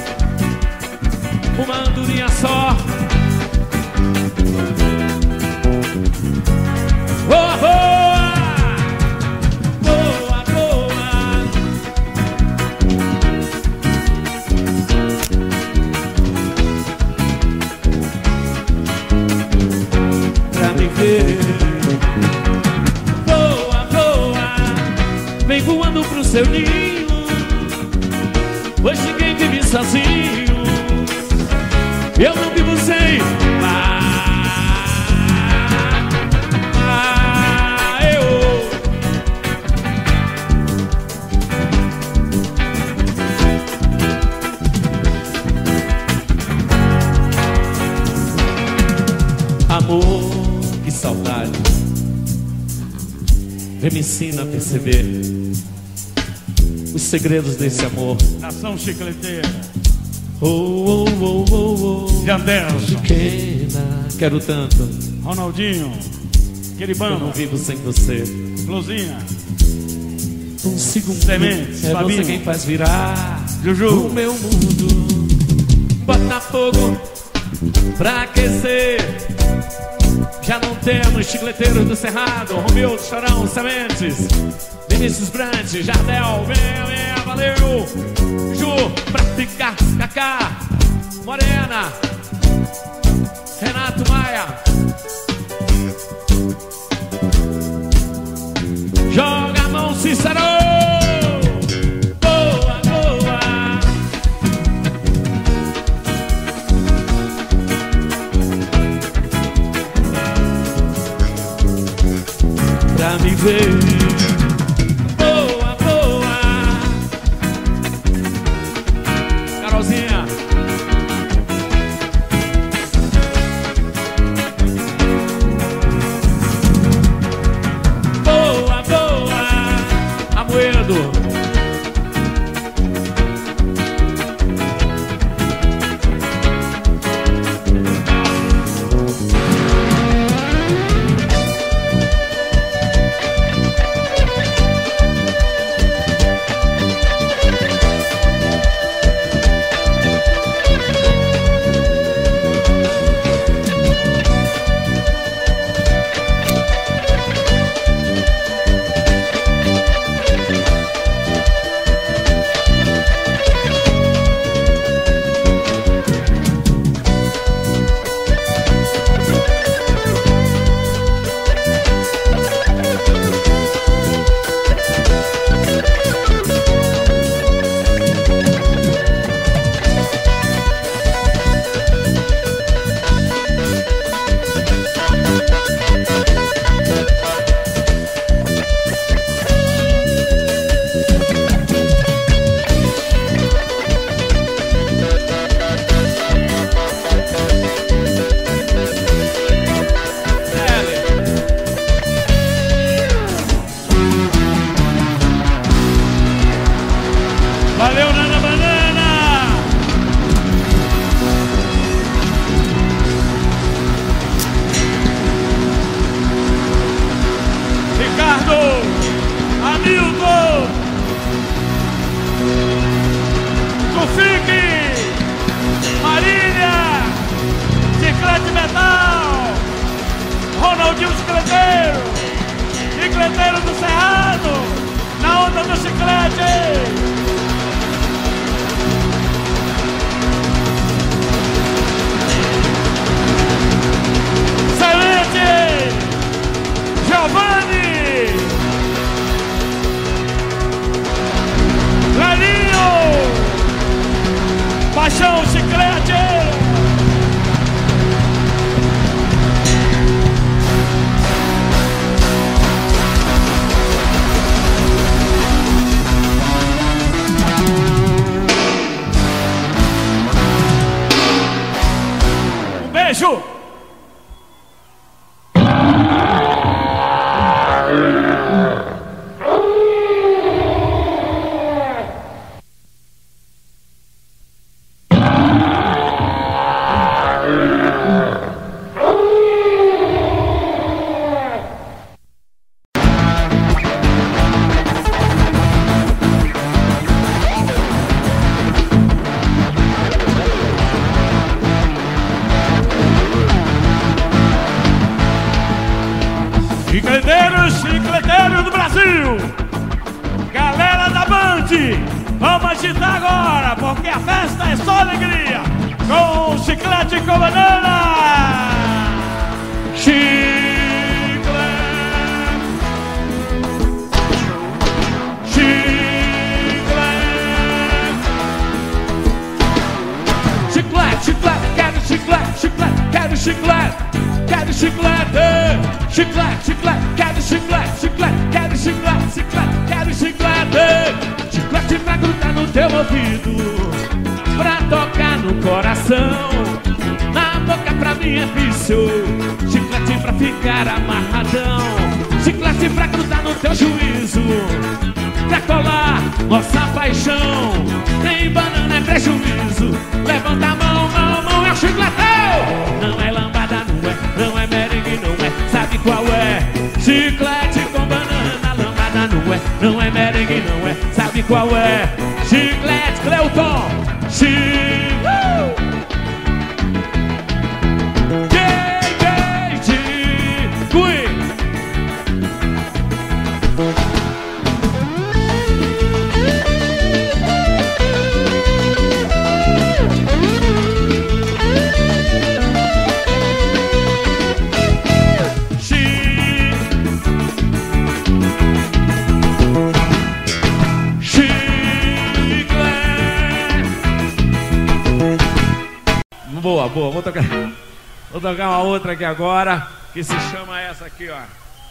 uma andorinha só. Voa, voa! Voa, voa! Pra me ver. Voa, voa! Vem voando pro seu ninho. Hoje ninguém vive sozinho. Eu não vivo sem. Amor, que saudade. Vem me ensina a perceber os segredos desse amor. Nação chicleteira. Oh, oh, oh, oh, oh. Janderson. Pequena, quero tanto. Ronaldinho. Aquele bando. Eu não vivo sem você. Luzinha. Um segundo. Sementes, é Fabinho. você quem faz virar Juju. o meu mundo. Bota fogo pra aquecer. Já não temos Chicleteiros do Cerrado, Romeu do Chorão, Sementes, Vinícius Brandt, Jardel, vem, valeu. Ju, pra ficar, Cacá, Morena, Renato Maia. Joga a mão, Cícero. Boa, boa. Pra me ver. Boa, boa. Carolzinha. Boa, boa. Amoedo. Valeu, Nana Banana. Ricardo, Hamilton, Tufik, Marília, Chiclete Metal, Ronaldinho Chicleteiro, Chicleteiro do Cerrado, na onda do chiclete. Giovanni, Lalinho, Paixão Chiclete. Um beijo. Chicleteiro do Brasil, galera da Band, vamos agitar agora, porque a festa é só alegria, com chiclete com banana. Chiclete, chiclete, chiclete, chiclete, quero chiclete, chiclete, quero chiclete, quero chiclete, chiclete, chiclete, quero chiclete, chiclete, quero chiclete, chiclete, quero chiclete, chiclete pra grudar no teu ouvido, pra tocar no coração, na boca pra mim é vício, chiclete pra ficar amarradão, chiclete pra grudar no teu juízo, pra colar nossa paixão, nem banana é prejuízo, levanta a mão, mão, mão, é o chicletão, não é lambada, não é merengue, não é, sabe qual é? qual é? Chiclete, Cleuton. Boa, boa, vou tocar uma outra aqui agora, que se chama essa aqui, ó.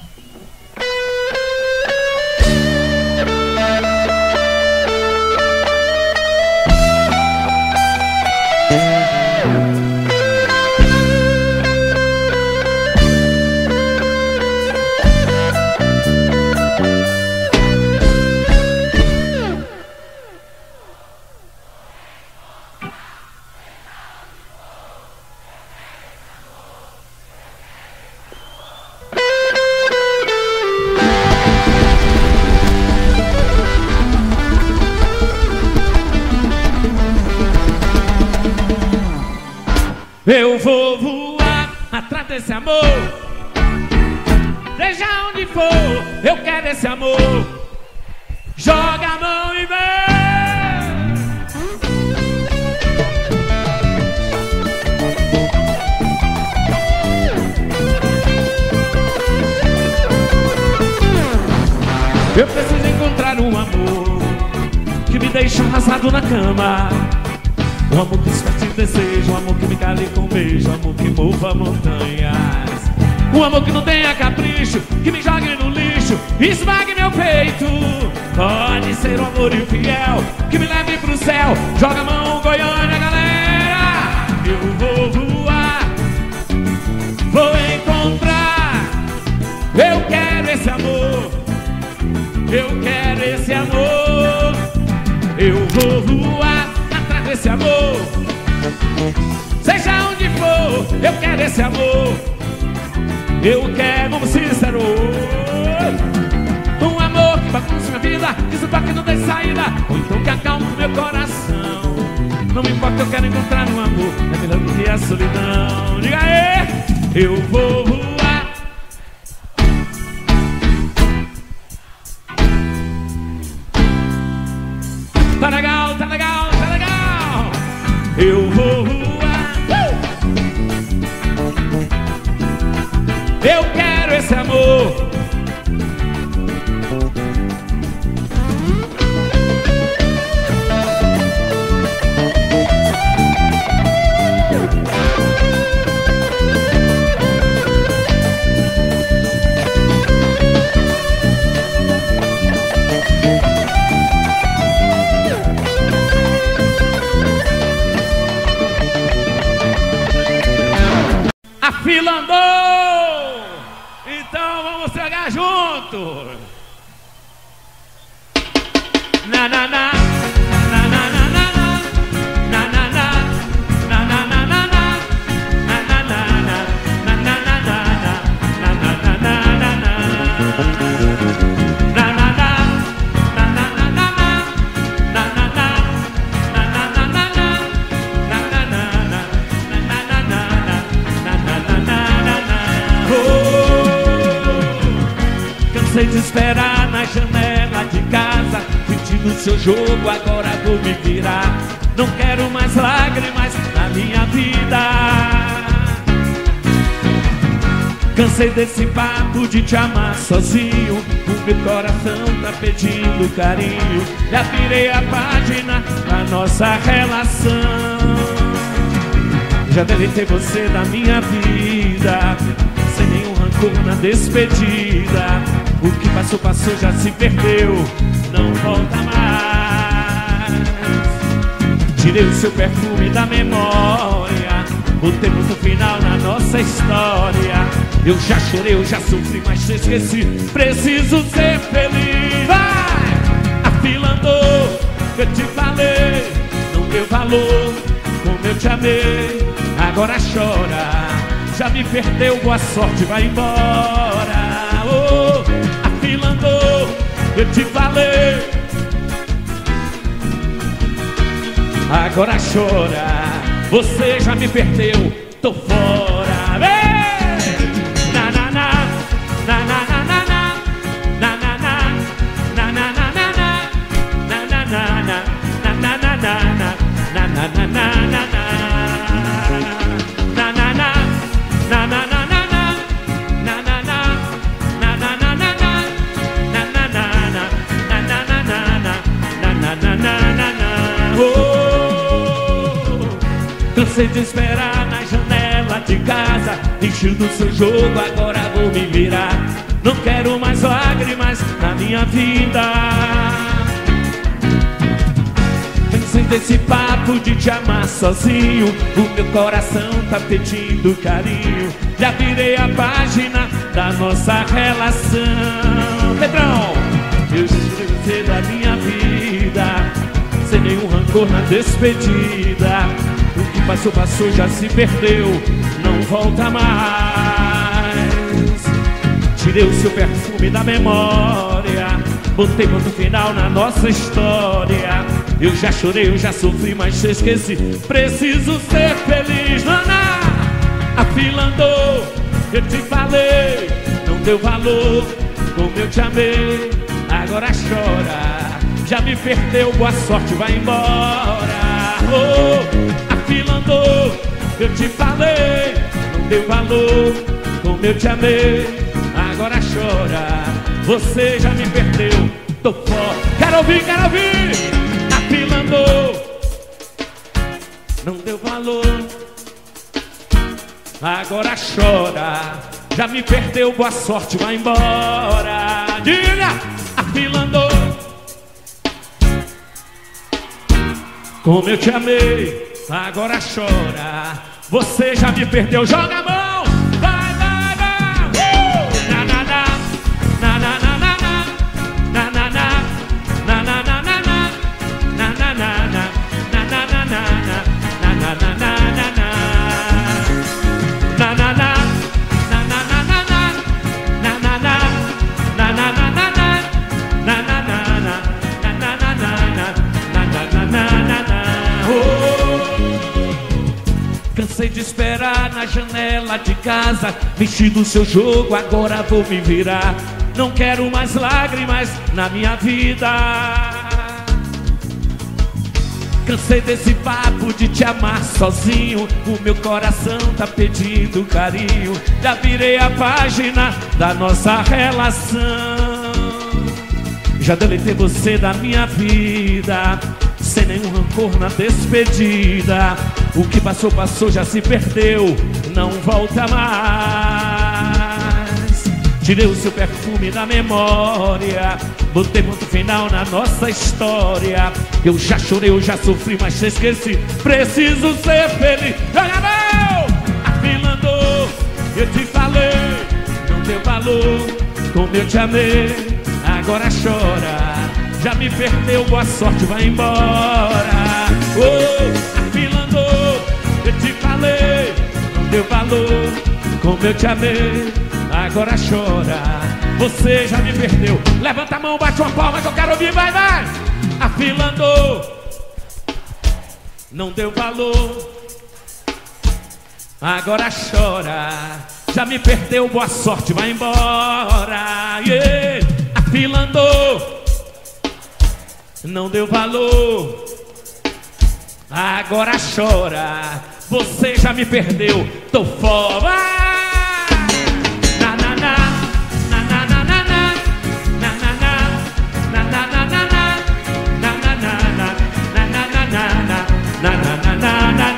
Eu vou voar atrás desse amor, seja onde for, eu quero esse amor. Joga a mão e vem. Eu preciso encontrar um amor que me deixe arrasado na cama. Um amor que desperte desejo, um amor que me cale com beijo, um amor que mova montanhas. Um amor que não tenha capricho, que me jogue no lixo, esmague meu peito. Pode ser um amor infiel, que me leve pro céu. Joga a mão, Goiânia, galera. Eu vou voar, vou encontrar. Eu quero esse amor, eu quero esse amor. Eu vou voar atrás desse amor, seja onde for, eu quero esse amor. Eu quero como Cícero, um amor que bagunça minha vida, que suba que não tem saída, ou então que acalme meu coração. Não me importa, eu quero encontrar um amor, é melhor do que a solidão. Diga aí, eu vou voar. Tá legal, tá legal, tá legal. Eu vou voar. Eu quero esse amor. A fila andou, então vamos chegar juntos. Na na na na na na na na na na na na na na cansei de esperar na janela de casa, sentindo seu jogo, agora vou me virar. Não quero mais lágrimas na minha vida. Cansei desse papo de te amar sozinho, o meu coração tá pedindo carinho. Já virei a página da nossa relação. Já deletei você da minha vida, sem nenhum rancor na despedida. O que passou, passou, já se perdeu, não volta mais. Tirei o seu perfume da memória, botei ponto final na nossa história. Eu já chorei, eu já sofri, mas te esqueci. Preciso ser feliz. Vai! A fila andou, eu te falei, não deu valor como eu te amei. Agora chora, já me perdeu, boa sorte, vai embora. Oh, a fila andou, eu te falei, agora chora. Você já me perdeu, tô fora. Na na na, na na na na na, na na na, na na na na na, na na na na, na na na na, na na na na na. Cansei de esperar na janela de casa, enchi do seu jogo, agora vou me virar. Não quero mais lágrimas na minha vida. Pensei nesse papo de te amar sozinho, o meu coração tá pedindo carinho. Já virei a página da nossa relação. Pedrão, eu já tirei você da minha vida, sem nenhum rancor na despedida. O que passou, passou, já se perdeu, não volta mais. Tirei o seu perfume da memória, botei ponto final na nossa história. Eu já chorei, eu já sofri, mas te esqueci. Preciso ser feliz, Nana. A fila andou, eu te falei, não deu valor como eu te amei. Agora chora, já me perdeu, boa sorte, vai embora. Oh, a fila andou, eu te falei, não deu valor como eu te amei. Agora chora, você já me perdeu, tô fora. Quero ouvir, quero ouvir. A fila andou, não deu valor. Agora chora, já me perdeu, boa sorte, vai embora. Diga, a fila andou, como eu te amei. Agora chora, você já me perdeu, joga a mão. Vai, vai, vai. Na na na, na na na na na, na na na, na na na na na, na na na na, na na na na, na na na na na. Cansei de esperar na janela de casa, mexi do seu jogo, agora vou me virar. Não quero mais lágrimas na minha vida. Cansei desse papo de te amar sozinho, o meu coração tá pedindo carinho. Já virei a página da nossa relação, já deletei você da minha vida, sem nenhum rancor na despedida. O que passou, passou, já se perdeu, não volta mais. Tirei o seu perfume da memória, botei ponto final na nossa história. Eu já chorei, eu já sofri, mas te esqueci. Preciso ser feliz. Joga não! A fila andou, eu te falei, não deu valor como eu te amei. Agora chora, já me perdeu, boa sorte, vai embora. Oh, a fila andou, eu te falei, não deu valor como eu te amei. Agora chora, você já me perdeu. Levanta a mão, bate uma palma que eu quero ouvir, vai, vai. A fila andou, não deu valor. Agora chora, já me perdeu, boa sorte, vai embora. Yeah. A fila andou, não deu valor. Agora chora, você já me perdeu, tô fora. Na na na, na na na na na, na na na, na na na na na, na na na na, na na na na na, na na na na na,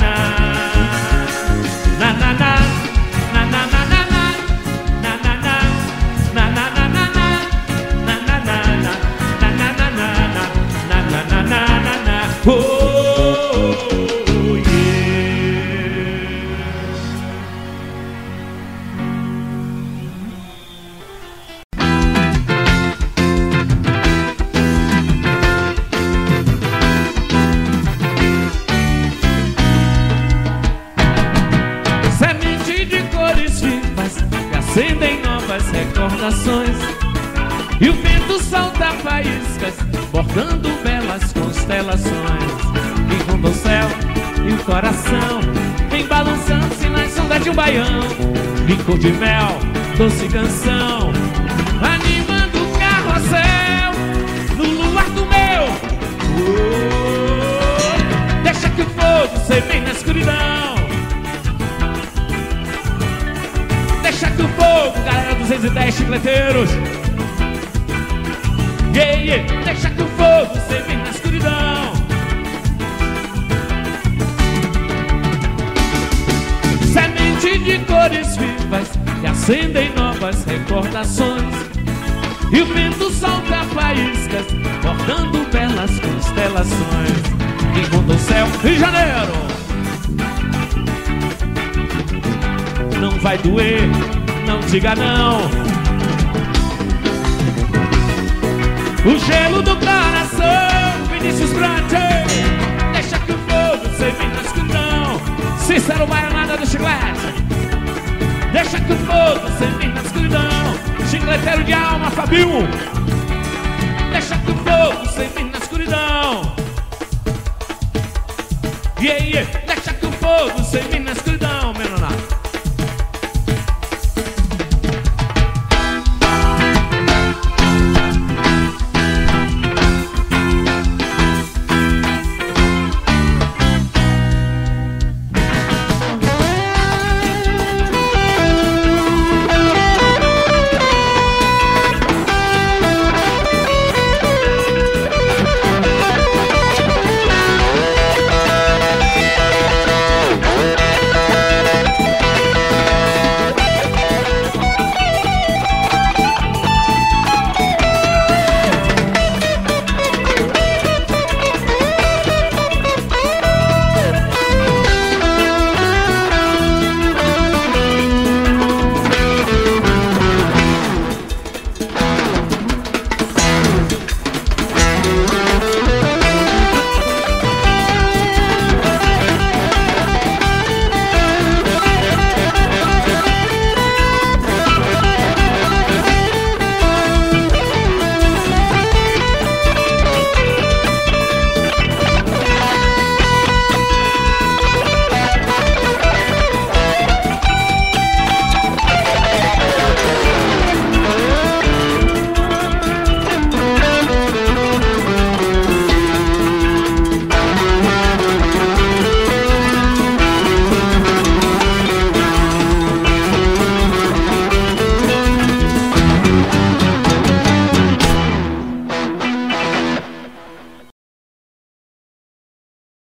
na na na. Semente de cores vivas que acendem novas recordações, e o vento solta faíscas bordando belas constelações. encontra o céu e o coração vem balançando-se na sombra de um baião. Licor de mel, doce canção, animando o carrossel no luar do meu. Deixa que o fogo semeie na escuridão. Deixa que o fogo, galera 210 chicleteiros. Yeah, yeah. Deixa que o fogo semeie na escuridão. Semente de cores vivas que acendem novas recordações. E o vento solta faíscas, bordando belas constelações. Encontra o céu, Rio de Janeiro. Não vai doer, não diga não. O gelo do coração, Vinícius Brante. Deixa que o fogo semeie na escuridão. Cícero Baianada do Chiclete. Deixa que o fogo semeie na escuridão. Chicleteiro de alma, Fabinho. Deixa que o fogo semeie na escuridão. Yeah, yeah. Deixa que o fogo semeie na escuridão.